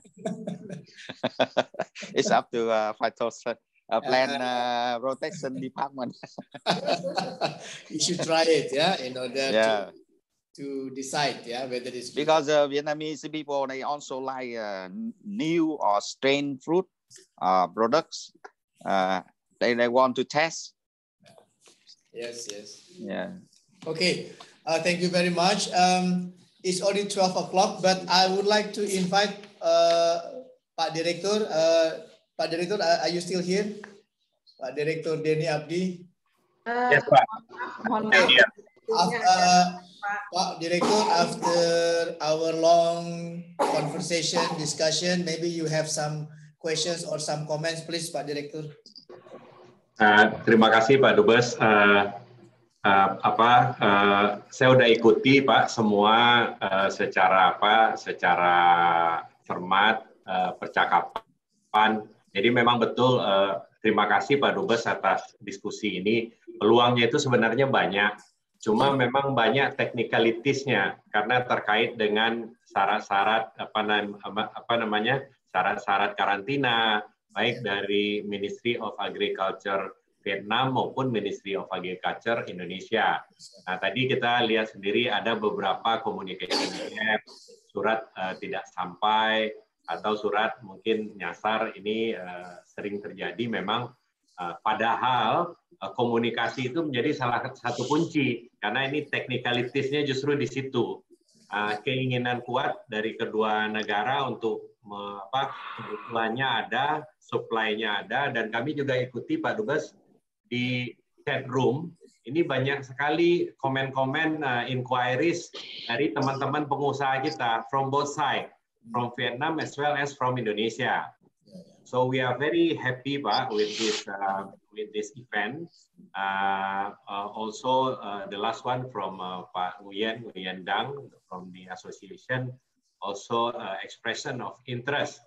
it's up to uh, phyto uh, plant uh, protection department. You should try it, yeah, in order yeah. to to decide, yeah, whether it's good. Because uh, Vietnamese people, they also like uh, new or strain fruit uh, products. Uh, they they want to test. Yes, yes. Yeah. Okay. Uh, thank you very much. Um, it's already twelve o'clock, but I would like to invite uh, Pak Director. Uh, Pak Director, are, are you still here? Pak Director Denny Abdi. Uh, Yes, Pak. Okay. Yeah. After, uh, Pak Director, after our long conversation, discussion, maybe you have some questions or some comments, please, Pak Director. Uh, terima kasih Pak Dubes. Uh, uh, apa uh, saya udah ikuti Pak semua uh, secara apa secara cermat uh, percakapan. Jadi memang betul uh, terima kasih Pak Dubes atas diskusi ini. Peluangnya itu sebenarnya banyak. Cuma memang banyak technicalities-nya karena terkait dengan syarat-syarat apa, apa namanya syarat-syarat karantina, baik dari Ministry of Agriculture Vietnam maupun Ministry of Agriculture Indonesia. Nah, tadi kita lihat sendiri ada beberapa communication gap, surat uh, tidak sampai, atau surat mungkin nyasar, ini uh, sering terjadi memang Uh, padahal uh, komunikasi itu menjadi salah satu kunci karena ini technicalities-nya justru di situ. Uh, keinginan kuat dari kedua negara untuk me, apa, kebutuhannya ada, supply-nya ada, dan kami juga ikuti Pak Dubes di chat room. Ini banyak sekali komen-komen, uh, inquiries dari teman-teman pengusaha kita from both sides, from Vietnam as well as from Indonesia. So we are very happy, Pak, with this uh, with this event. Uh, uh, also, uh, the last one from uh, Pak Nguyen, Nguyen Dang from the association, also uh, expression of interest.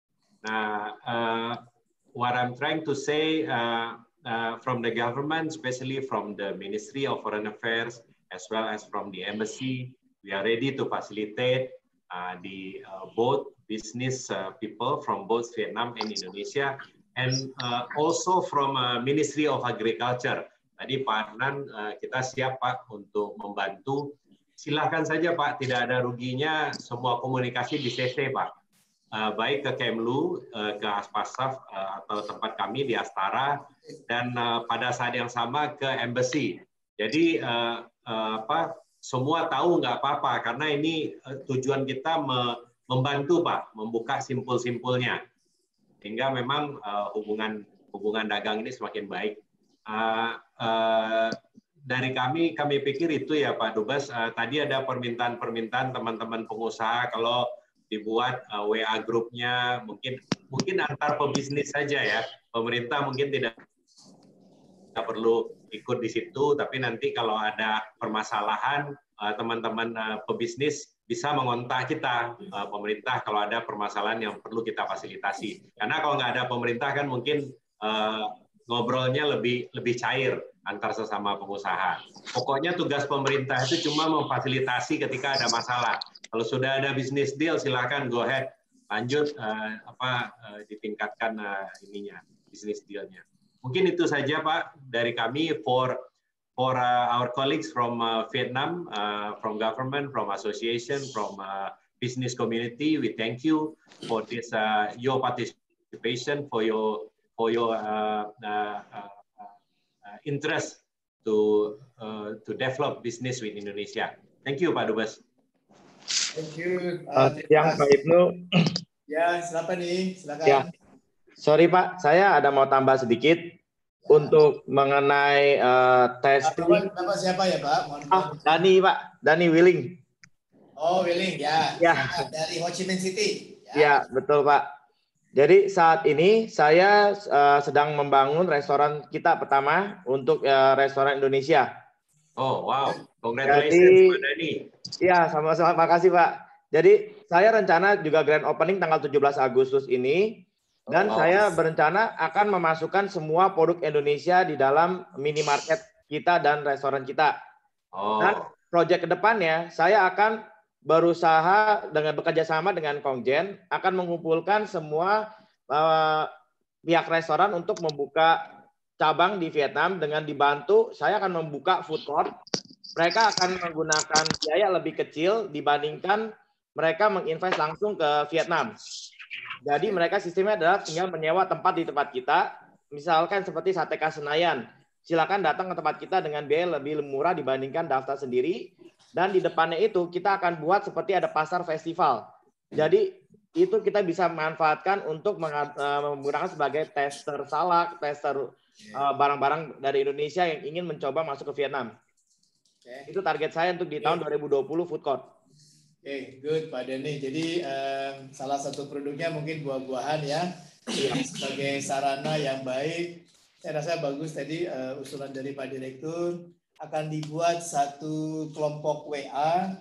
Now, uh, what I'm trying to say uh, uh, from the government, especially from the Ministry of Foreign Affairs, as well as from the embassy, we are ready to facilitate uh, the uh, both business uh, people from both Vietnam and Indonesia, and uh, also from uh, Ministry of Agriculture. Tadi Pak Adnan, uh, kita siap Pak untuk membantu. Silahkan saja Pak, tidak ada ruginya, semua komunikasi di C C Pak. Uh, baik ke Kemlu, uh, ke Aspasaf, uh, atau tempat kami di Astara, dan uh, pada saat yang sama ke Embassy. Jadi uh, uh, apa, semua tahu nggak apa-apa, karena ini uh, tujuan kita me membantu Pak, membuka simpul-simpulnya, sehingga memang uh, hubungan hubungan dagang ini semakin baik. Uh, uh, dari kami, kami pikir itu ya Pak Dubes. Uh, tadi ada permintaan-permintaan teman-teman pengusaha kalau dibuat uh, W A grupnya, mungkin mungkin antar pebisnis saja ya. Pemerintah mungkin tidak tidak perlu ikut di situ, tapi nanti kalau ada permasalahan, teman-teman uh, uh, pebisnis bisa mengontak kita, uh, pemerintah, kalau ada permasalahan yang perlu kita fasilitasi. Karena kalau nggak ada pemerintah kan mungkin uh, ngobrolnya lebih lebih cair antar sesama pengusaha. Pokoknya tugas pemerintah itu cuma memfasilitasi ketika ada masalah. Kalau sudah ada business deal, silakan go ahead, lanjut uh, apa uh, ditingkatkan uh, ininya, business dealnya. Mungkin itu saja Pak dari kami for for uh, our colleagues from uh, Vietnam, uh, from government, from association, from uh, business community. We thank you for this uh, your participation, for your for your uh, uh, uh, uh, interest to uh, to develop business with Indonesia. Thank you Pak Dubes. Thank you. Uh, yang Pak Ibnu. Ya, silakan nih, silakan. Ya. Sorry Pak, saya ada mau tambah sedikit. Untuk mengenai uh, testing. Bapak, Bapak siapa ya Pak? Mohon ah, Dani Pak, Dani Willing. Oh Willing ya. Ya. Dari Ho Chi Minh City. Ya. Ya betul Pak. Jadi saat ini saya uh, sedang membangun restoran kita pertama untuk uh, restoran Indonesia. Oh wow, congratulations Pak Dani. Iya sama-sama, makasih Pak. Jadi saya rencana juga grand opening tanggal tujuh belas Agustus ini. Dan oh. saya berencana akan memasukkan semua produk Indonesia di dalam minimarket kita dan restoran kita. Oh. Dan proyek kedepannya saya akan berusaha dengan bekerja sama dengan Kongjen akan mengumpulkan semua uh, pihak restoran untuk membuka cabang di Vietnam dengan dibantu. Saya akan membuka food court. Mereka akan menggunakan biaya lebih kecil dibandingkan mereka menginvest langsung ke Vietnam. Jadi mereka sistemnya adalah tinggal menyewa tempat di tempat kita, misalkan seperti Sate Khas Senayan. Silakan datang ke tempat kita dengan biaya lebih murah dibandingkan daftar sendiri. Dan di depannya itu kita akan buat seperti ada pasar festival. Jadi itu kita bisa manfaatkan untuk menggunakan sebagai tester salak, tester barang-barang dari Indonesia yang ingin mencoba masuk ke Vietnam. Itu target saya untuk di tahun dua ribu dua puluh food court. Oke, okay, good Pak Denny. Jadi um, salah satu produknya mungkin buah-buahan ya, sebagai sarana yang baik. Saya rasa bagus tadi uh, usulan dari Pak Direktur akan dibuat satu kelompok W A.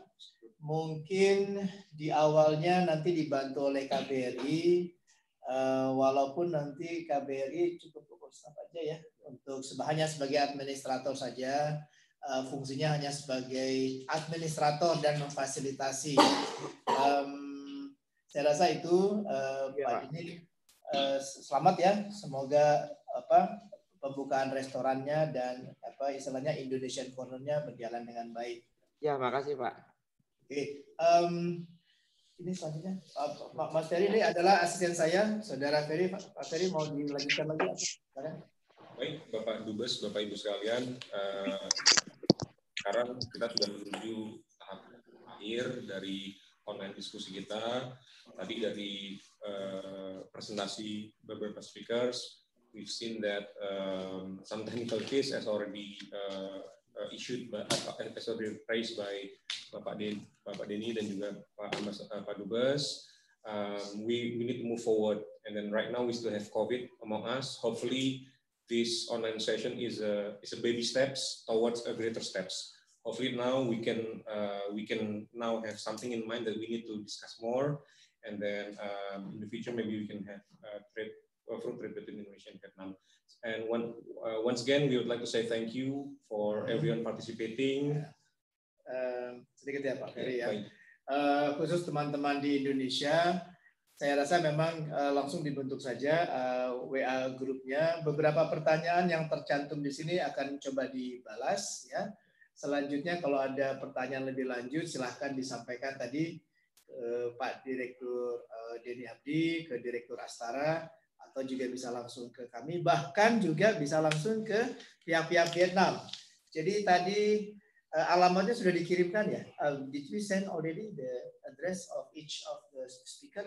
Mungkin di awalnya nanti dibantu oleh K B R I, uh, walaupun nanti K B R I cukup fokus apa aja ya, untuk hanya sebagai administrator saja. Uh, fungsinya hanya sebagai administrator dan memfasilitasi. Um, saya rasa itu uh, ya. Pak ini uh, selamat ya. Semoga apa pembukaan restorannya dan apa istilahnya Indonesian Corner-nya berjalan dengan baik. Ya, makasih Pak. Oke, um, ini selanjutnya Pak Mas Ferry ini adalah asisten saya, Saudara Ferry. Pak Ferry mau dilanjutkan lagi? Apa? Baik, Bapak Dubes, Bapak Ibu sekalian, uh, sekarang kita sudah menuju tahap akhir dari online diskusi kita. Tadi dari uh, presentasi beberapa speakers, we've seen that um, some technical case has already uh, uh, issued, by, uh, has already raised by Bapak Den, Bapak Denny dan juga Pak Ambas, uh, Pak Dubes. Um, we we need to move forward, and then right now we still have COVID among us. Hopefully, this online session is a is a baby steps towards a greater steps. Hopefully now we can uh, we can now have something in mind that we need to discuss more, and then um, in the future maybe we can have uh, trade uh, fruit trade between Indonesia and Vietnam. And one uh, once again we would like to say thank you for everyone participating. Uh, sedikit ya Pak Ferry ya. Uh, khusus teman-teman di Indonesia. Saya rasa memang uh, langsung dibentuk saja uh, W A grupnya. Beberapa pertanyaan yang tercantum di sini akan coba dibalas ya. Selanjutnya kalau ada pertanyaan lebih lanjut silahkan disampaikan tadi ke Pak Direktur uh, Denny Abdi, ke Direktur Astara, atau juga bisa langsung ke kami, bahkan juga bisa langsung ke pihak-pihak Vietnam. Jadi tadi uh, alamatnya sudah dikirimkan ya. Uh, did we send already the address of each of the speaker?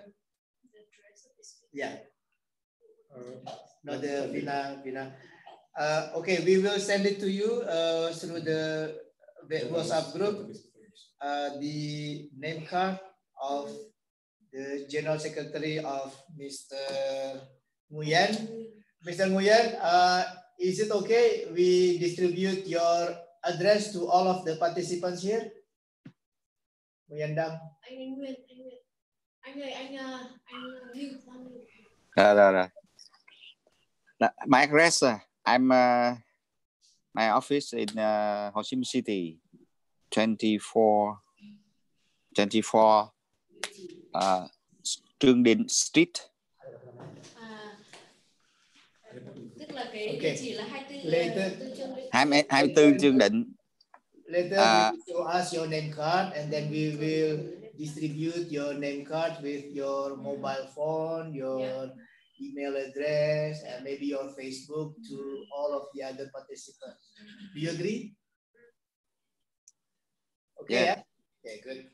Yeah. Uh, no, the Vina, Vina. Uh, okay, we will send it to you uh, through the WhatsApp group. Uh, the name card of the General Secretary of Mister Nguyen. Mister Nguyen, uh, is it okay we distribute your address to all of the participants here? Nguyen Dang. Anh Nguyen, anh Nguyen. Anh ơi, anh anh Lưu Quang Lưu. Rồi, rồi, rồi. My address, I'm uh, my office in uh, Ho Chi Minh City, twenty-four, twenty-four uh, Trương Định Street. À, tức là cái địa chỉ là hai Later, hai mươi tư Trương Định. Later, uh, you show us your name card, and then we will distribute your name card with your mobile phone, your yeah. email address, and maybe your Facebook to all of the other participants. Do you agree? Okay. Yeah. Yeah? Okay. Good.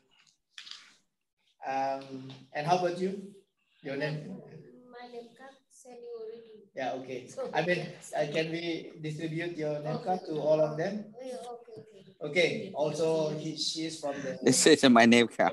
Um, and how about you? Your name? My name card sent you already. Yeah. Okay. I mean, uh, can we distribute your name card to all of them? Okay. Okay. Okay. Also, he, she is from the. This is my name card.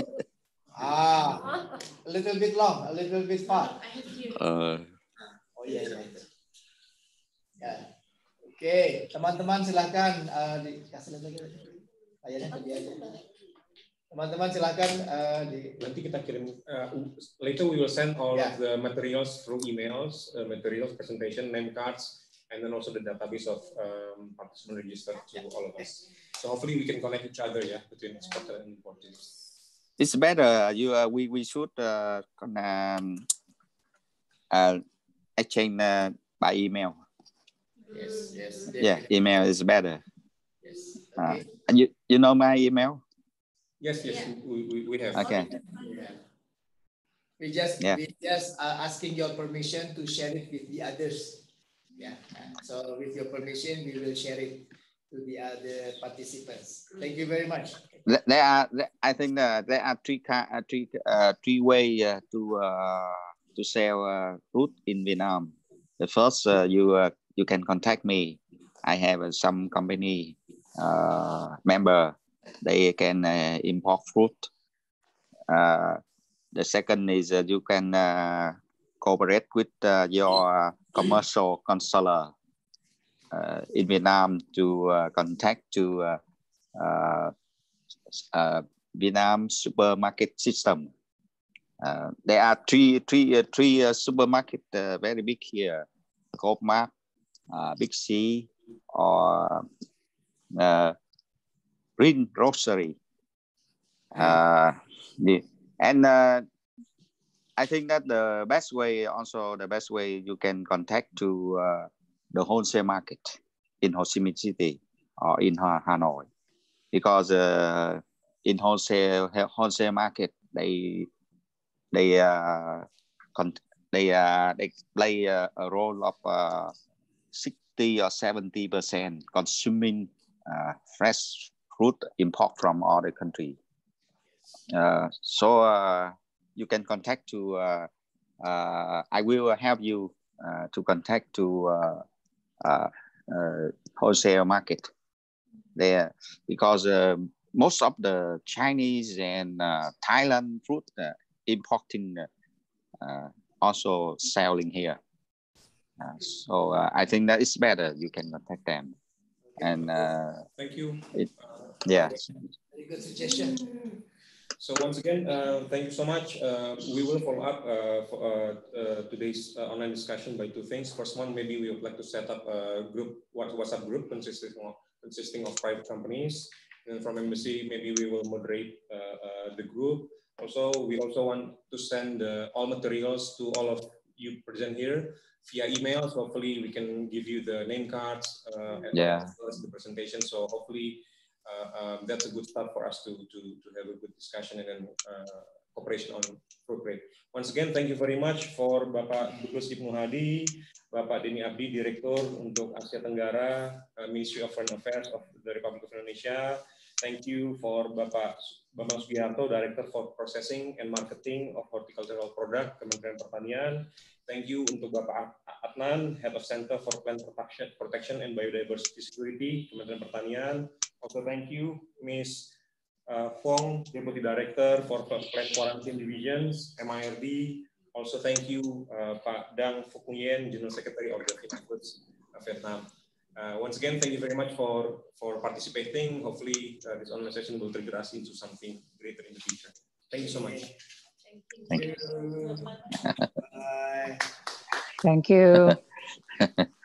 Ah, a little bit long, a little bit far. Uh. Oh iya, yeah, yeah. Ya. Oke, okay. Teman-teman silakan uh, dikasih lagi. Layarnya ke dia aja. Teman-teman silakan uh, di. Nanti kita kirim. Uh, later we will send all yeah. of the materials through emails, uh, materials, presentation, name cards, and then also the database of um, participant registered to all of us. So hopefully we can connect each other, yeah, between exporter and importers. It's better. You uh, we we should uh, um, uh, exchange uh, by email. Yes, yes. Definitely. Yeah, email is better. Yes. Okay. Uh, and you you know my email? Yes, yes, yeah. we, we we have. Okay. We just yeah. we just uh, asking your permission to share it with the others. Yeah. So with your permission, we will share it to the other participants. Thank you very much. There are, I think, uh, there are three uh, three uh, three way uh, to uh, to sell uh, fruit in Vietnam. The first, uh, you uh, you can contact me. I have uh, some company uh, member. They can uh, import fruit. Uh, the second is uh, you can uh, cooperate with uh, your commercial counselor uh, in Vietnam to uh, contact to uh, uh, uh, Vietnam supermarket system. Uh, there are three, three, uh, three uh, supermarket uh, very big here: Coopmart, uh, Big C, or uh, Green Grocery. Uh, the, and uh, I think that the best way, also the best way you can contact to uh, the wholesale market in Ho Chi Minh City or in Hanoi, because uh, in wholesale wholesale market they they uh, they uh, they play a, a role of uh, sixty or seventy percent consuming uh, fresh fruit import from other country. Uh, so uh, you can contact to, uh, uh, I will help you uh, to contact to uh, uh, uh, wholesale market there, because uh, most of the Chinese and uh, Thailand fruit uh, importing uh, also selling here. Uh, so uh, I think that is better. You can contact them. And uh, thank you. It, yeah. Very good suggestion. So once again, uh, thank you so much. Uh, we will follow up uh, for uh, uh, today's uh, online discussion by two things. First one, maybe we would like to set up a group, WhatsApp group consisting of, consisting of private companies. And from embassy, maybe we will moderate uh, uh, the group. Also, we also want to send uh, all materials to all of you present here via email. So hopefully we can give you the name cards uh, and yeah. as well as the presentation. So hopefully uh, um, that's a good start for us to, to, to have a good discussion and then uh, cooperation on fruit trade. Once again, thank you very much for Bapak Dubes Ibnu Hadi, Bapak Denny Abdi, Direktur untuk Asia Tenggara, uh, Ministry of Foreign Affairs of the Republic of Indonesia. Thank you for Bapak Bambang Sugiharto, Director for Processing and Marketing of Horticultural Product, Kementerian Pertanian. Thank you untuk Bapak Adnan, Head of Center for Plant Protection, Protection and Biodiversity Security, Kementerian Pertanian. Also thank you, Miz Uh, Fong, Deputy Director for Plant Quarantine Divisions, M I R D. Also thank you, uh, Pak Dang Phuc-Nguyen, General Secretary of the Foods of Vietnam. Uh, once again, thank you very much for, for participating. Hopefully uh, this online session will trigger us into something greater in the future. Thank you so much. Thank you. Bye. Thank you.